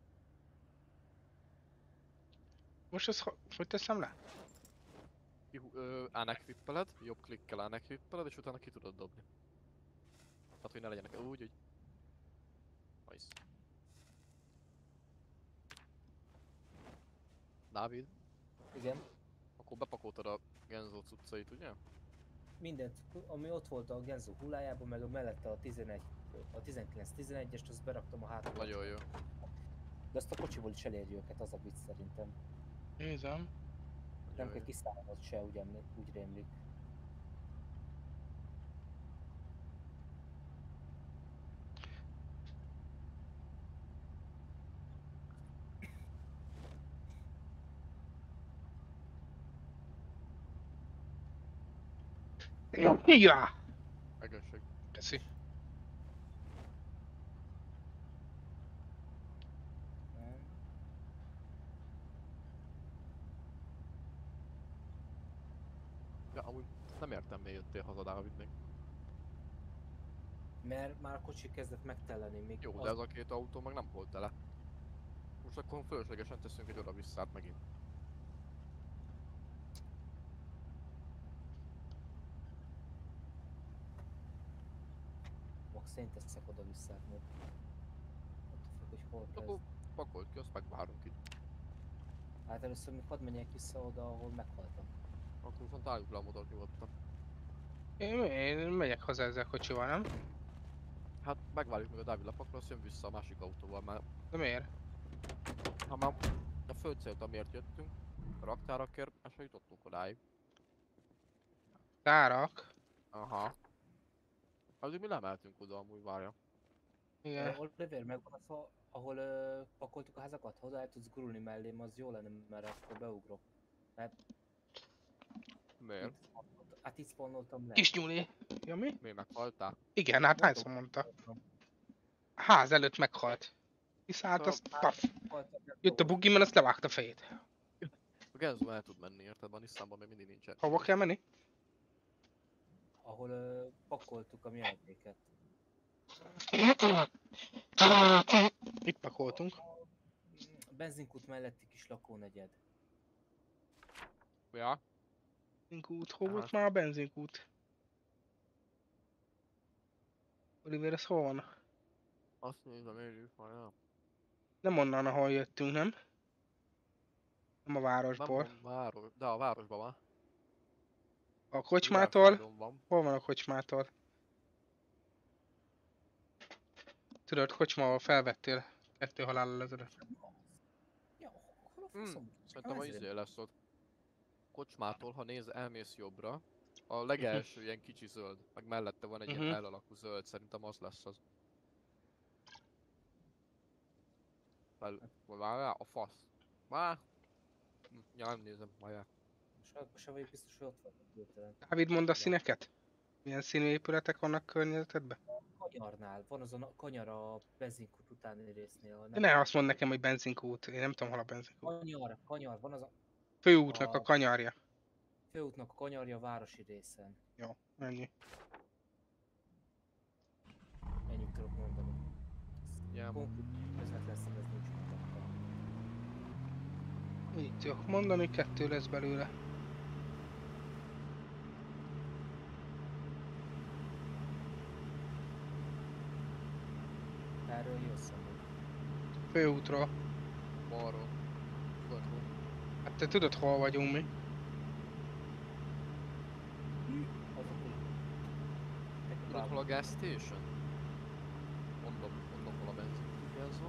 Most ezt hogy teszem le? Unequippeled, jobb klikkel unequippeled, és utána ki tudod dobni. Tehát, hogy ne legyenek úgy, hogy... Nice. Dávid, Igen, akkor bepakoltad a Genzo cuccait, ugye? mindent, ami ott volt a Genzo hullájában, meg a mellette a 11, a 19-11-est, azt beraktam a hátul. Nagyon jó. De azt a kocsiból is eléri őket, az a vicc szerintem. Nézem. Nem Nagyon kell jó. kiszállnod se, úgy rémlik. Ja! Egészség. Köszi. Nem. Ja, amúgy nem értem, miért jöttél haza, Dávid még. Mert már a kocsi kezdett megtelleni, még Jó, az... de ez a két autó meg nem volt tele. Most akkor fölöslegesen teszünk egy oda-visszát megint. Max szerint teszek oda-vissza, mert attól függ, hogy hol kezd. Akkor pakold ki, azt megvárunk itt. Hát először még hadd menjek vissza oda, ahol meghaltam. Akkor viszont álljuk le a motort nyugodtan. Én megyek haza ezzel a kocsival, nem? Hát megvárjuk meg a Dávid lepakra, azt jön vissza a másik autóval, mert De miért? ha már a fő célt, amiért jöttünk, a raktárakért, és jutottunk odáig. Tárak. Aha. Azért mi nem eltünk oda amúgy, várja. Igen. Oliver, megvan az, ahol pakoltuk a házakat, ha oda el tudsz gurulni mellém, az jó lenne, mert akkor beugrok. Mert Miért? hát itt spawnoltam le. Kis nyuli. Ja, mi? Miért meghaltál? Igen, hát hányszor mondta. A ház előtt meghalt. Kiszállt, azt paf. Jött a bugimen, azt levágta a fejét. A Genzo el tud menni, érted? A Nissanban még mindig nincsen. Hova kell menni? Ahol pakoltuk a mi játéket. Itt pakoltunk. A benzinkút melletti kis lakónegyed. Ja? Benzinkút, hol volt Aha. már a benzinkút? Oliver, ez hol van? Azt nézem, érjük már, ja. Nem onnan, ahol jöttünk, nem? Nem a Nem városból. van város, de a városban van. A kocsmától? Üvegfájdon van. Hol van a kocsmától? Tudod, kocsma, ahol felvettél 2 halállal ezelőtt. Ja, hol a Hmm, faszom? Szerintem a izé lesz ott. Kocsmától, ha elmész jobbra, a legelső ilyen kicsi zöld, meg mellette van egy ilyen L alakú zöld, szerintem az lesz az. Várjál, a fasz. Már? Ja, nem nézem, várjál. Most akkor sem vagyok biztos, hogy ott van hirtelen. Dávid, mondd a színeket? Milyen színű épületek vannak környezetedben? Kanyarnál, van azon a kanyar a benzinkút utáni résznél. De ne azt mondd nekem, hogy benzinkút. Én nem tudom, hol a benzinkút. Kanyar, van az a Főútnak a kanyarja. főútnak a kanyarja a városi részen. Jó, ennyi. Ennyit tudok mondani. Ja, Konkrét közvetlen szín, ez nincs mondani. Így tudok mondani, 2 lesz belőle. Erről jössz amúgy. Főútról. balról. Nyugatról. Hát te tudod, hol vagyunk mi. Azok, hogy... Tudod, hol a gas station? Mondom, hol a benzinkútjelző.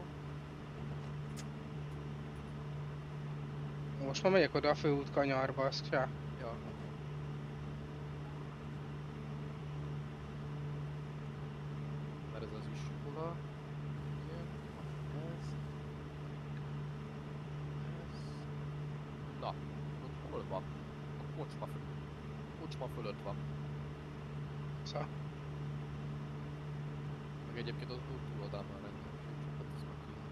Most már megyek oda a főút kanyarba, azt se. Ja. Mert ez az iskola. Igen. Ez. Na, ott hol van? A kocsma fölött van. Szóval. Meg egyébként az út túloldán már rendben sincs, hát ez meg kívül.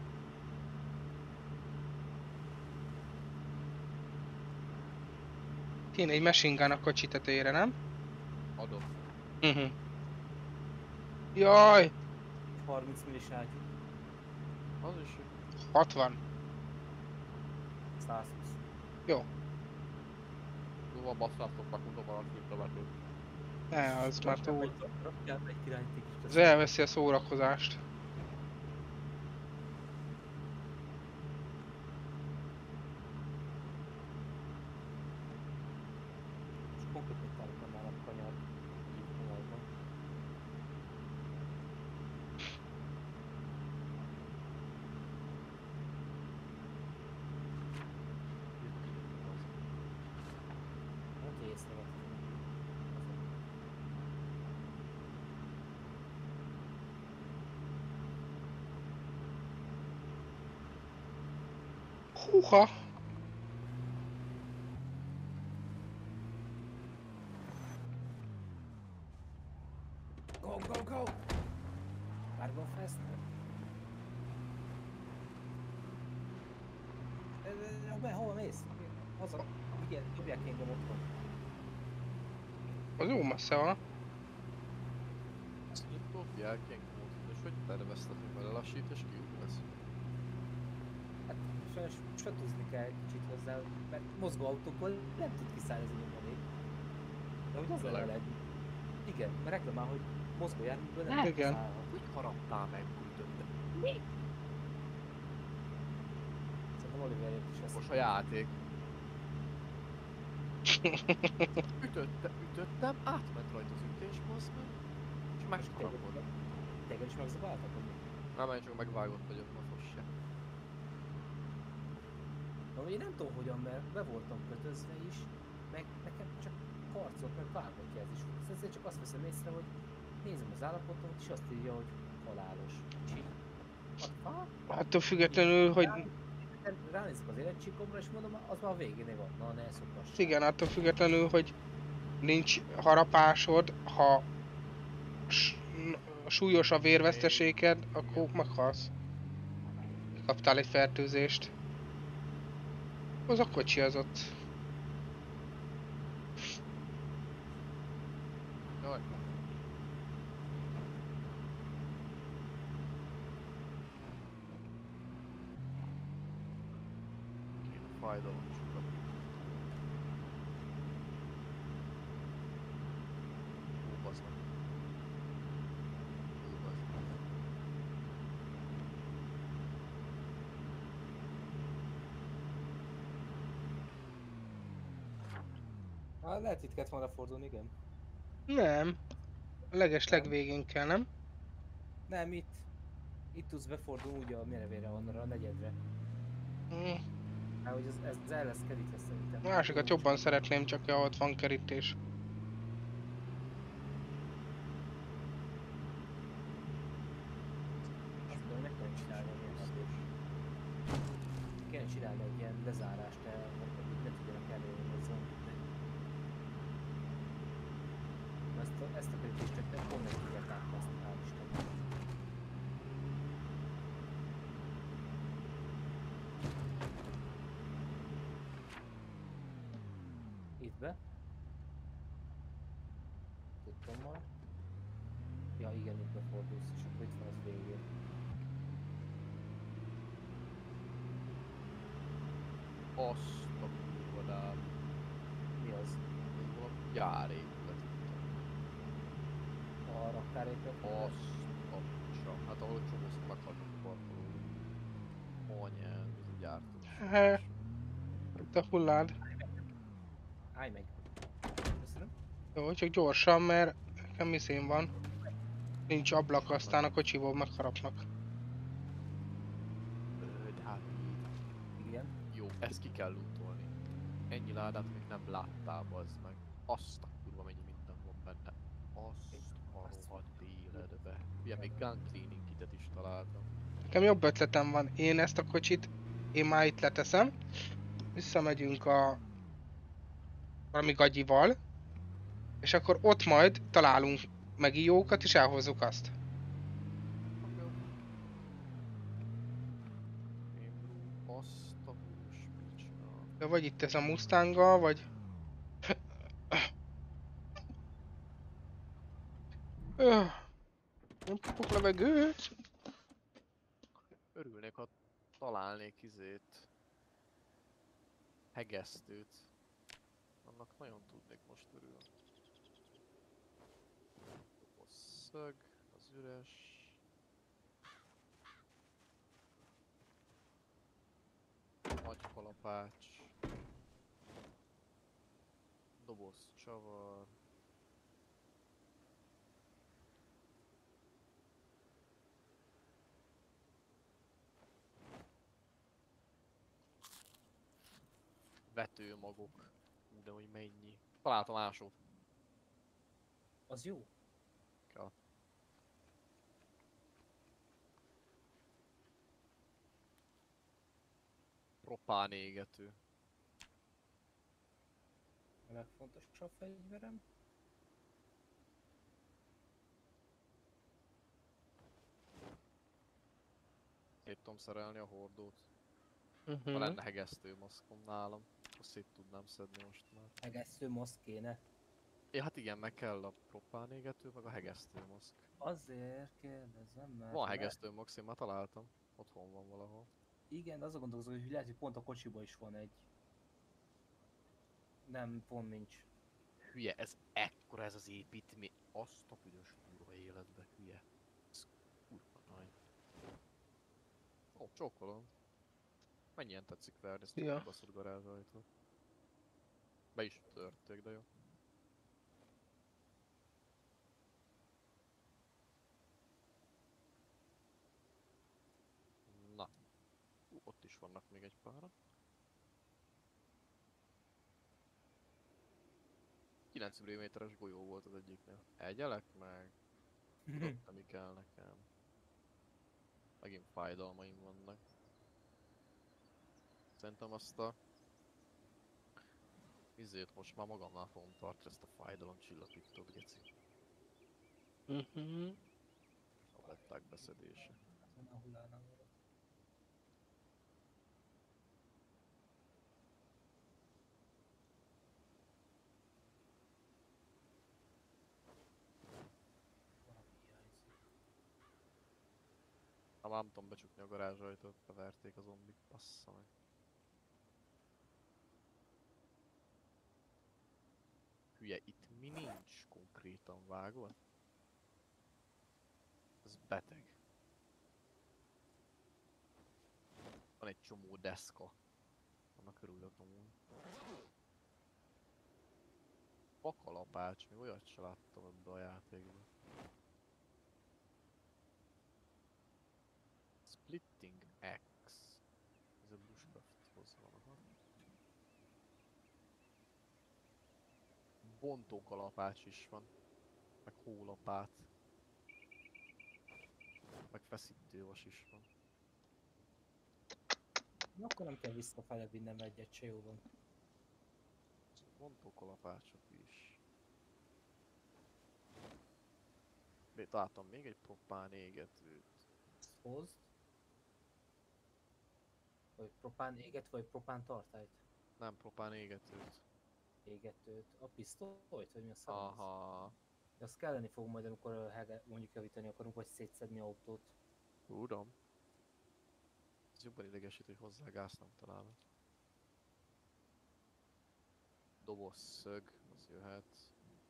Kéne egy machine gun a kocsi tetejére, nem? Adom. Jaj! 30 millis ágyú, Az is 60. 120. Jó. jó, a basszáttok meg mondom arra a vetőt. Ne, az már túl. Rakjál be egy irányíték is. Az elveszi a szórakozást. És konkrét mit állok már a kanyar. Kanyarban. Hát észrevettem. Húha! Go, go, go! Carbon Fest? Hova mész? Haza, igen, dobják engem otthon. Az jó messze van. Itt dobják Kenkót, és hogy terveztetünk vele lassít, és kiút lesz. Hát sajnos csatúzni kell egy kicsit hozzá, mert mozgó autókból nem tud kiszállni ez a nyomadék. De hogy az a Tényleg? leg... Igen, mert reklamál, hogy mozgó járműből nem Igen. kiszállhat. Hogy haraptál meg, küldötte? Szerintem Oliverért is ezt Most a játék. Ütöttem, átment rajta az ütés, bassz meg, és megharapott. Téged is megzabáltak, vagy mi? Nem, én csak megvágott vagyok, ma fosse. Na, én nem tudom hogyan, mert be voltam kötözve is, meg nekem csak karcolt, meg vágott jelzés volt. Ezért csak azt veszem észre, hogy nézem az állapotot, és azt írja, hogy halálos. És így, what the fuck? Attól függetlenül, hogy Ránézek az életcsíkomra, és mondom, az már a végén van. Na, ne szokassál. igen, attól függetlenül, hogy nincs harapásod, ha súlyos a vérveszteséged, akkor meghalsz. Kaptál egy fertőzést. Az a kocsi az ott. Jaj. Kéne fájdalom is kapni. Ó, bazd meg. Ó, bazd meg. Lehet itt kellett volna fordulni, igen. Nem. A leges Nem? legvégén kell, nem? Nem, itt. Itt tudsz befordulni úgy a merevére, arra a negyedre. Mm, Hát, hogy ez el lesz kerítve szerintem. Másikat jobban szeretném, csak ja, ott van kerítés. Azt mondom, meg kell csinálni egy ilyen napos. Kéne csinálni egy ilyen lezárást, hogy ne tudjanak elérni a zombit. Ezt a kerítést csak pont nem tudják átbaszni, hál' Istennek. Itt be. Tudtam majd. Ja igen, itt befordulsz, és akkor itt van az végén. Azt a kurvadám. Mi az? Ez valami gyárépület itt. A raktárépület? Azt a picsa. Hát ahol csomóztak meghaltak a parkolóban. Anyám, ez a gyártós. He. Itt a hullád. Állj meg! Köszönöm. Jó, csak gyorsan, mert nekem izén van. Nincs ablak, aztán a kocsiból megharapnak. De hát így. Igen. Jó, ezt ki kell lootolni. Ennyi ládát még nem láttál, bazd meg. Azt a kurva mennyi minden van benne. Azt a rohadt életbe. Ugye még gun cleaning kitet is találtam. Nekem jobb ötletem van. Én ezt a kocsit, én már itt leteszem. Visszamegyünk a valami gagyival. És akkor ott majd találunk megijókat, és elhozzuk azt. Jó. Imru, azt a hús picsa. Ja, vagy itt ez a Mustanggal, vagy... Nem kapok levegőt. Örülnék, ha találnék izét. Hegesztőt. Annak nagyon tudnék most örülni. A szög, az üres. Nagy kalapács. Doboz csavar. Vetőmagok. Hú, de hogy mennyi. Találtam ásót. Az jó. Kell. Propán égető. A legfontosabb fegyverem. Szét tudom szerelni a hordót. Ha lenne hegesztő maszkom nálam, akkor szét tudnám szedni most már. Hegesztő maszk kéne. Ja, hát igen, meg kell a propán égető, meg a hegesztő maszk. Azért kérdezem, mert... Van hegesztő maszk, én már találtam. Otthon van valahol. Igen, de azon gondolkozom, hogy lehet, hogy pont a kocsiban is van egy. Nem, pont nincs. Hülye, ez ekkora ez az építmény. Azt a büdös kurva életbe, hülye. Ez kurva nagy. Ó, csókolom. Mennyien tetszik verni ezt Ja. a baszott garázsajtot. Be is törték, de jó. Na. Ott is vannak még egy páran. 9 mm-es golyó volt az egyiknél. Egyelek meg? Tudod te mi kell nekem. Megint fájdalmaim vannak. Szerintem azt a... Izét most már magamnál fogom tartani ezt a fájdalomcsillapítót, geci. Tabletták beszedése. Azon a hullánál volt. Valami hiányzik. Ha már nem tudom becsukni a garázsajtót, beverték a zombik, bassza meg. Hülye, itt mi nincs konkrétan vágva? Ez beteg. Van egy csomó deszka. Annak örülök amúgy. Fakalapács, még olyat se láttam ebbe a játékban. Splitting Axe. Ez a bushcrafthoz van, aha. Bontókalapács is van. Meg hólapát. Meg feszítővas is van. Na, akkor nem kell visszafele vinnem egyet, se jó van. Bontókalapácsok is. Találtam még egy propán égetőt. Ezt hozd. Vagy propán éget, vagy propán tartályt. Nem propán égetőt. Égetőt. A pisztolyt, vagy mi a szar? az? Aha. De azt kelleni fog majd, amikor mondjuk javítani akarunk, vagy szétszedni autót. Tudom. Ez jobban idegesít, hogy hozzá gázt nem találok. Doboz szög, az jöhet.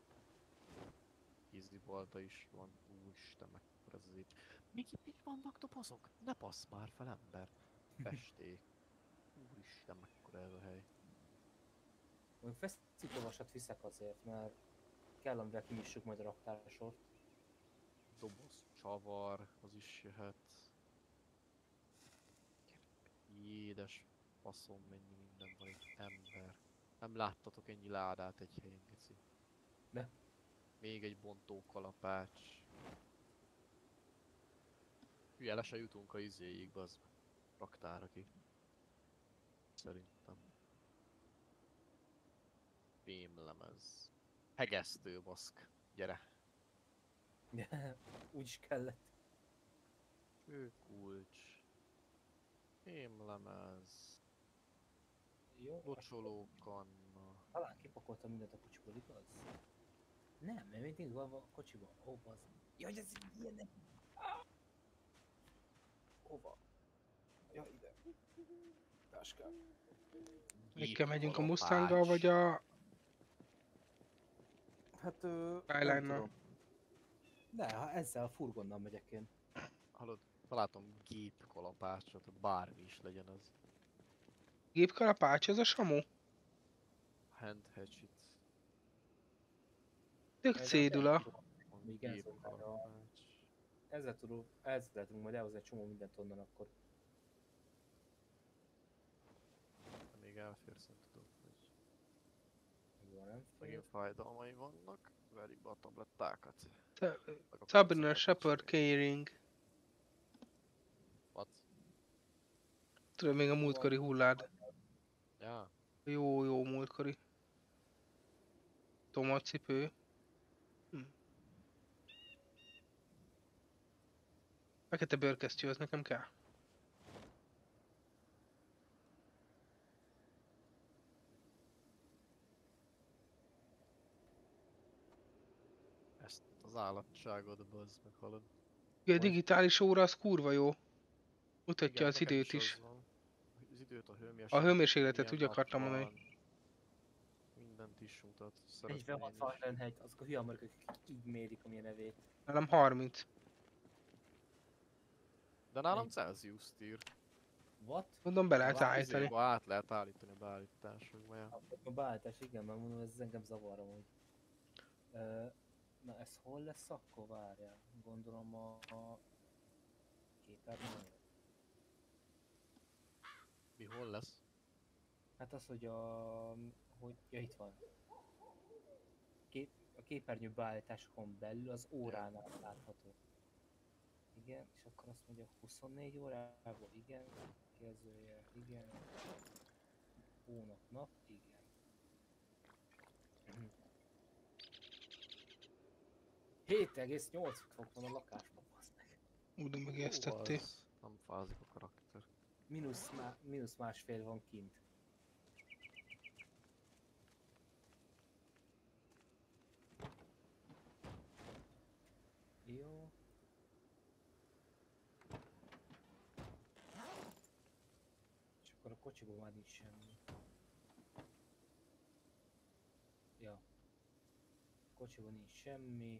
Ízlibalta is van. Úristen, mekkora ez az így. Még itt is vannak dobozok? Ne passz már fel, ember. Festék. Úristen, mekkora ez a hely. Mondjuk feszítővasat viszek azért, mert kell, amivel kinyissuk majd a raktársort. Doboz csavar, az is jöhet. Édes faszom, mennyi minden van itt, ember. Nem láttatok ennyi ládát egy helyen, geci. De. Még egy bontókalapács. Hülye, le se jutunk a izéig, bazd. Raktárakig. Szerintem. Fémlemez. Hegesztő, baszk. Gyere. Úgy is kellett. Főkulcs. Fémlemez. Jó, Locsolókanna. talán kipakoltam mindent a kocsiból, igaz? Nem, mert még mindig van a kocsiban. Ó, bazd. Jaj, ez ilyen. Hova? Ja, ide. Táskám. Mikkel megyünk a Gépkalapács. Mustanggal, vagy a Hát nem Skyline-nal? tudom. De, ha ezzel a furgonnal megyek én. Hallod, találtam gépkalapácsot, bármi is legyen az. Gépkalapács, ez a Samu? Hand hatchet. Tök Ez a cédula. Van Még ez volt gépkalapács. Ezzel tudunk majd elhozni egy csomó mindent onnan akkor. De még elfér szerintem, hogy Jó, nem fél. megint fájdalmai vannak. Verjük be a tablettákat. Sa- Meg a Sabrina perceket Shepard is cseréljük. Caring. What? Tudod, még a múltkori hullád. Ja, Jó múltkori. Tomacipő. Fekete bőrkesztyű, az nekem kell. ezt az állatságot bazd meg, hallod? Ugye a digitális óra az kurva jó. Mutatja Igen, az nekem időt is. az van. Az időt, a A hőmérsékletet. hőmérsékletet milyen úgy nap akartam mondani. van, mindent is mutat. Szeretném 46 én is. Fahrenheit, azok a hülye amerikai így mérik a mi nevét. Nálam 30. De nálam Celsius ír. What? Mondom, be lehet Várj, állítani. Izéba át lehet állítani a beállításokba, ja. A beállítás, igen, mert mondom, ez engem zavar amúgy. Na ez hol lesz akkor? Várjál. Gondolom a képernyőn. Mi hol lesz? Hát az, hogy ja, itt van. A képernyő beállításokon belül az óránál látható. Igen, és akkor azt mondja 24 órából, igen, kérdőjel, igen, hónap, nap, igen. 7,8 fok van a lakásban, basz meg. Úgy Hú, megijesztettél. az nem fázik a karakter. Mínusz másfél van kint. Jó. És akkor a kocsiban már nincs semmi. Ja. A kocsiban nincs semmi.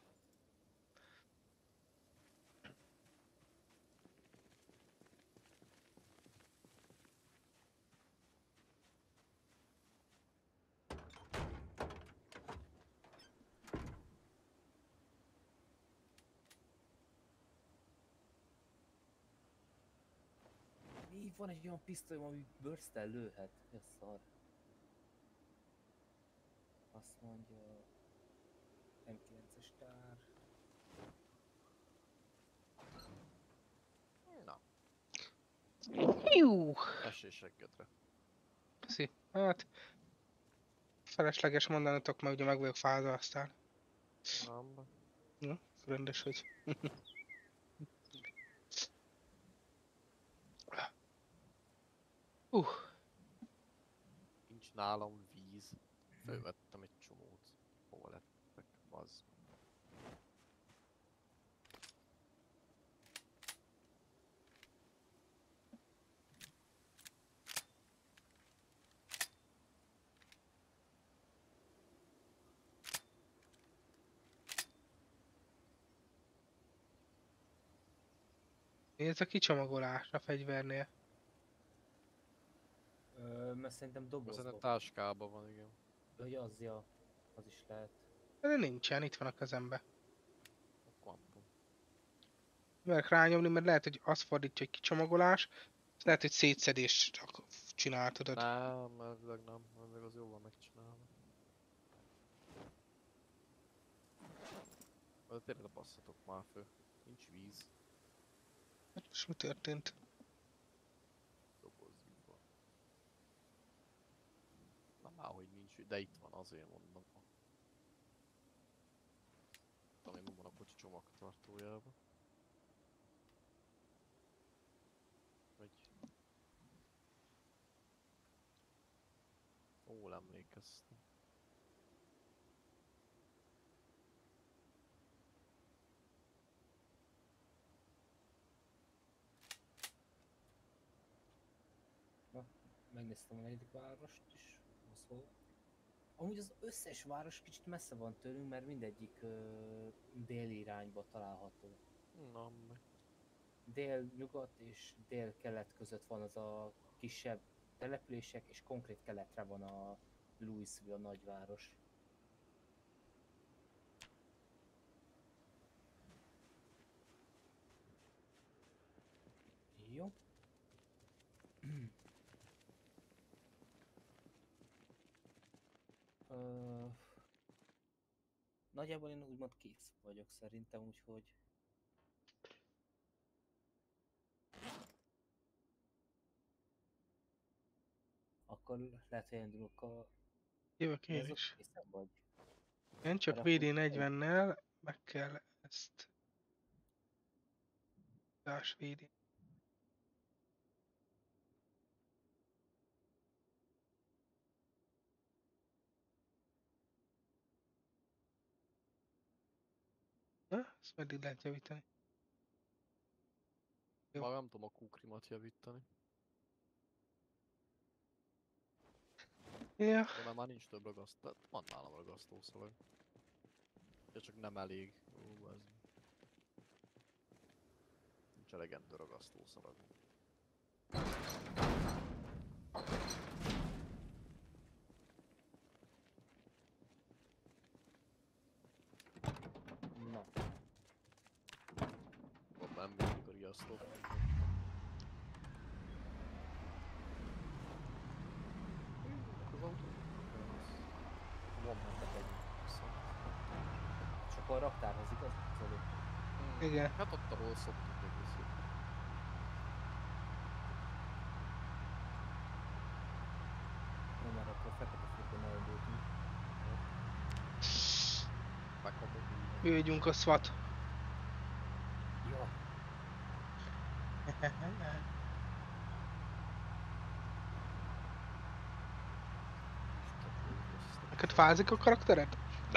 Mi van egy olyan pisztolyom, ami burst-tel lőhet? Ez szar. Azt mondja... M9-es tár. Na, Jú. eséseggedre. Köszi. Hát, felesleges mondanatok, mert ugye meg vagyok fázva aztán. Nem. Ja, rendes vagy. Nincs nálam víz. Fölvettem egy csomót. Hova lettek? Az. Mi ez a kicsomagolás a fegyvernél? Mert szerintem Ez dobozba. a táskában van, igen. Hogy az, ja. Az is lehet. De nincsen, itt van a kezembe. A Quantum. Merek rányomni, mert lehet, hogy azt fordítja, hogy kicsomagolás, és lehet, hogy szétszedést csinál, tudod. Nem, elvileg nem. Elvileg az jól van megcsinálva. De tényleg basszatok már fő. Nincs víz. Hát most mi történt? Dobozban. Na már, hogy nincs víz. De itt van, azért mondom. Ami van a kocsi csomagtartójában. Vagy... Jól emlékeztem. Megnéztem a negyedik várost is. Az hol? Amúgy az összes város kicsit messze van tőlünk, mert mindegyik déli irányba található. Na, meg. Dél-nyugat és dél-kelet között van az a kisebb települések, és konkrét keletre van a Louisville, a nagyváros. Jó. Ö, Nagyjából én úgymond kész vagyok szerintem, úgyhogy akkor lehet, hogy elindulok a... Jövök Mi én ez a is. készen vagy? Én csak Mert akkor VD40-nel meg kell ezt...Ás VD. Na, ezt meddig lehet javítani? Jó. Már nem tudom a kukrimat javítani. Ja, De már nincs több ragasztó. Van nálam ragasztószalag. De csak nem elég. Ó, ez... Nincs elegendő ragasztószalag. Na, Ott nem működik a riasztó. Az autó. van mentek egy. És akkor a raktárhoz igaz? Zoli? Igen. Hát ott arról szoktunk egész jó. Nem, mert akkor a fekete furgonnal indultunk. Megkapok így. Jöjjünk a SWAT. Ja, Neked fázik a karaktered?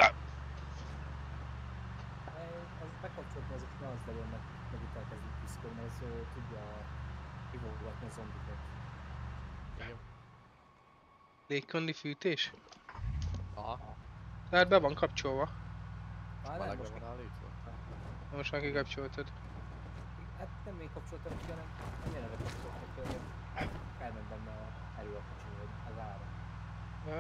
az bekapcsoltam, azok ne az legyen, meg itt elkezdünk piszkolni, az tudja hívogatni a zombikat. Igen. Légköndi fűtés? Aha. Tehát be van kapcsolva. Már nem, Melegre most van állítva. Most már kikapcsoltad. hát nem még kapcsoltam ki, hanem nem jelenleg kapcsoltam ki, hogy elment benne a erő a kocsi, vagy az ára. Ja.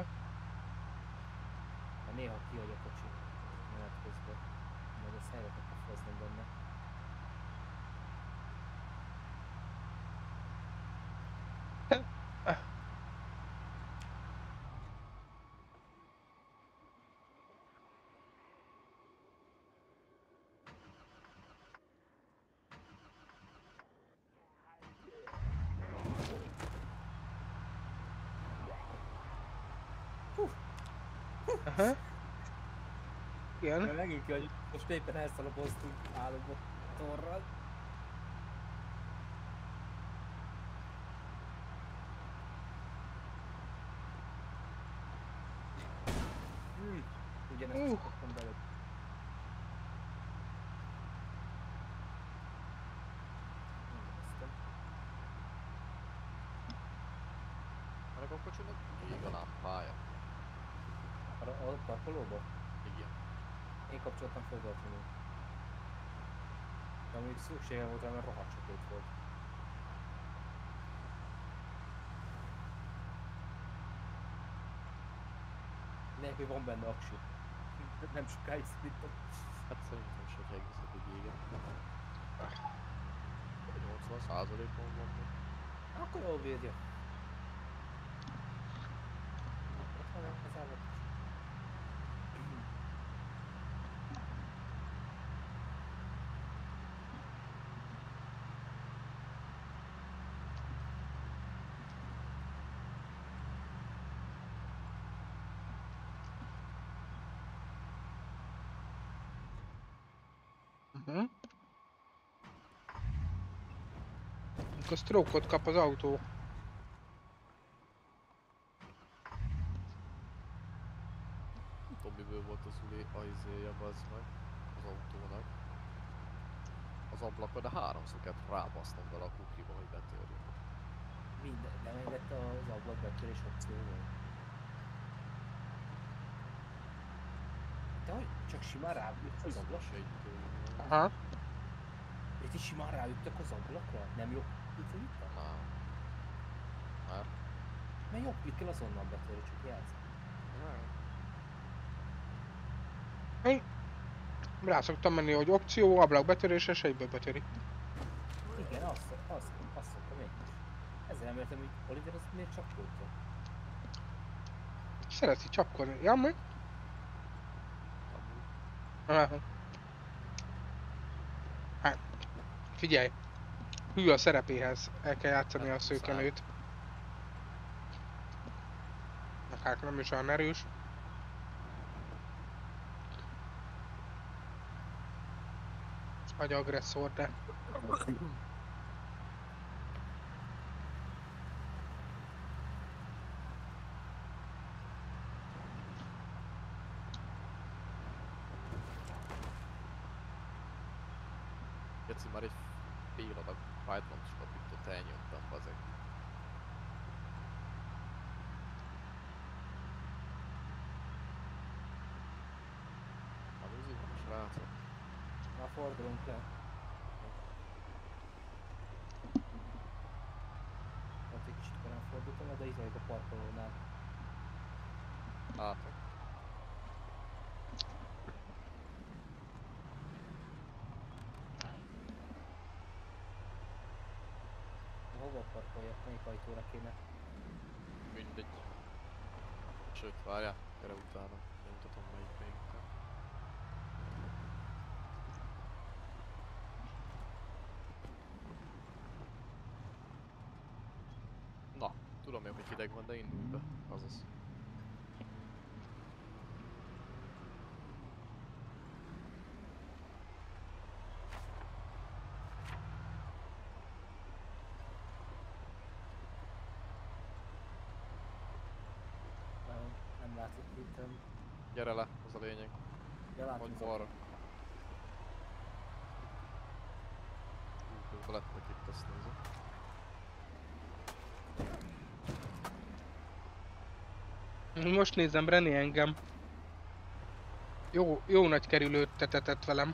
Mert néha kihagy a kocsi menet közben, majd ezt helyre kell pofoznom benne. Aha. Igen. Mert megint kihagy, most éppen elszalapoztunk álomba torral. Ugyanezt szokottam bele. Ennek a kocsinak ég a lámpája. A parkolóba? Igen. Én kapcsoltam fogatlanul. De amíg szükségem volt rá, mert rohadt sötét volt. Nélkül van benne aksi. Nem sokáig szerintem. Hát szerintem is, hogy egész egy égen. 80%-on van még. Akkor jól bírja. Ott van az állat. Akkor stroke-ot kap az autó. Nem tudom, miből volt az izéje, bazd meg. Az autónak. Az ablakon, de háromszor kellett rábasznom vele a kukliba, hogy betörjön. Minden, nem engedte az ablakbetörés opcióval. De hogy csak simán ráüttek az ablak? Aha. Itt is simán ráüttek az ablakra? Nem jobb klikkel? Nem. Már? Mert jobb klikkel azonnal betörő, csak jelzem. Én rá szoktam menni, hogy opció, ablakbetörés és egyből betöri. Igen, azt szoktam én is. Ezzel nem értem, hogy Oliver azt miért csapkodta. Szereti csapkodni. Ja, meg? Aha. Hát, figyelj. Hű a szerepéhez. El kell játszani Hát, a szőkenőt. Akár nem is olyan erős. Vagy agresszor, de... Geci, már egy fél adag Python stapiktot elnyomtam, bazeg. A Luzi van, srácok. Már fordulunk le. vagyok a parkolónál. Látom. Hova parkoljak? Melyik ajtóra kéne? Mindegy. Sőt, várjál, gyere utána. Én mutatom melyikre inkább. Na, tudom még, hogy hideg van, de indulj be. Azaz. Nem látok hirtelen. Gyere le, az a lényeg. Ja, látom. Vagy az balra. ajtót. Közben lettek itt, azt nézem. Most nézem, René engem. Jó nagy kerülőt tetetett velem.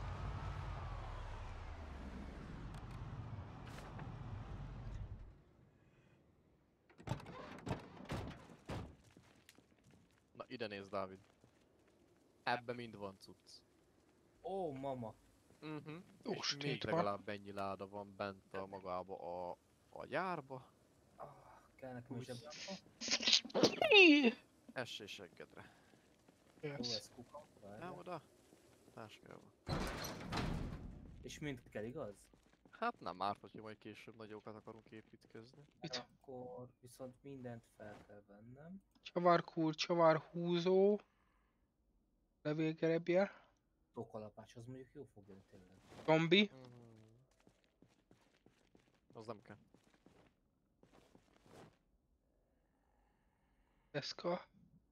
Na, ide nézd, Dávid. Ebbe mind van cucc. Ó, mama. Jó És stét még van. legalább ennyi láda van bent a magába a gyárba. Ah, kell nekem is Húsz. zseblámpa. Ess és seggedre. Jó, Yes. ez kuka. Nem Várjál. oda? Táskába. És mind kell, igaz? Hát nem árt, hogyha majd később nagyokat akarunk építkezni. Itt. Akkor viszont mindent fel kell vennem. Csavarkúr, csavarhúzó. Levélgerebje. Tokalapács, az mondjuk jó fog jönni tényleg. Zombi. Az nem kell. Deszka.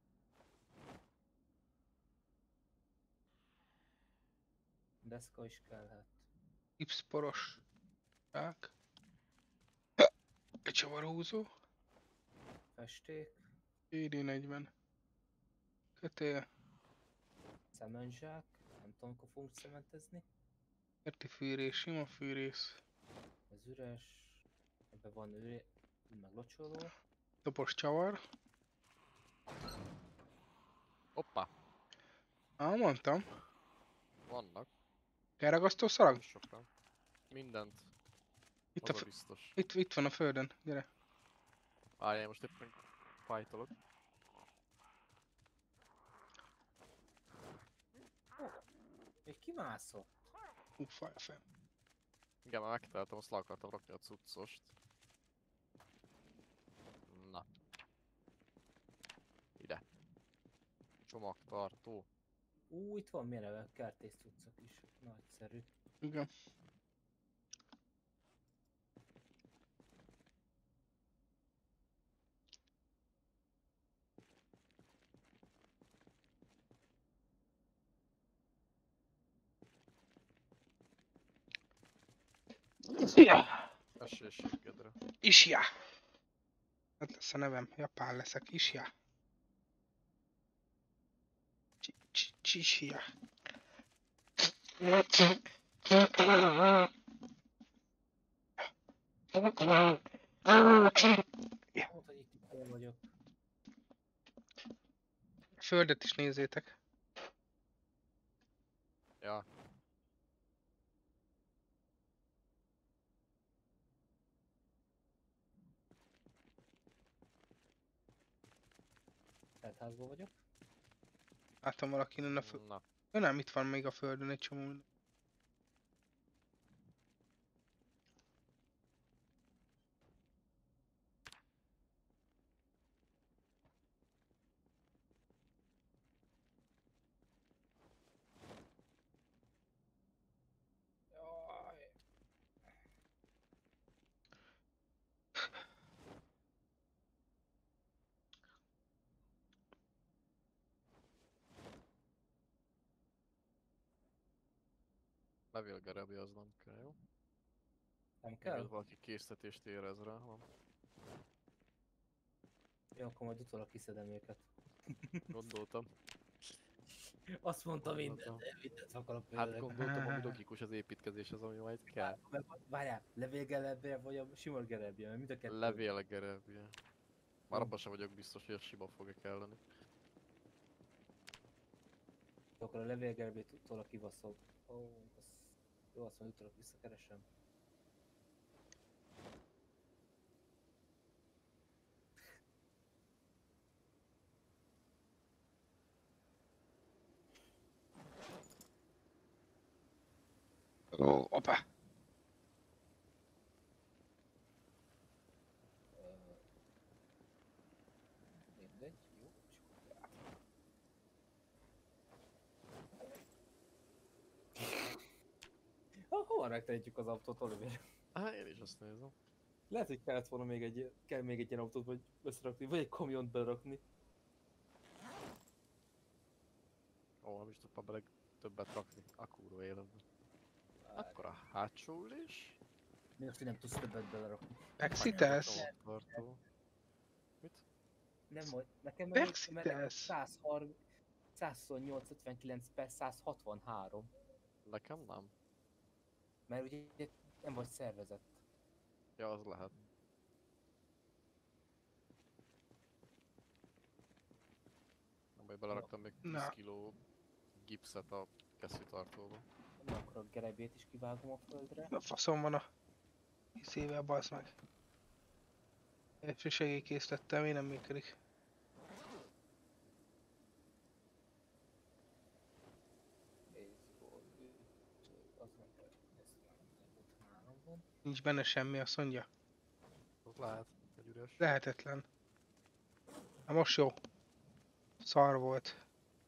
Deszka is kellhet. Gipszporos. Rák. Egy csavarhúzó. Festék, PD40. Kötél. szementzsák, nem tudom, akkor fogunk cementezni. Érti fűrés, sima fűrész. Ez üres. Ebben van meg locsoló. Dobos csavar. Hoppá! Mondtam. Vannak. Elragasztó szalag? Nem sokan. Mindent. Itt, Az a biztos. itt van a földön. Gyere. Várjál, most éppen fájtolok. Még kimászott. Fáj a fem. Igen, már megtaláltam, azt le akartam rakni a cuccost. Na. Ide. Csomagtartó. Itt van milyen kertész cuccok is. Nagyszerű. Igen. Ja. Esélyeségedre. Isja. Hát ez a nevem. Japán leszek. Isja. Csisja. Mondta, hogy itt hol vagyok. A földet is nézzétek. Ja. Teltházban vagyok. Látom valaki innen a föld. Na. Ja, nem, itt van még a földön egy csomó minden. Jaj. Levélgerebi az nem kell, jó? Nem Kell? kell? Valaki késztetést érez rá, van. Jó, akkor majd utólag kiszedem őket. Gondoltam. Azt mondta Gondoltam. mindent akarok Hát tőled. gondoltam, ami logikus az építkezés az, ami majd kell. Várjál, levélgerebje vagy a sima gerebje, mert mind a kettő. Levélgerebje. Már abban sem vagyok biztos, hogy ez sima fog-e kelleni. Akkor a levélgerbét utólag kibaszom. Ó, az... Jó, azt majd utólag visszakeresem. Ó, opa! Ö, Mindegy, jó. És akkor hova megtehetjük az autót, Oliver? Hát én is azt nézem. Lehet, hogy kellett volna kell még egy ilyen autót vagy összerakni, vagy egy kamiont berakni. Ó, nem is tudtam bele többet rakni. A kurva életben. Akkor a hátsó ülés. Mi azt, hogy nem tudsz többet belerakni? Exitesz? Tartó. Mit? Nem vagy. Nekem meg Exitesz? 130, 128, 59 per 163. Nekem nem. Mert ugye nem vagy szervezett. Ja, az lehet. Nem baj, beleraktam még 10 Na. kiló gipszet a kesztyűtartóba. Nem akkor a gerebét is kivágom a földre. A faszom van a izével, bazd meg. Első segélykészlettel, mi nem működik. Baseball ütő, az meg ez ott 3 van. Nincs benne semmi, azt mondja. Az lehet, hogy üres. Lehetetlen. Na most jó. Szar volt.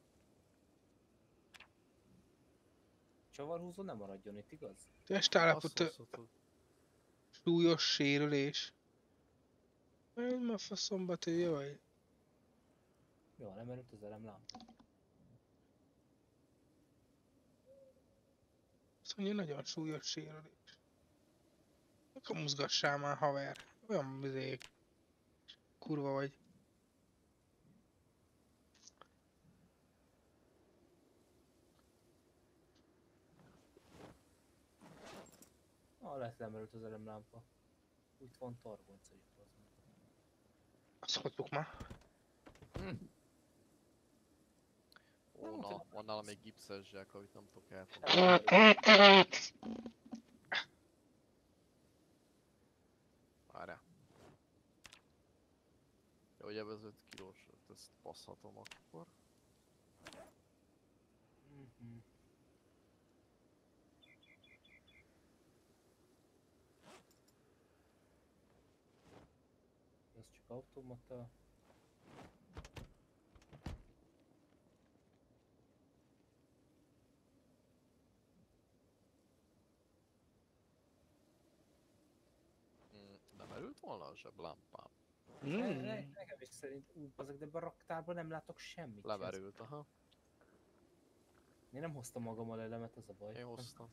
Csavarhúzó nem maradjon itt, igaz? Testállapot, Azt mondod. súlyos sérülés. Menj ma faszomba, te jaj. Jó, nem erőt az elemlámpa. Azt mondja, nagyon súlyos sérülés. Akkor mozgassál már, haver. Olyan bizék. Kurva vagy. Lehet lemerült az elemlámpa. Úgy van targonca is, az meg. Azt hozzuk már. Ó, Nem, na, van nálam egy gipszes zsák, amit nem tudok elfogni. Várjál. Jó, ugye ez 5 kilós, ezt passzhatom akkor. Mhm. Ez csak automata. Nem erült volna a zseblámpám? Nekem is szerint azok, de ebben a raktárban nem látok semmit. sem. Lemerült, aha. Én nem hoztam magammal elemet, az a baj. Én hoztam.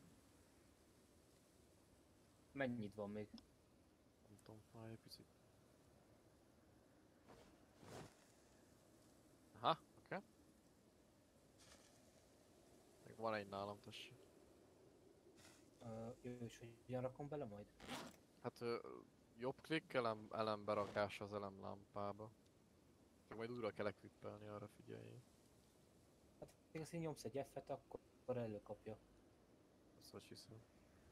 Mennyit van még? Nem tudom, várj egy picit. Aha, oké. Még van egy nálam, tessék. Jó, és hogyan rakom bele majd? Hát jobb klikk elemberakás az elemlámpába. Csak majd újra kell equippelni, arra figyelj. Hát igaz, én nyomsz egy F-et, akkor előkapja. Azt hogy hiszem.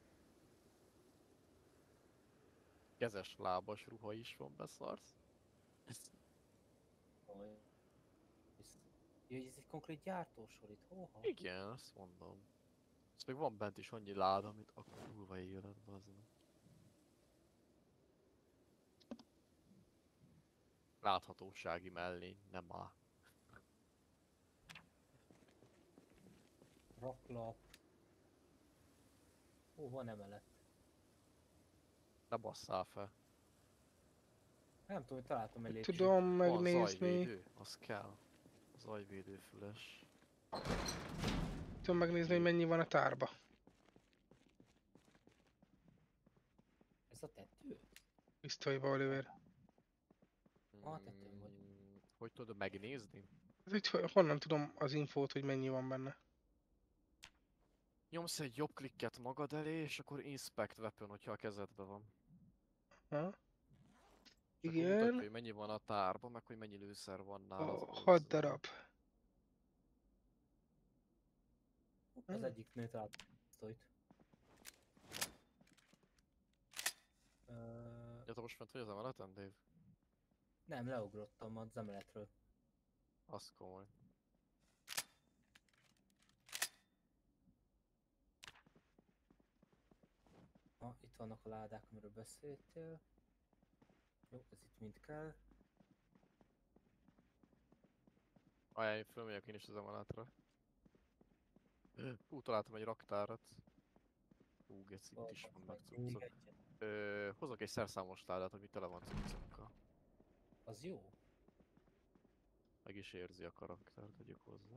Kezes lábas ruha is van, beszarsz? Jaj. Jó, hogy ez egy konkrét gyártósor itt, hóha. Igen, azt mondom. Ez még van bent is annyi láda, amit a kurva életben az meg. Láthatósági mellény, nem áll. Raklap. Ó, van emelet. Ne basszál fel. Nem tudom, hogy találtam egy lépcsőt. Tudom Van megnézni. zajvédő, az kell. Zajvédő füles. Tudom megnézni, hogy mennyi van a tárba. Ez a tető? Pisztolyba, Oliver. Ah, tetőn vagy. Hogy tudod megnézni? Ez így, honnan tudom az infót, hogy mennyi van benne? Nyomsz egy jobb klikket magad elé, és akkor inspect weapon, hogyha a kezedben van. Ha? És akkor mutatja, Igen. hogy mennyi van a tárban, meg hogy mennyi lőszer van nála az 6 előző. darab. Az egyik nő talált pisztolyt. Ja, te most fent vagy az emeleten, Dave? Nem, leugrottam az emeletről. Az komoly. Itt vannak a ládák, amiről beszéltél. Jó, ez itt mind kell. Ajánlj, fölmegyek én is az emeletre. Találtam egy raktárat. Gec, itt is vannak Még cuccok. egyet. Hozok egy szerszámos ládát, ami tele van cuccokkal. Az jó. Meg is érzi a karaktert, tegyük hozzá.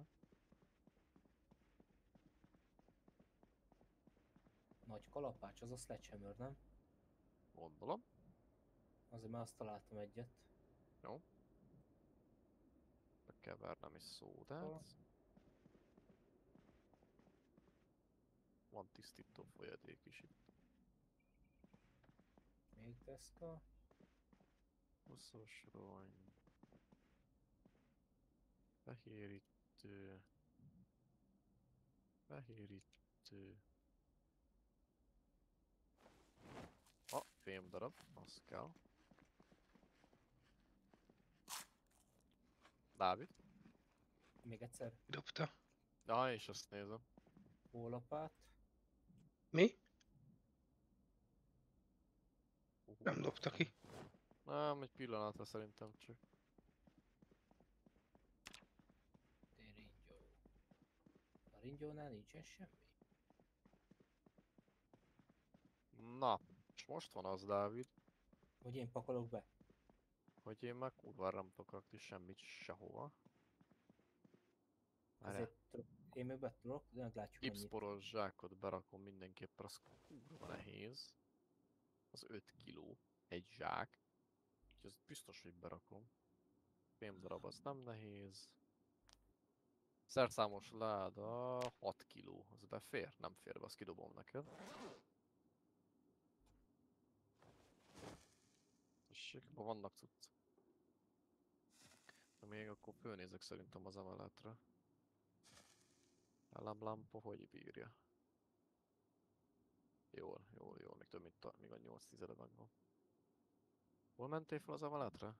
Nagy kalapács, az a sledgehammer, nem? Gondolom. Azért már azt találtam egyet. Jó. Megkevernem is szódát. Van tisztító folyadék is itt. Még deszka. Hosszos rony. Fehérítő. Fehérítő. Fém darab, az kell. Dávid? Még egyszer. Dobta. Ja, és azt nézem. Hólapát. Mi? Nem dobta ki. Nem, egy pillanatra szerintem csak. Ringyó. A ringyónál nincsen semmi. Na, és most van az, Dávid, Hogy én pakolok be. hogy én meg kurvára nem tudok rakni semmit sehova. Várjál. Azért én még be tudok, de meglátjuk mennyit. Gipszporos zsákot berakom mindenképpen, az kurva nehéz. Az 5 kiló. Egy zsák. Úgyhogy az biztos, hogy berakom. Fémdarab az nem nehéz. Szerszámos láda 6 kiló. Az befér? Nem fér be, azt kidobom neked. Tessék, abban vannak cucc. De még akkor fölnézek szerintem az emeletre. Ellenlámpa hogy bírja? Jól, még több mint még a 8 tizede megvan. Hol mentél fel az emeletre?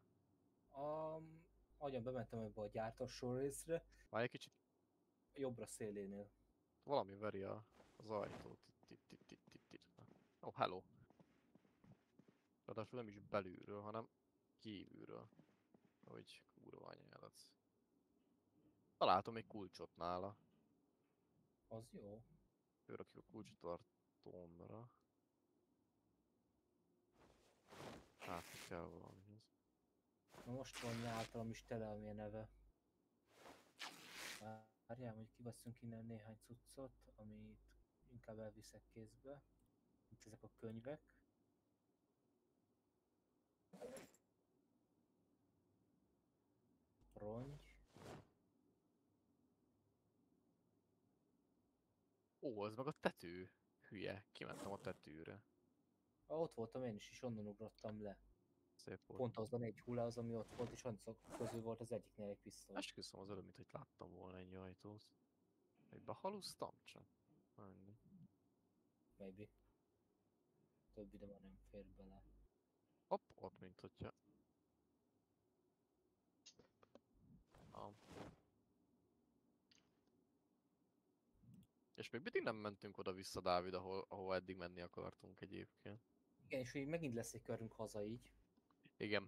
Agyon bementem ebbe a gyártósor részre, Várj egy kicsit, jobbra szélénél. valami veri az ajtót. Itt. Oh, hello. Ráadásul nem is belülről, hanem kívülről. Hogy kurva anyádat. Találtam egy kulcsot nála. Az jó. Fölrakjuk a kulcstartómra. Hát kell valamihez. Na most van általam is tele, ami a neve. Várjál, hogy kiveszünk innen néhány cuccot, amit inkább elviszek kézbe. Itt ezek a könyvek. Rongy. Ó, ez meg a tető. Hülye, kimentem a tetőre. Ott voltam én is, és onnan ugrottam le. Szép volt. Pont azon egy hulla az, ami ott volt, és azok közül volt az egyiknél egy pisztoly. Esküszöm az előbb, mint hogy láttam volna egy ajtót. Hogy behalusztam csak. Annyi. Maybe. Több ide már nem fér bele. Hopp, ott mint hogyha... Ah. És még mindig nem mentünk oda-vissza, Dávid, ahova eddig menni akartunk egyébként. Igen, és hogy megint lesz egy körünk haza így. Igen.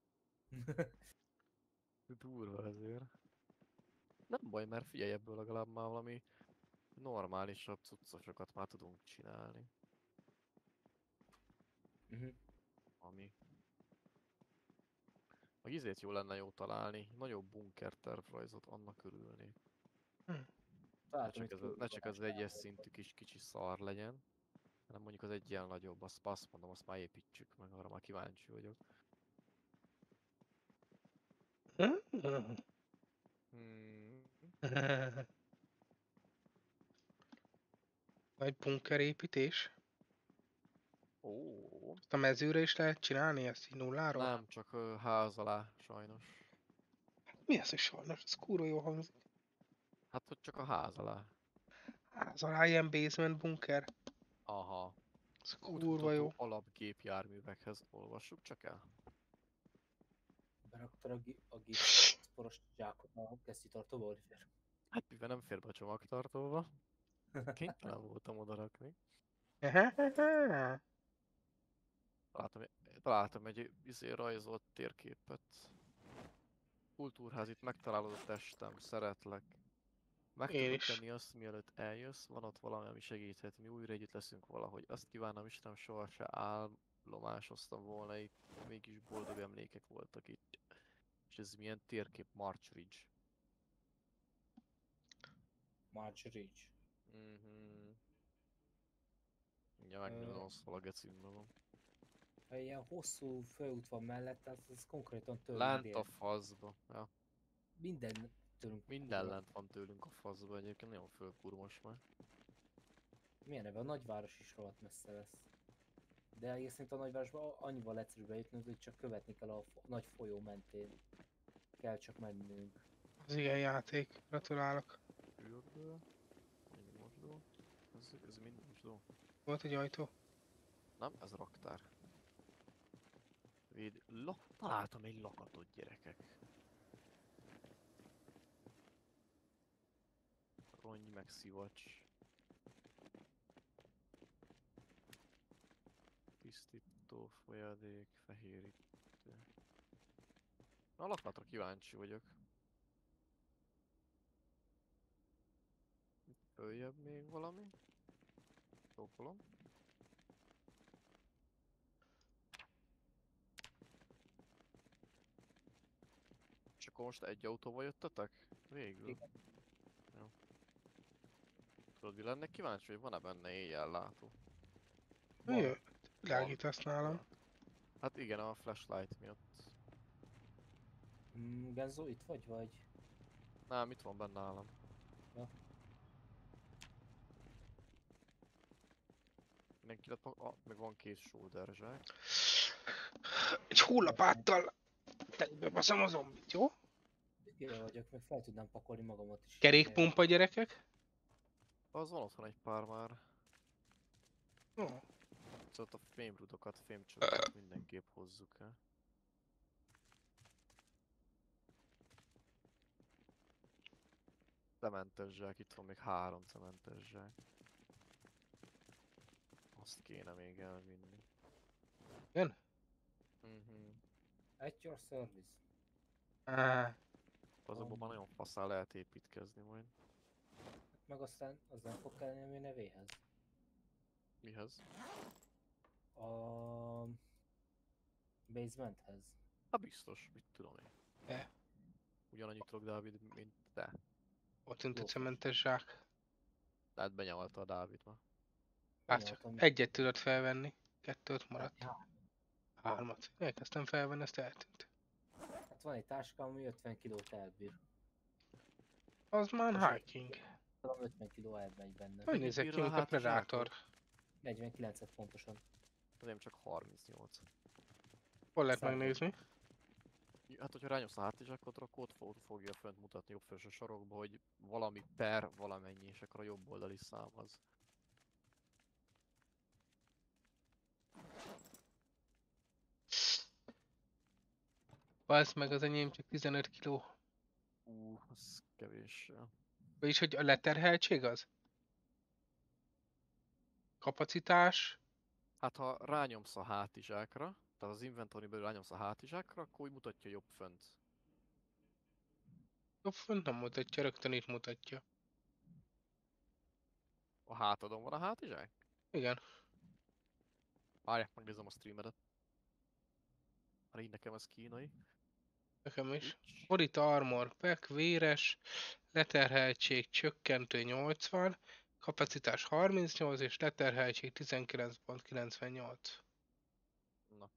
Durva ezért. Nem baj, mert figyelj, ebből legalább már valami normálisabb cuccosokat már tudunk csinálni. Ami... Meg izét jó lenne jó találni, nagyobb bunker tervrajzot, annak örülnék. Ne csak az egyes szintű kicsi szar legyen, hanem mondjuk az egy ilyen nagyobb, azt mondom, azt már építsük meg, arra már kíváncsi vagyok. Vagy bunkerépítés? Ó, Azt a mezőre is lehet csinálni ezt így nulláról? Nem, csak ház alá, sajnos. Mi az, hogy sajnos? Ez kurva jó hangzik. Hát, hogy csak a ház alá. Az alá ilyen basement bunker. Aha. Ez kurva Útmutató jó. alapgépjárművekhez olvassuk csak el. Beraktad a gépszoros zsákot a kesztyűtartóba, Oliver? Hát mivel nem fér be a csomagtartóba, kénytelen voltam odarakni. Találtam egy rajzolt térképet. Kultúrház, itt megtalálod a testem, szeretlek. Meg Én tudod is. tenni azt, mielőtt eljössz, van ott valami, ami segíthet, mi újra együtt leszünk valahogy. Azt kívánom Istenem, soha se állomásoztam volna itt, mégis boldog emlékek voltak itt. És ez milyen térkép? March Ridge. March Ridge. Ja, megnyomom, szóval a gecimben van. Ha ilyen hosszú főút van mellett, tehát ez konkrétan tőlünk Lent dél. a faszba. Ja. Minden tőlünk Minden kurva. lent van tőlünk a faszba, egyébként nagyon fölkurmos már. Milyen neve? A nagyváros is rohadt messze lesz. De egyébként a nagyvárosban annyival egyszerűbb bejutnunk, hogy csak követni kell a nagy folyó mentén. Kell csak mennünk. Az ilyen játék. Gratulálok. Fürdő. Egy mosdó. Ez mind mosdó. Volt egy ajtó. Nem, ez raktár. Találtam egy lakatot, gyerekek. Rongy meg szivacs. Tisztító, folyadék, fehérítő. Na, a lakatra kíváncsi vagyok. Följebb még valami. Csókolom. És akkor most egy autóval jöttetek? Végül. Igen. Jó. Tudod, mi lennék kíváncsi, hogy van-e benne éjjellátó? Jö, Van. világítasz nálam. Hát igen, a flashlight miatt. Genzo, itt vagy? Nem, itt van benne nálam. Ja. Mindenki lett meg van két shoulder zsák. Egy hullapáttal tegybe baszom a zombit, jó? Én vagyok, meg fel tudnám pakolni magamat is. Kerékpumpa, gyerekek. Az van otthon egy pár már. Ó, Szóval a fémrudokat, fémcsöveket mindenképp hozzuk el. Cementes zsák, itt van még 3 cementes zsák. Azt kéne még elvinni. igen? At your service. Azokban már nagyon faszán lehet építkezni majd. Meg aztán az nem fog kelleni a mi nevéhez. Mihez? A basementhez. Hát biztos, mit tudom én. De. Ugyanannyit tudok, Dávid, mint te. Ott tűnt a Jó. cementes zsák. Tehát benyalta a Dávid ma. Hát csak Benyomtam. egyet tudod felvenni. Kettőt maradt. Ja, 3-at. Elkezdtem felvenni, ezt eltűnt. hát van egy táskám, ami 50 kilót elbír. Az már hiking. Talán 50 kiló elmegy benne. Hogy nézek ki, bírja a mint a hátizsákot? Predator? 49-et pontosan. Azért csak 38. Hol lehet Szálljon. megnézni? Hát, hogyha rányomsz a hátizsákot, akkor ott fogja fönt mutatni jobb felső sarokba, hogy valami per valamennyi, és akkor a jobb oldali szám az. Bazd meg, az enyém csak 15 kiló. Az kevés. Vagyis, hogy a leterheltség az? Kapacitás? Hát ha rányomsz a hátizsákra, tehát az inventory belül rányomsz a hátizsákra, akkor úgy mutatja jobb fönt. Jobb fönt nem mutatja, rögtön itt mutatja. A hátadon van a hátizsák? Igen. Várjál, megnézem a streamedet. Már így nekem ez kínai. Nekem is. Twitch. Borita Armor Pack, véres, leterheltség csökkentő 80, kapacitás 38 és leterheltség 19.98. Na.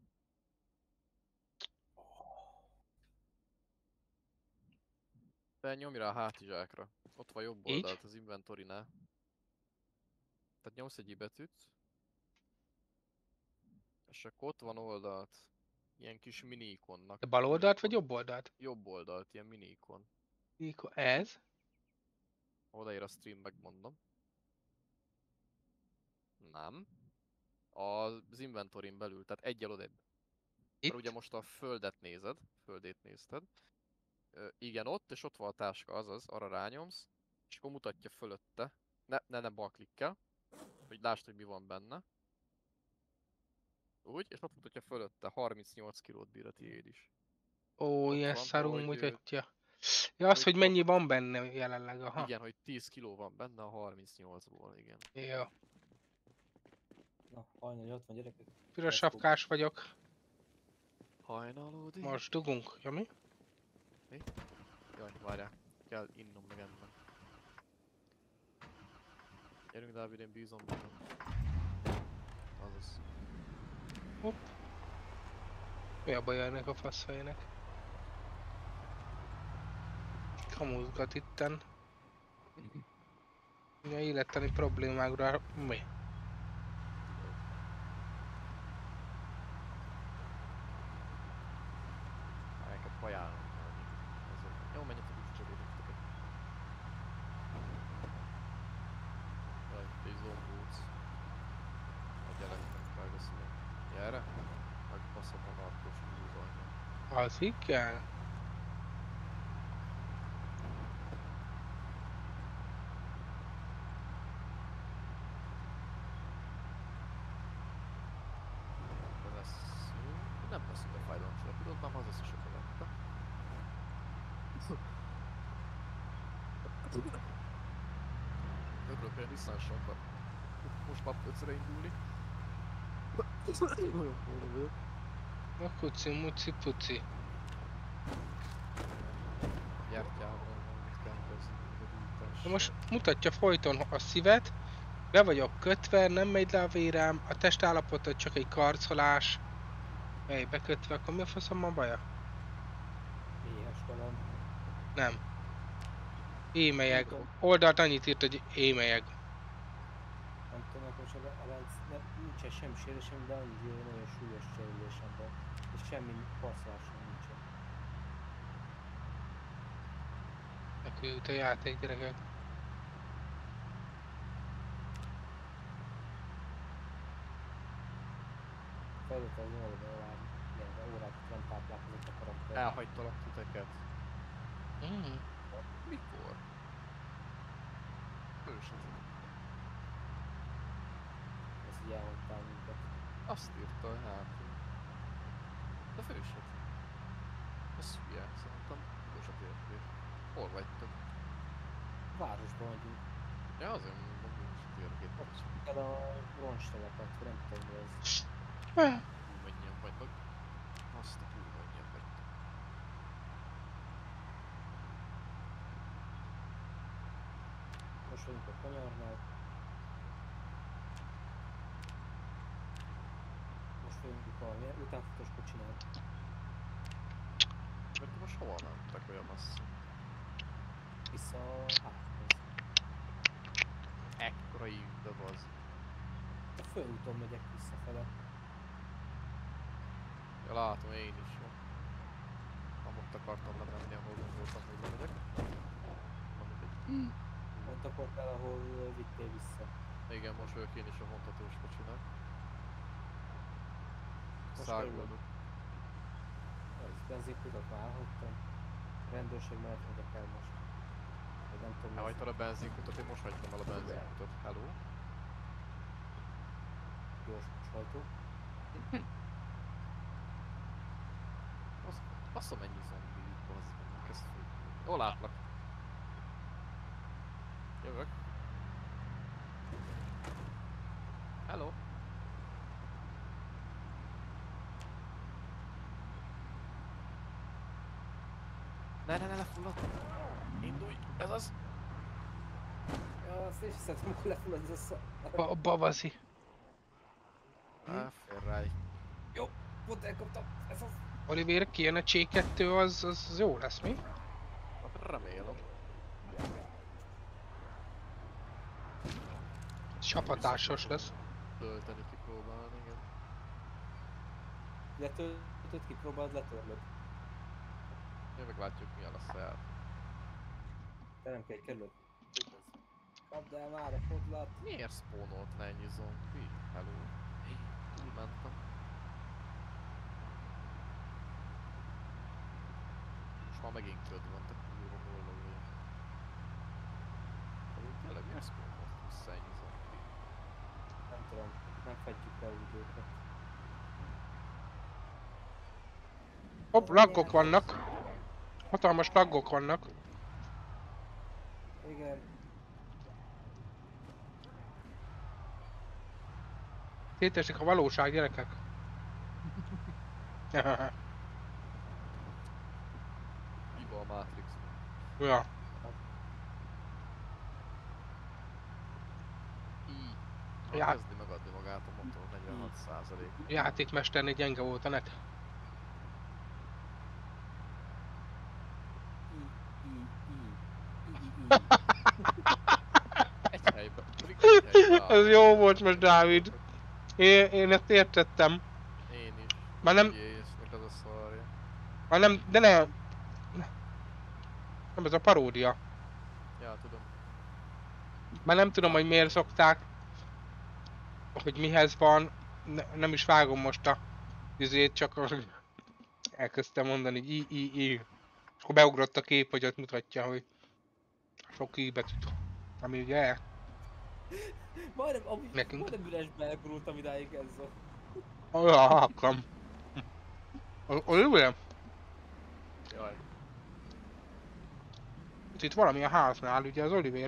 Te nyomj rá a hátizsákra. Ott van jobb Így? oldalt az inventory-nál. Tehát nyomsz egy i betűt. És akkor ott van oldalt. Ilyen kis mini ikonnak. De bal oldalt vagy jobb oldalt? Jobb oldalt, ilyen mini ikon. Ez? Odaír a stream, megmondom. Nem. Az inventorin belül, tehát egyel odébb. Mert ugye Itt? most a földét nézted. Igen, ott, és ott van a táska, azaz, arra rányomsz, és akkor mutatja fölötte. Ne bal klikkel, hogy lásd, hogy mi van benne. Úgy, és ott mutatja fölötte, 38 kilót bír a tiéd is. Ó, Ott ilyen van, szarul hogy, mutatja. Ja, az, hogy hogy mennyi van benne jelenleg, aha. igen, hogy 10 kiló van benne a 38-ból, igen. Jó. Na, hajnali 60 gyerekek. Piros Let's go. sapkás vagyok. Hajnalódik. Most dugunk, Jami? Jaj, várjál, kell innom meg ennem. Gyerünk, Dávid, én bízom benne. Azaz. Hopp. Mi a baj ennek a faszfejnek? Kamuzgat itten. Ja, élettani problémákra mi? Neked kajálnom valami. Jó, menjetek is cseréljetek. Jaj, egy zombóc. A gyereknek felveszem. Gyere! Megbaszom a narkos húzajnak. Az igen? De veszünk... Nem veszünk a fájdalmas lepidót, nem az összeset vette. Örülök, hogy Nissan akar. Most már 5-szere indulni. Nagyon forró vagyok. A kuci, muci, puci. Gyertyával valamit kell kezdeni a De gyújtással. most mutatja folyton a szívet. Be vagyok kötve, nem megy le a vérem. A testállapotot csak egy karcolás. Ej, bekötve, akkor mi a faszom a baja? Éhestelen. Nem. Émelyeg. Oldalt annyit írt, hogy émelyeg. Nem tudom, akkor csak nincsen semmi sérülésem, de annyi nagyon súlyos sérülésem van. És semmi passzolásom nincsen. Nekült a játék, gyerekek. Felült az órákat nem táplálkozott a karakter. Elhagytalak titeket. Mm. Mikor? Ősöt. Ez így elhagytál minket. Azt írta, hogy hát... De fősöt. Ez hülye, szerintem fősöt érték. Hol vagytok? Városban vagyunk. Ja, azért mondom, fősöt érték. El a roncstelekat, nem tudom mi ez. Hú, mennyien vagytok. Azt a hú, mennyien vagytok. Most vagyunk a kanyarnál. Most vagyunk a utánfutós kocsinál. Mert ti most hova mentek olyan messze? Vissza a háthoz. Ekkora ívbe az. A főúton megyek visszafele. Ja, látom én is, jó. Nem ott akartam lemenni, ahol gondoltam, hogy lemegyek. Na mindegy. Ott akartál, ahol vittél vissza. Igen, most vagyok én is a vontatós kocsinak. Most Száguldok. Ez benzinkutat már elhagytam. Rendőrség mellett megyek el most. Vagy nem tudom, mi az. Elhagytad a benzinkutat, én most hagytam el a benzinkutat. Hello? Gyors sajtó. Basszom ennyi zombi itt, bazd meg, kezd föl. Jól látlak. Jövök. Hello. Ne, lefullad. Indulj, ez az. Ja, azt is szeretem, amikor lefullad ez a szar. Babazi. Fél ráj. Jó, pont elkaptam. Ez az. Oliver, kijön a C2, az jó lesz, mi? Remélem. Csapatásos lesz. Tölteni kipróbálni, igen. Letöltöd, kipróbáld, letörlöd. Én meglátjuk milyen lesz a jár. Te nem kell egy kerülöd. Kapd el már a fodlat. Miért spawnolt le ennyi zombi? Hello. Túlmentem. Most már megint köd van, te kurva boldogulja. Amúgy tényleg miért spawnolt vissza ennyi zombi? Nem tudom, nem fedjük le úgy őket. Hopp, laggok vannak. Hatalmas laggok vannak. Igen. Szétesik a valóság, gyerekek. Hiba a Matrix. Ja. Így. Já- Kezdi megadni magát a motor 46%. Játékmesternél gyenge volt a net. Egy helyben. Pedig egy helyben Ez állunk. jó volt most, Dávid. Én ezt értettem. Én is. Már nem- Ügyésznek az a szarja. Már nem, de nem. Nem, ez a paródia. Ja, tudom. Már nem tudom, hogy miért szokták. Hogy mihez van. Nem is vágom most a izét, csak elkezdtem mondani, i. Akkor beugrott a kép, hogy ott mutatja, hogy sok i betűt. Ami ugye Nekünk. Majdnem üresbe elgurultam idáig ezzel. olyan halkam. Oliver? Jaj. Itt valami a háznál, ugye az Oliver.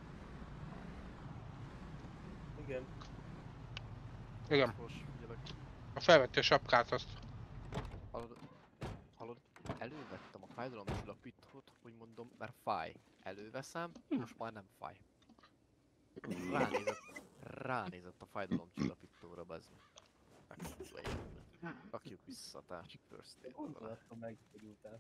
Igen. Igen, Most figyelek. a felvette a sapkát azt. Hallod? Elővettem a fájdalomcsillapítót, hogy mondom, mert fáj. Előveszem, most már nem fáj. Ránézett a fájdalomcsillapítóra, bazd meg. Rakjuk vissza a társik first aid-be vele. Gondoltam meg, hogy után.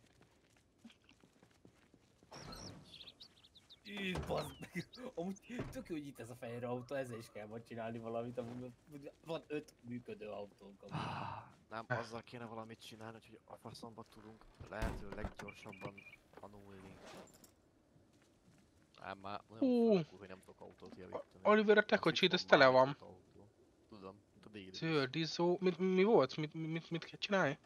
Így bazd meg. Amúgy tök jó, hogy itt ez a fehér autó, ezzel is kell majd csinálni valamit, amúgy van 5 működő autónk amúgy. Nem, azzal kéne valamit csinálni, hogy a faszomba tudunk lehető leggyorsabban tanulni. Nem, már Hú. nagyon fölkúr, hogy nem tudok autót javítani. Oliver, a te kocsid, ez tele van. Tudom, a déli. Zöld izzó, mi volt? Mit kell csinálni?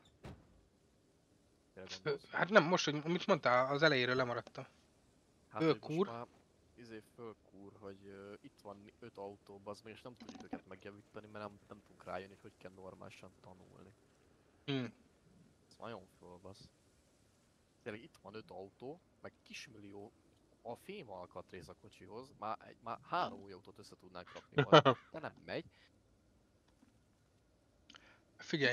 Hát nem, most, hogy mit mondtál, az elejéről lemaradtam. Hát, hogy fölkúr. most már fölkúr, hogy itt van 5 autó, az meg, és nem tudjuk őket megjavítani, mert nem tudunk rájönni, hogy kell normálisan tanulni. Ez nagyon fölbasz. Tényleg itt van 5 autó, meg kismillió a fém alkatrész a kocsihoz, már 3 új autót össze tudnánk rakni majd, de nem megy. Figyelj.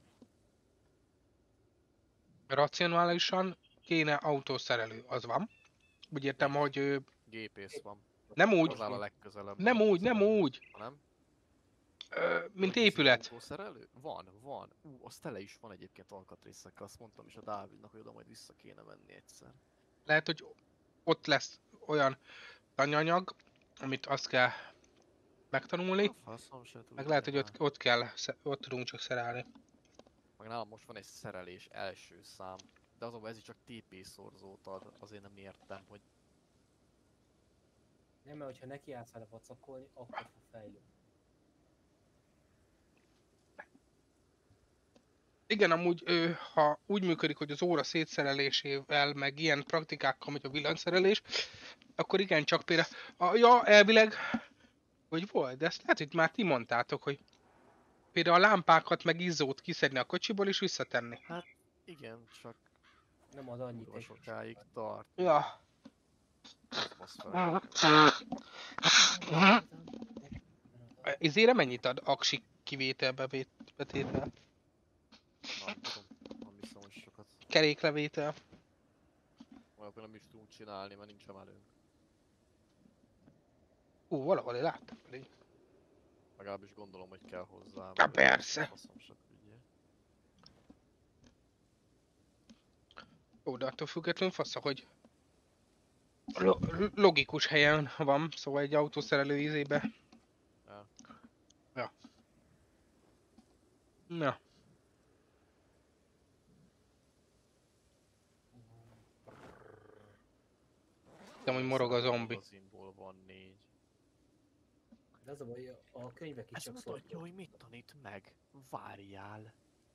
Racionálisan kéne autószerelő, az van. Úgy értem, hogy Gépész van. nem úgy, Az áll a legközelebb. nem úgy, Nem? mint Hogy épület. autószerelő? Van. Az tele is van egyébként alkatrészekkel, azt mondtam is a Dávidnak, hogy oda majd vissza kéne menni egyszer. Lehet, hogy ott lesz olyan anyanyag, amit azt kell megtanulni, A faszom se tudja, meg lehet, hogy már. ott tudunk csak szerelni. Meg nálam most van egy szerelés első szám, de azonban ez is csak TP szorzót ad, azért nem értem, hogy Nem, mert hogyha neki állsz vele vacakolni, akkor fog fejlődni. Igen, amúgy, ha úgy működik, hogy az óra szétszerelésével, meg ilyen praktikákkal megy a villanyszerelés, akkor igen, csak például, elvileg, hogy volt, de ezt lehet, hogy már ti mondtátok, hogy például a lámpákat meg izzót kiszedni a kocsiból és visszatenni. igen, csak Nem ad annyit kurva egy sokáig tart. Ja. Basz fel. Izére mennyit ad aksi kivételbe betétel? Nem tudom, nem hiszem, hogy sokat. Keréklevétel? Akkor nem is tudunk csinálni, mert nincs emelőnk. Valahol én láttam pedig. Legalábbis gondolom, hogy kell hozzá. Há, persze. Faszom se tudja. Jó, de attól függetlenül fasza, hogy logikus helyen van, szóval egy autószerelő izébe. Ja. Ja. Na. De hogy morog a zombi. Magazinból van 4. De az a baj, a könyvek is Ez csak mutatja, hogy mit tanít meg. Várjál.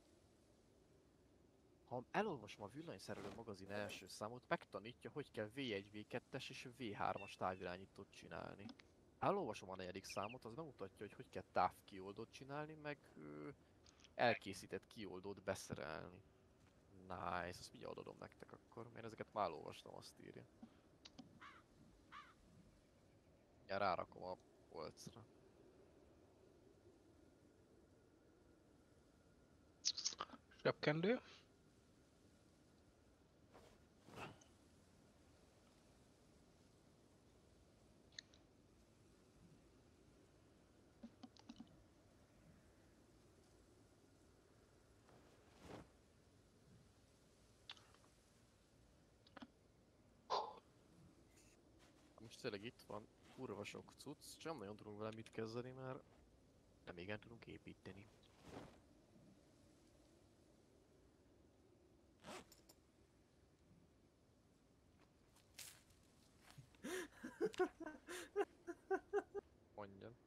Ha elolvasom a villanyszerelő magazin első számot, megtanítja, hogy kell V1, V2-es és V3-as távirányítót csinálni. Ha elolvasom a 4. számot, az bemutatja, hogy kell távkioldót csinálni, meg elkészített kioldót beszerelni. Nice, azt mindjárt adom nektek akkor, mert ezeket már elolvastam, azt írja. Ja, rárakom a polcra. Zsebkendő. Most tényleg itt van kurva sok cucc, és nem nagyon tudunk vele mit kezdeni, mert nem igen tudunk építeni. Mondjam.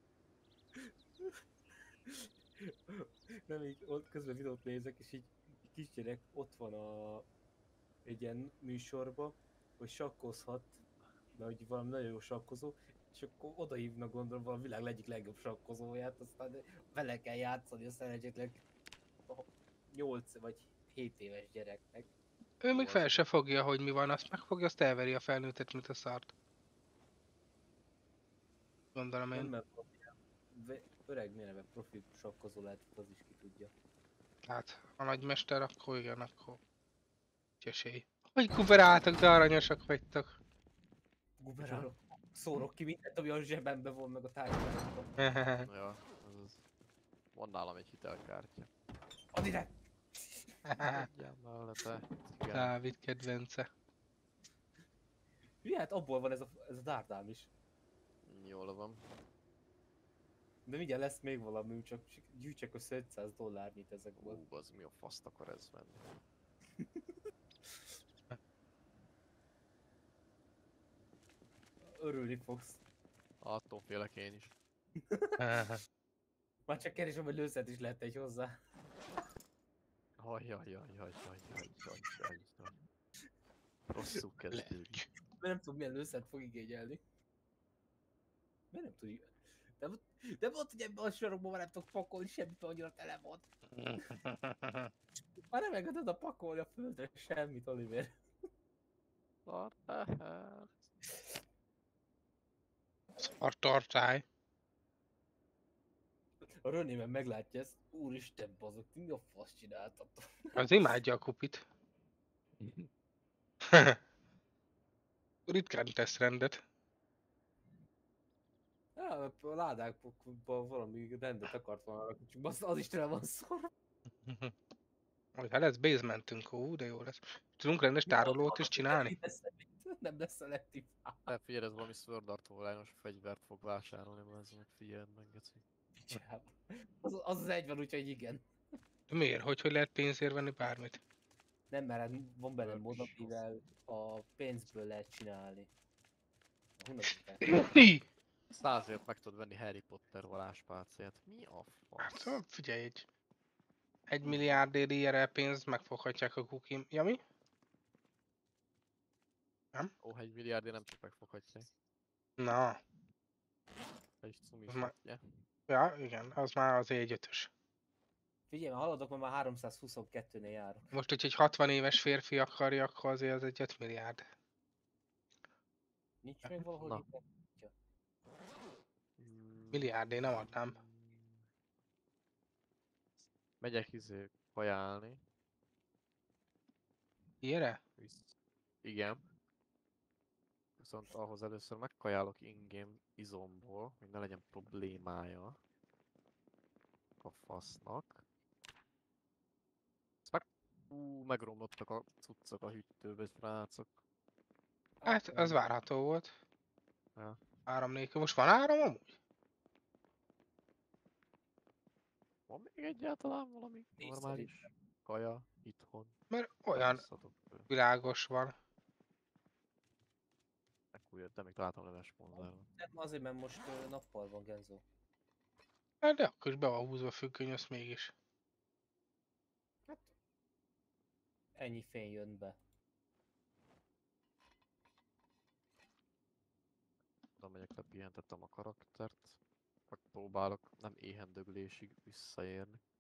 Nem, így ott közben videót nézek, és így kisgyerek ott van egy ilyen műsorba, hogy sakkozhat, mert hogy valami nagyon jó sakkozó, és akkor odahívnak gondolom a világ egyik legjobb sakkozóját, aztán vele kell játszani a szerencsétlen 8 vagy 7 éves gyereknek. Ő még fel se fogja, hogy mi van, azt megfogja, azt elveri a felnőttet, mint a szart. Gondolom Nem, én. mert öreg neve profi sakkozó lehet, az is ki tudja. Hát, a nagymester, akkor igen, akkor... Esély. Hogy kuberáltak, de aranyosak vagytok. Guberálok, szórok ki mindent, ami a zsebembe van, meg a tárgyalásban. Ja, az... Van nálam egy hitelkártya. Add ide! Adjál mellette. Igen. Dávid kedvence. Mi hát abból van ez a dárdám is. Jól van. De mindjárt lesz még valami, csak gyűjtsek össze $500 ezekből. Az mi a faszt akar ez venni? Örülni fogsz. Attól félek én is. Már csak keresem, hogy lőszert is lehet egy hozzá. Ajajajajajajajajajajaj. Rosszul kezdődik. Mert nem tudom, milyen lőszert fog igényelni. Miért nem tudjuk? De volt, hogy ebben a sorokban már nem tudok pakolni semmit, mert annyira tele van. Már nem engeded a pakolni a földre semmit, Oliver. Szart tartály. A Rönémen meglátja ezt. Úristen, bazok, ti mi a fasz csináltatok? Az imádja a kupit. Ritkán tesz rendet. Ja, a ládákban valami rendet akart volna rakni, csak az is tele van szor. Ha lesz basementünk, de jó lesz. Tudunk rendes tárolót is csinálni? Nem lesz szelektív. Ne figyelj, ez valami Sword Art Online-os fegyvert fog vásárolni, mert ez meg figyeld meg, geci. Az egy van, úgyhogy igen. De miért? Hogy lehet pénzért venni bármit? Nem, mert hát van benne mód, Workshops. amivel a pénzből lehet csinálni. Honnan tudták? 100-ért meg tudod venni Harry Potter varázspálcát. Mi a Hát fasz? szóval figyelj, egy milliárdért IRL pénzt megfoghatják a kukim. Ja mi? Ó, 1 milliárdért nem csak megfoghatják. Na, Egy cumis Az már- hatja. ja igen, az már az egy-ötös. Figyelj, már haladok, mert már 322-nél járok. Most, hogy egy 60 éves férfi akarja, akkor azért az egy 5 milliárd. Nincs még valahol Na. itt? Milliárd, én nem adnám. Megyek kajálni. Ilyenre? Igen. Viszont ahhoz először megkajálok in-game izomból, hogy ne legyen problémája a fasznak. Ezt megromlottak a cuccok a hűtőbe, srácok. Hát, az várható volt. Ja. Áram nélkül. Most van áram amúgy? Van még egyáltalán valami Nincs normális kaja itthon? Mert olyan Basszatok föl. világos van. Meg újra de még találtam leves konzervet. Nem, azért, mert most nappal van, Genzo. Hát de akkor is be van húzva a függöny, azt mégis. Ennyi fény jön be. Oda megyek, lepihentettem a karaktert. Megpróbálok nem éhendöglésig visszaérni.